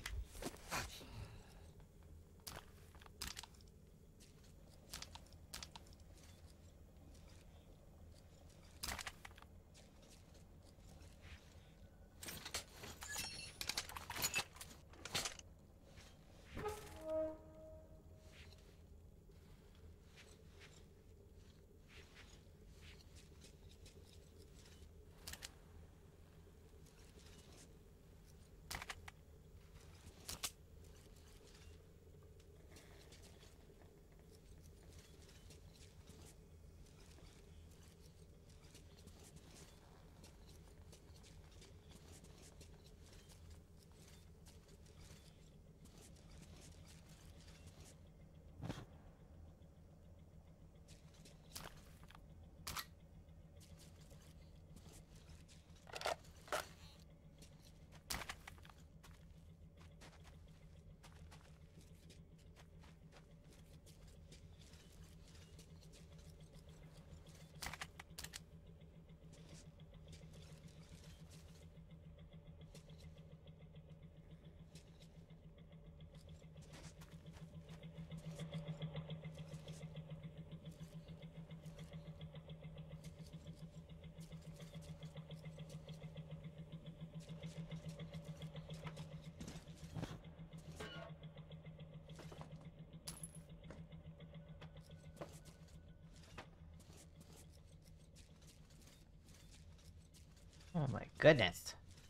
Oh my goodness.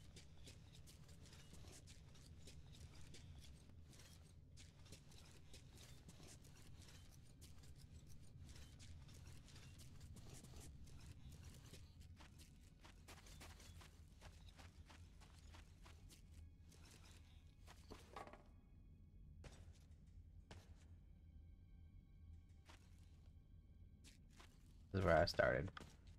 This is where I started.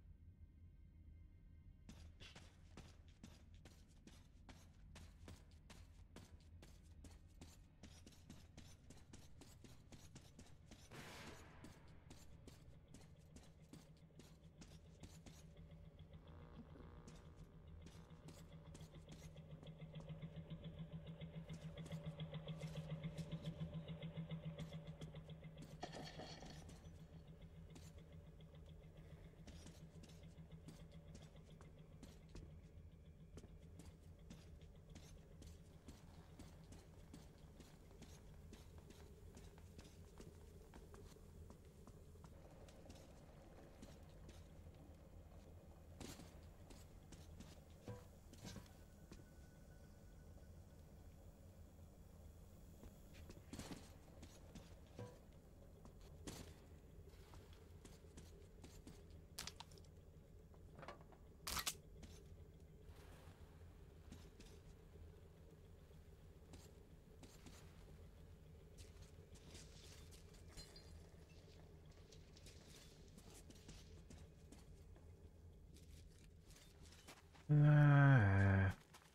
Ah.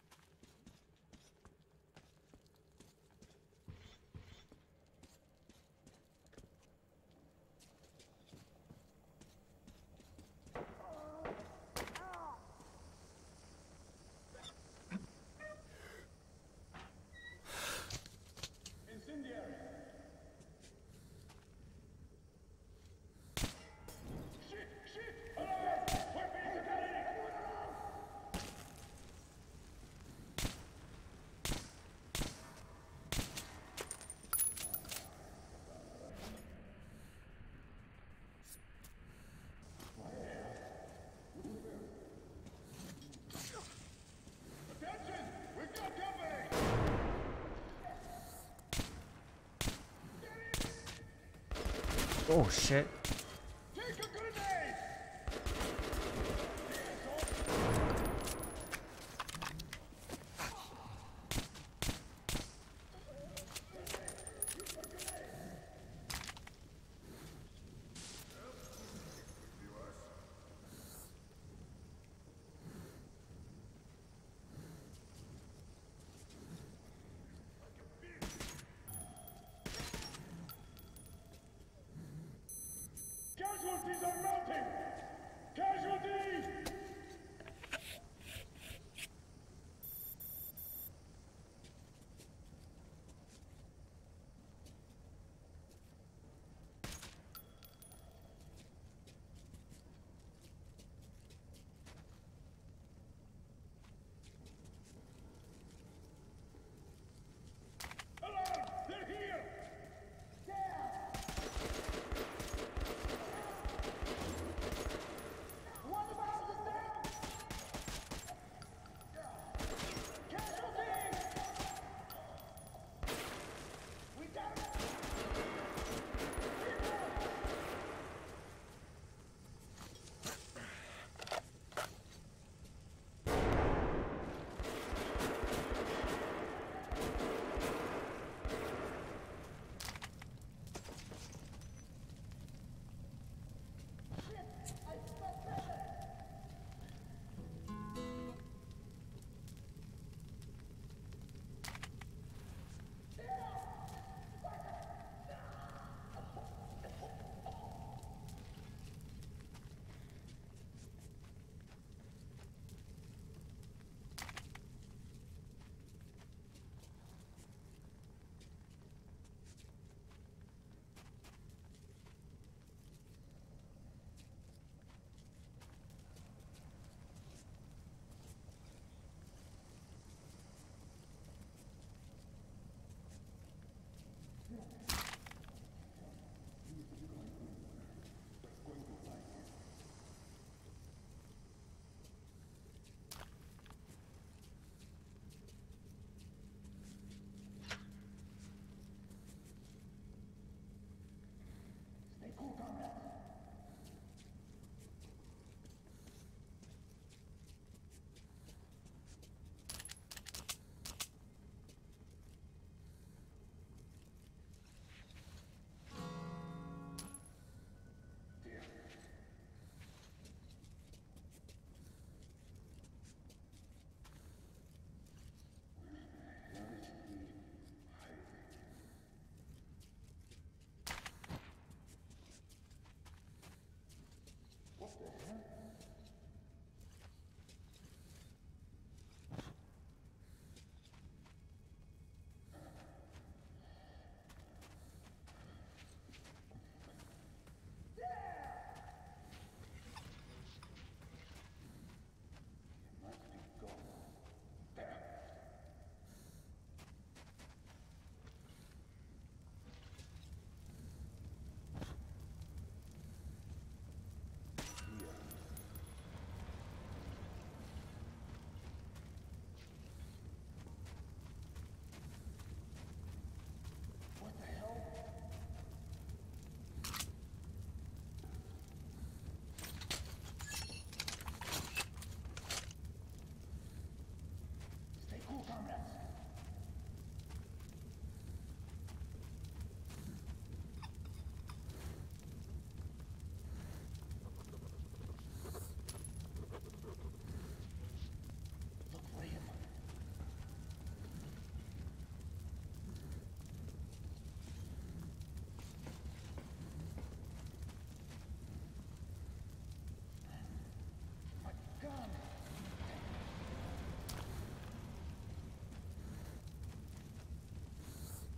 Incendiary! Shit! Shit! Alarm! We're being attacked! Everyone around! Attention! We got company! Oh shit. Take a grenade!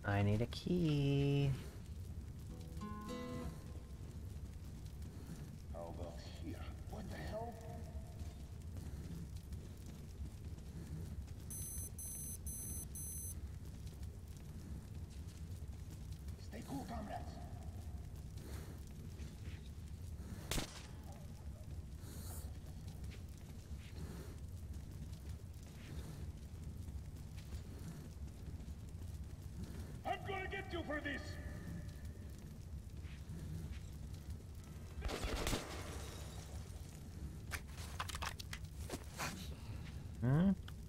I need a key. How about here? What the hell? Stay cool, comrades. I'm gonna get you for this! Hmm?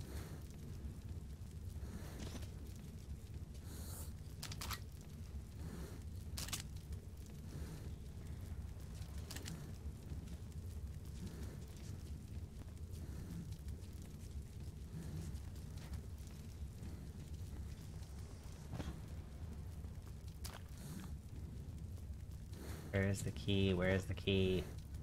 Where's the key? Where's the key?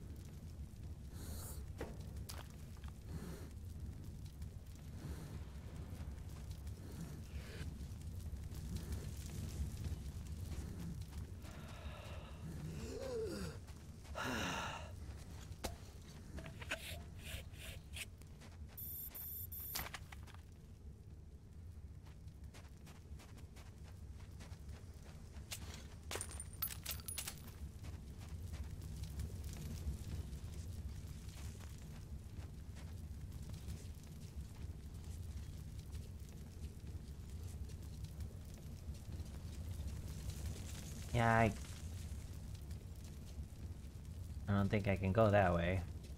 Yeah, I... I don't think I can go that way.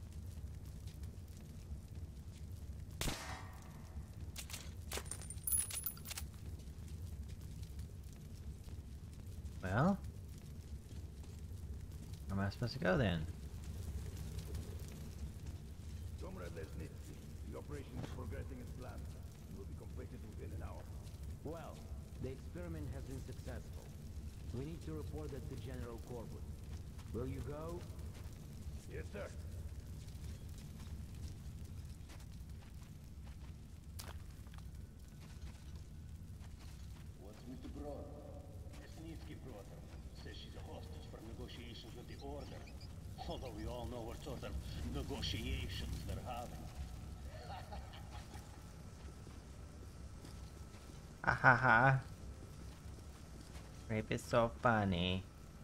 Well? Where am I supposed to go then? Comrade Lesnitsky, the operation is progressing as planned. It will be completed within an hour. Well, the experiment has been successful. We need to report it to General Corbett. Will you go? Yes, sir. What's with the broad? Lesnitsky brought her. Says she's a hostage for negotiations with the Order. Although we all know what sort of negotiations they're having. Ha ha ha. Rape is so funny.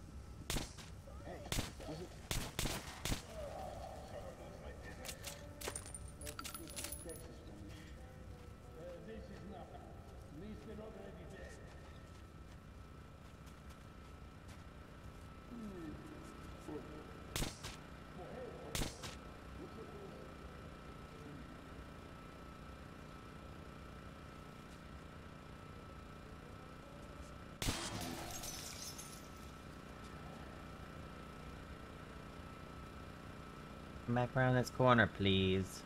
This is nothing. Mister already dead. Come back around this corner, please.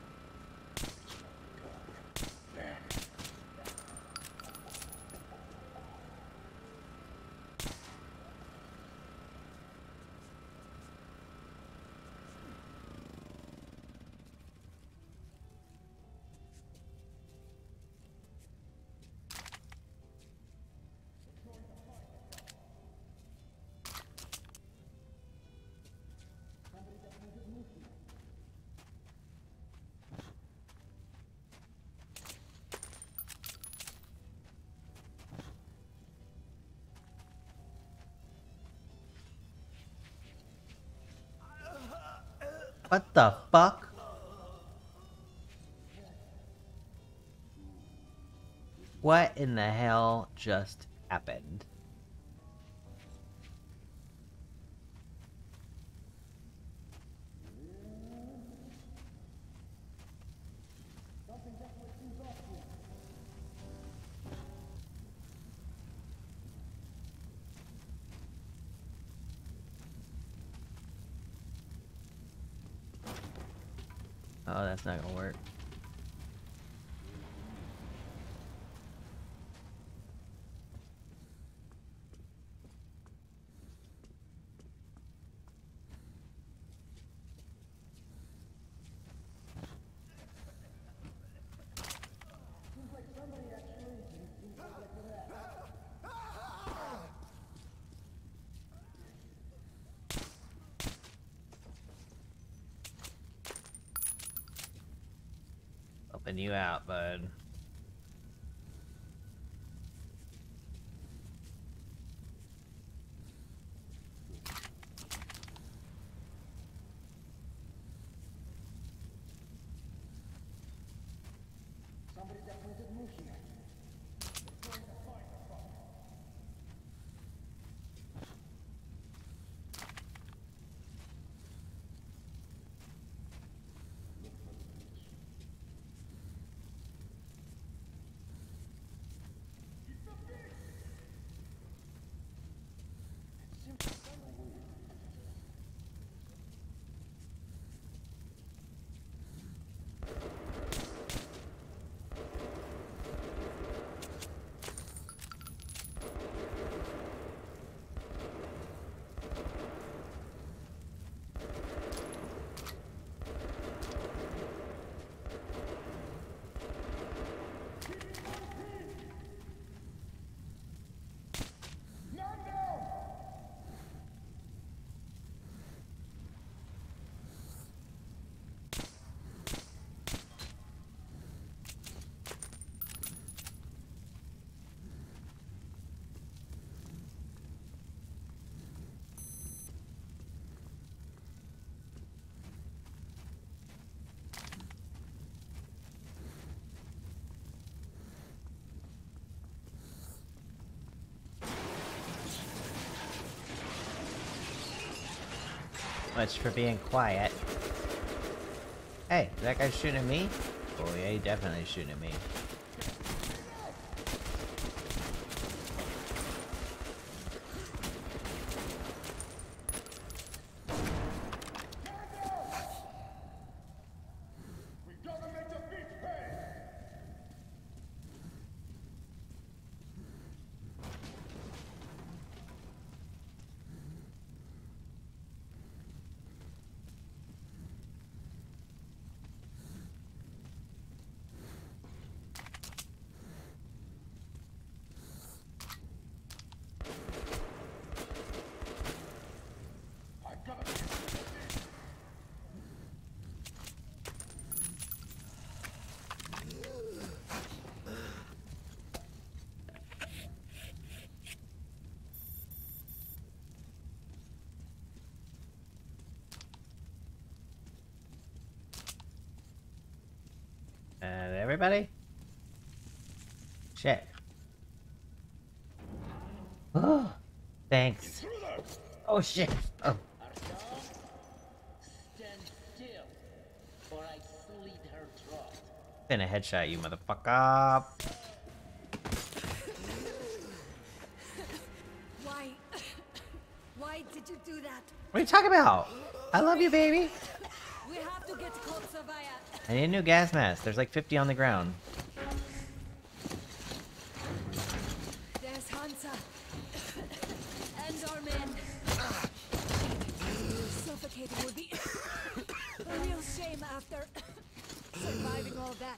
What the fuck? What in the hell just happened? Oh, that's not gonna work. Helping you out, bud. Somebody definitely did move here. Much for being quiet. Hey, is that guy shooting at me? Oh yeah, he definitely shooting at me. And everybody? Shit. Oh, thanks. Oh shit. Oh. Stand still, or I slit her throat. Then a headshot, you motherfucker. Why? Why did you do that? What are you talking about? I love you, baby. We have to get to Kotsavaya. I need a new gas mask. There's like fifty on the ground. There's Hansa. And our men. Suffocating would be a real shame after surviving all that.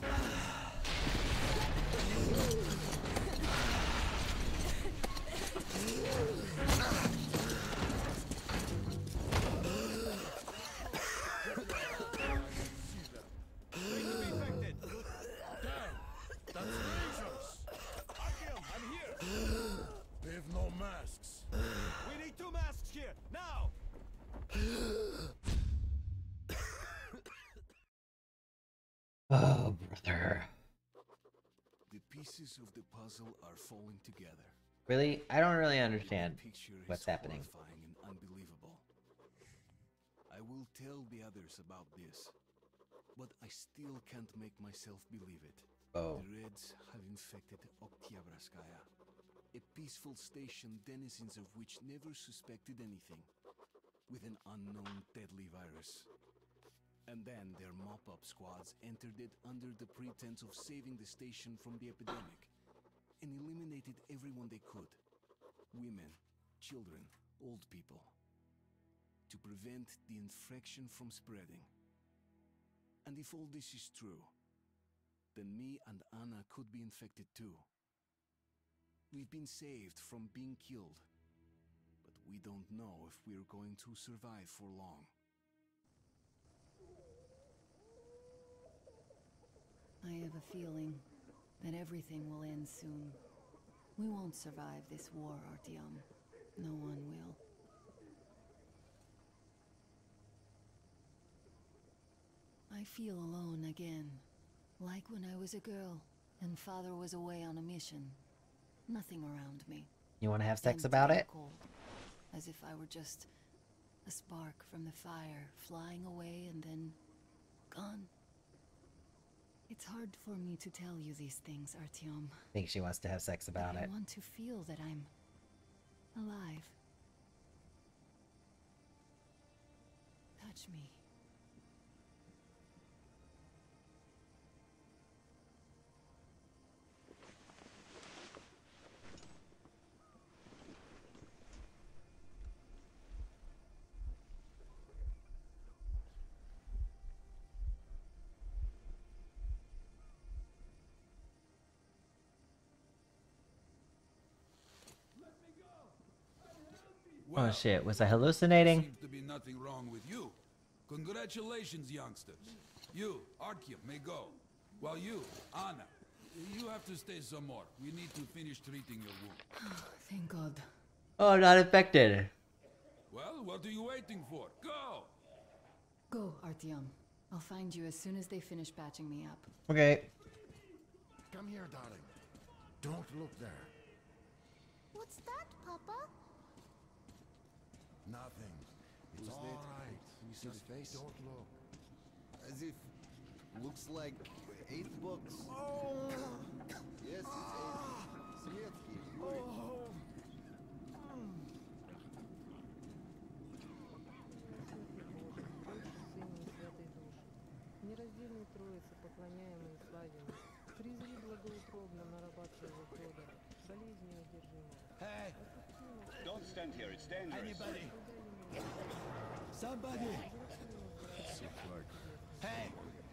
Oh, brother. The pieces of the puzzle are falling together. Really? I don't really understand The picture what's is happening. horrifying and unbelievable. I will tell the others about this, but I still can't make myself believe it. Oh. The Reds have infected Oktyabrskaya, a peaceful station denizens of which never suspected anything, with an unknown deadly virus. And then their mop-up squads entered it under the pretense of saving the station from the epidemic, and eliminated everyone they could. Women, children, old people. To prevent the infection from spreading. And if all this is true, then me and Anna could be infected too. We've been saved from being killed, but we don't know if we're going to survive for long. I have a feeling that everything will end soon. We won't survive this war, Artyom. No one will. I feel alone again. Like when I was a girl, and father was away on a mission. Nothing around me. You want to have sex Empty about and it? cold. As if I were just a spark from the fire, flying away and then gone. It's hard for me to tell you these things, Artyom. I think she wants to have sex about But it. I want to feel that I'm alive. Touch me. Oh shit, was I hallucinating? Seems to be nothing wrong with you. Congratulations, youngsters. You, Artyom, may go. While you, Anna, you have to stay some more. We need to finish treating your wound. Thank God. Oh, I'm not infected. Well, what are you waiting for? Go! Go, Artyom. I'll find you as soon as they finish patching me up. Okay. Come here, darling. Don't look there. What's that, Papa? Nothing. It's all right. Can you see his face? Don't look. As if looks like eight books. Oh. Yes, it's eight. Smetki, Yuri. Нераздельной Троице, поклоняемой и славимой, призри благоутробно нарабатывая Федора, болезнь неудержимая. Hey! Don't stand here, it's dangerous. Anybody? Somebody! Hey!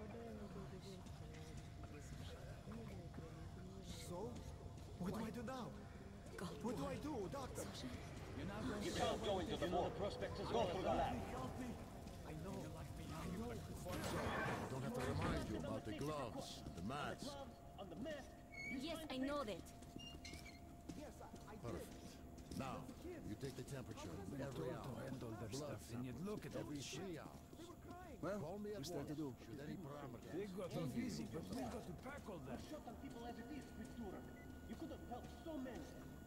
So? What do I do now? What do I do, doctor? You're not going You to can't go into the vault. Prospectors go through the lab. I know. I know. I don't have to remind you about the gloves, the mats. on the mask. Yes, I know that. Perfect. Now, you take the temperature every hour. Blood sample. look at every this shit. three hours. Well, Call me at what's there once. to do? Should any parameters. They got too busy, but we got to pack all that. Shot on people as it is, Victor. You could have helped so many.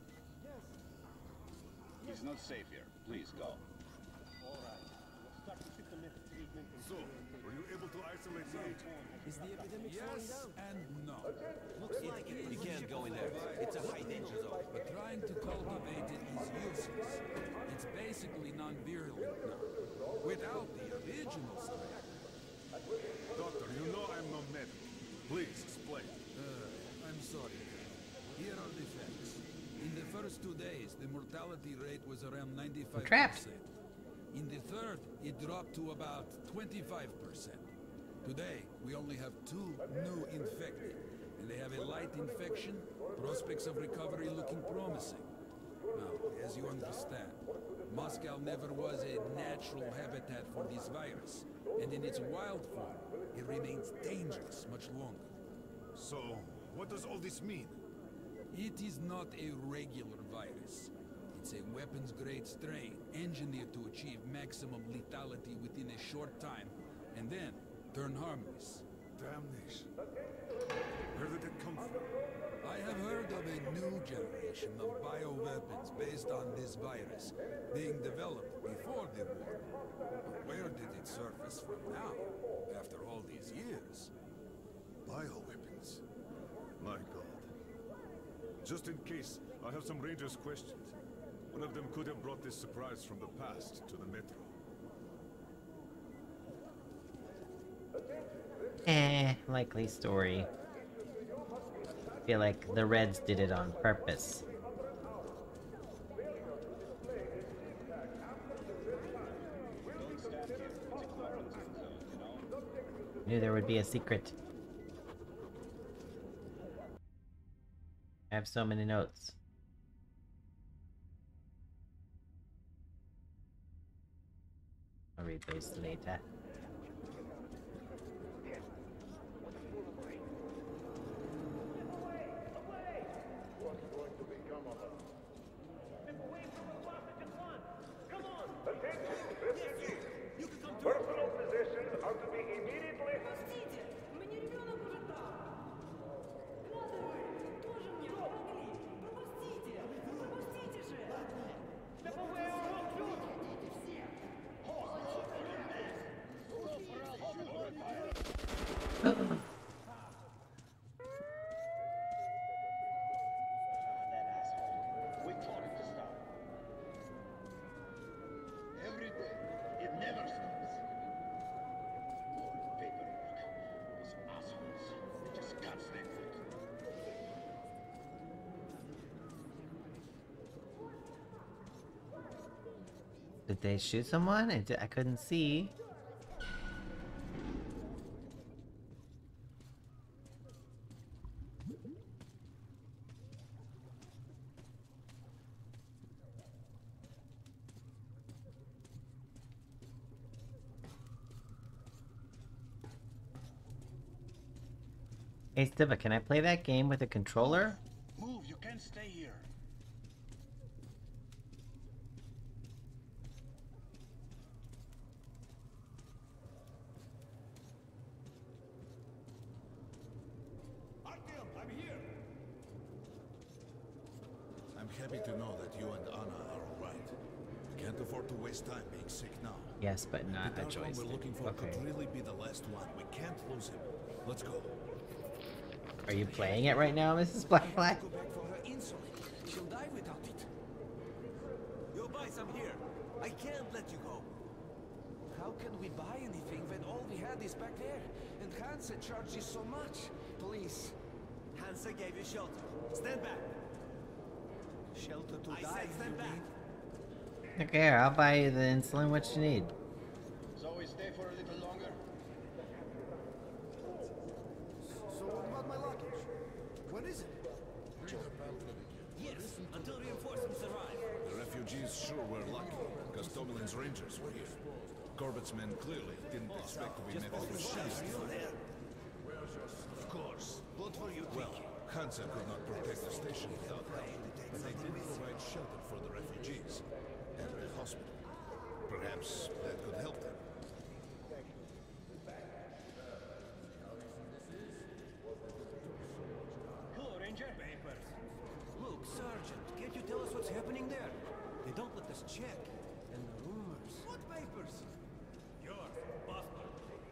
He's not safe here. Please go. All right. Let's start to fit the method treatment. and- So, were you able to isolate the agent? Is the epidemic slowing Yes down? and no. Looks like it. You can't go in there. It's a high danger zone. But trying to cultivate it is useless. It's basically non-virulent now. Without the original strain. Doctor, you know I'm no medic. Please, explain. Uh, I'm sorry. Here are the facts. In the first two days, the mortality rate was around ninety-five percent. Trapped. In the third, it dropped to about twenty-five percent. Today, we only have two new infected, and they have a light infection, prospects of recovery looking promising. Now, as you understand, Moscow never was a natural habitat for this virus, and in its wild form, it remains dangerous much longer. So, what does all this mean? It is not a regular virus. It's a weapons-grade strain, engineered to achieve maximum lethality within a short time, and then turn harmless. Damnation. Where did it come from? I have heard of a new generation of bioweapons based on this virus, being developed before the war. But where did it surface from now, after all these years? Bioweapons. My God. Just in case, I have some Rangers' questions. One of them could have brought this surprise from the past to the Metro. Eh, likely story. I feel like the Reds did it on purpose. Don't stand here. It's a quarantine zone, you know? Knew there would be a secret. I have so many notes. I'll read those later. Did they shoot someone? I, di I couldn't see. Hey Stiva, can I play that game with a controller? Move, you can't stay here. Artyom, I'm here. I'm happy to know that you and Anna are all right. We can't afford to waste time being sick now. Yes, but not the a dark one joystick. we're looking for Okay. could really be the last one. We can't lose him. Let's go. Are you playing it right now, Missus Blackfly? Go back for her insulin. She'll die without it. You'll buy some here. I can't let you go. How can we buy anything when all we had is back there? And Hansa charges so much. Please. Hansa gave you shelter. Stand back. Shelter to I die. said stand you back. mean? Okay, I'll buy you the insulin. What you need? So we stay for a little longer? So what about my luggage? When is it? Yes, until reinforcements arrive. The refugees sure were lucky, because Tomelin's rangers were here. Corbett's men clearly didn't expect to be met with shells. Of course. What were you Well, thinking? Hansa could not protect the station without help, but they did provide shelter for the refugees and the hospital. Perhaps that could help them. Hello, Ranger. Papers. Look, Sergeant, can't you tell us what's happening there? They don't let us check. And the rumors. What papers? Yours, passport.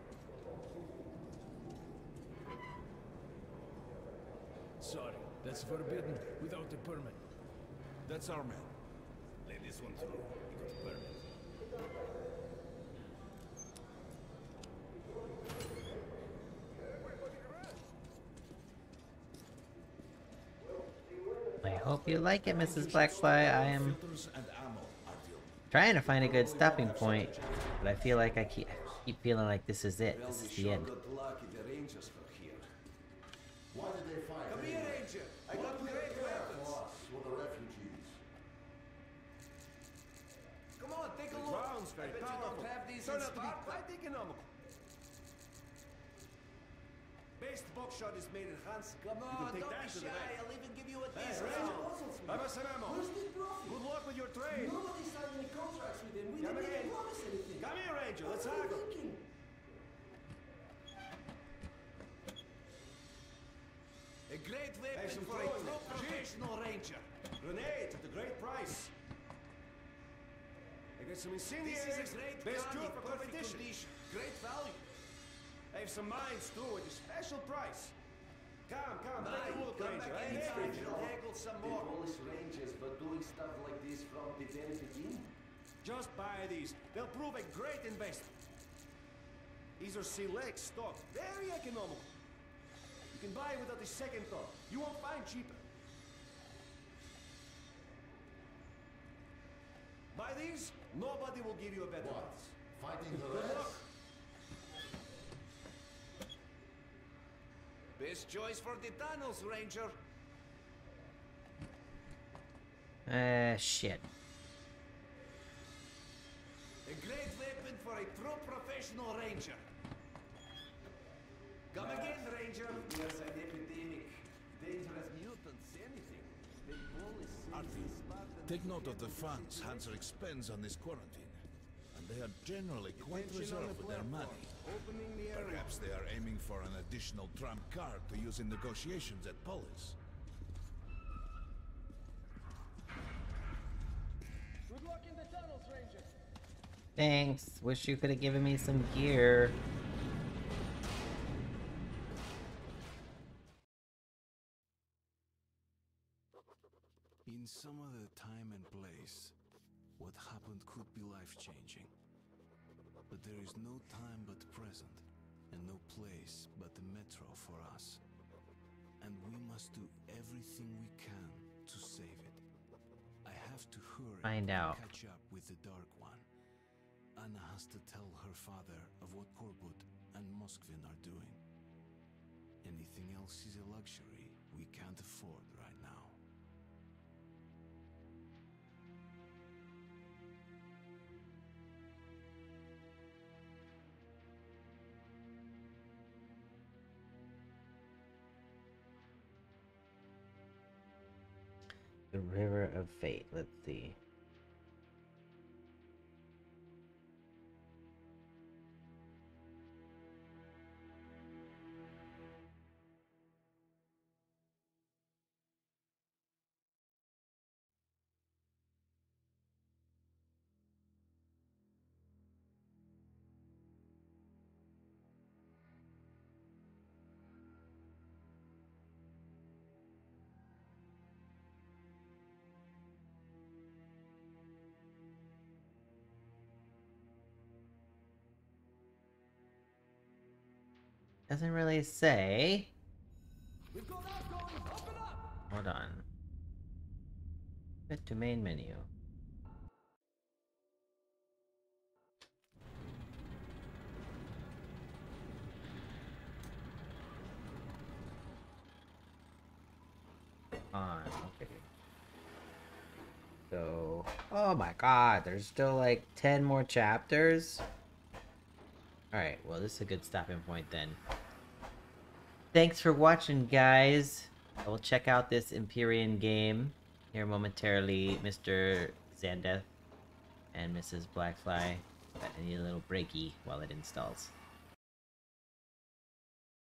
Sorry, that's forbidden without a permit. That's our man. Lay this one through. You got a permit. I hope you like it, Missus Blackfly. I am Filters and ammo, Artyom. trying to find a good stopping point, but I feel like I keep keep feeling like this is it. This is the end. lucky the Rangers were here. Why did they fight? Come here, Ranger. I got great weapons. For the refugees. Come on, take a The look. ground's very I bet you powerful. don't have these Turn in out to be stock. quite economical. Best buckshot is made in Hansa. Come You on, can take don't that be to the shy. bank. I'll even give you a Hey, decent Ranger, round. have us some ammo. Where's the profit? Good luck with your trade. Nobody signed any contracts with him. We Come didn't again. even promise anything. Come here, Ranger. Let's What are you haggle. thinking? A great weapon some for a throwing true there. professional ranger. Grenades at a great price. I got some This incendiaries. is a great Best gun cure in for perfect competition. condition. Great value. I have some mines too at a special price. Come, come, take a look, come Ranger. back Hey, anytime. Ranger. We'll haggle some The more. Polish Rangers were doing stuff like this from the very beginning. Just buy these. They'll prove a great investment. These are select stock. Very economical. You can buy without a second thought. You won't find cheaper. Buy these, nobody will give you a better What? price. Fighting the Good rest? luck. Best choice for the tunnels, Ranger. Uh, shit. A great weapon for a true professional ranger. Come again, Ranger. There's an epidemic. Dangerous mutants, anything. They polish Artyom, Spartan. take note of the funds Hansa expends on this quarantine. And they are generally quite Attention on reserved the with their platform. money. Opening the area. Perhaps they are aiming for an additional trump card to use in negotiations at Polis. Good luck in the tunnels, Ranger. Thanks. Wish you could have given me some gear. In some other time and place, what happened could be life-changing. But there is no time but present, and no place but the metro for us. And we must do everything we can to save it. I have have to hurry Find and out. catch up with the Dark One. Anna has to tell her father of what Korbut and Moskvin are doing. Anything else is a luxury we can't afford right now. The River of Fate. Let's see. Doesn't really say. Hold on. Get to main menu. On, okay. So, oh my god, there's still like ten more chapters. Alright, well, this is a good stopping point then. Thanks for watching, guys. I will check out this Empyrean game here momentarily, Mister Zandeth and Missus Blackfly. But I need a little breaky while it installs.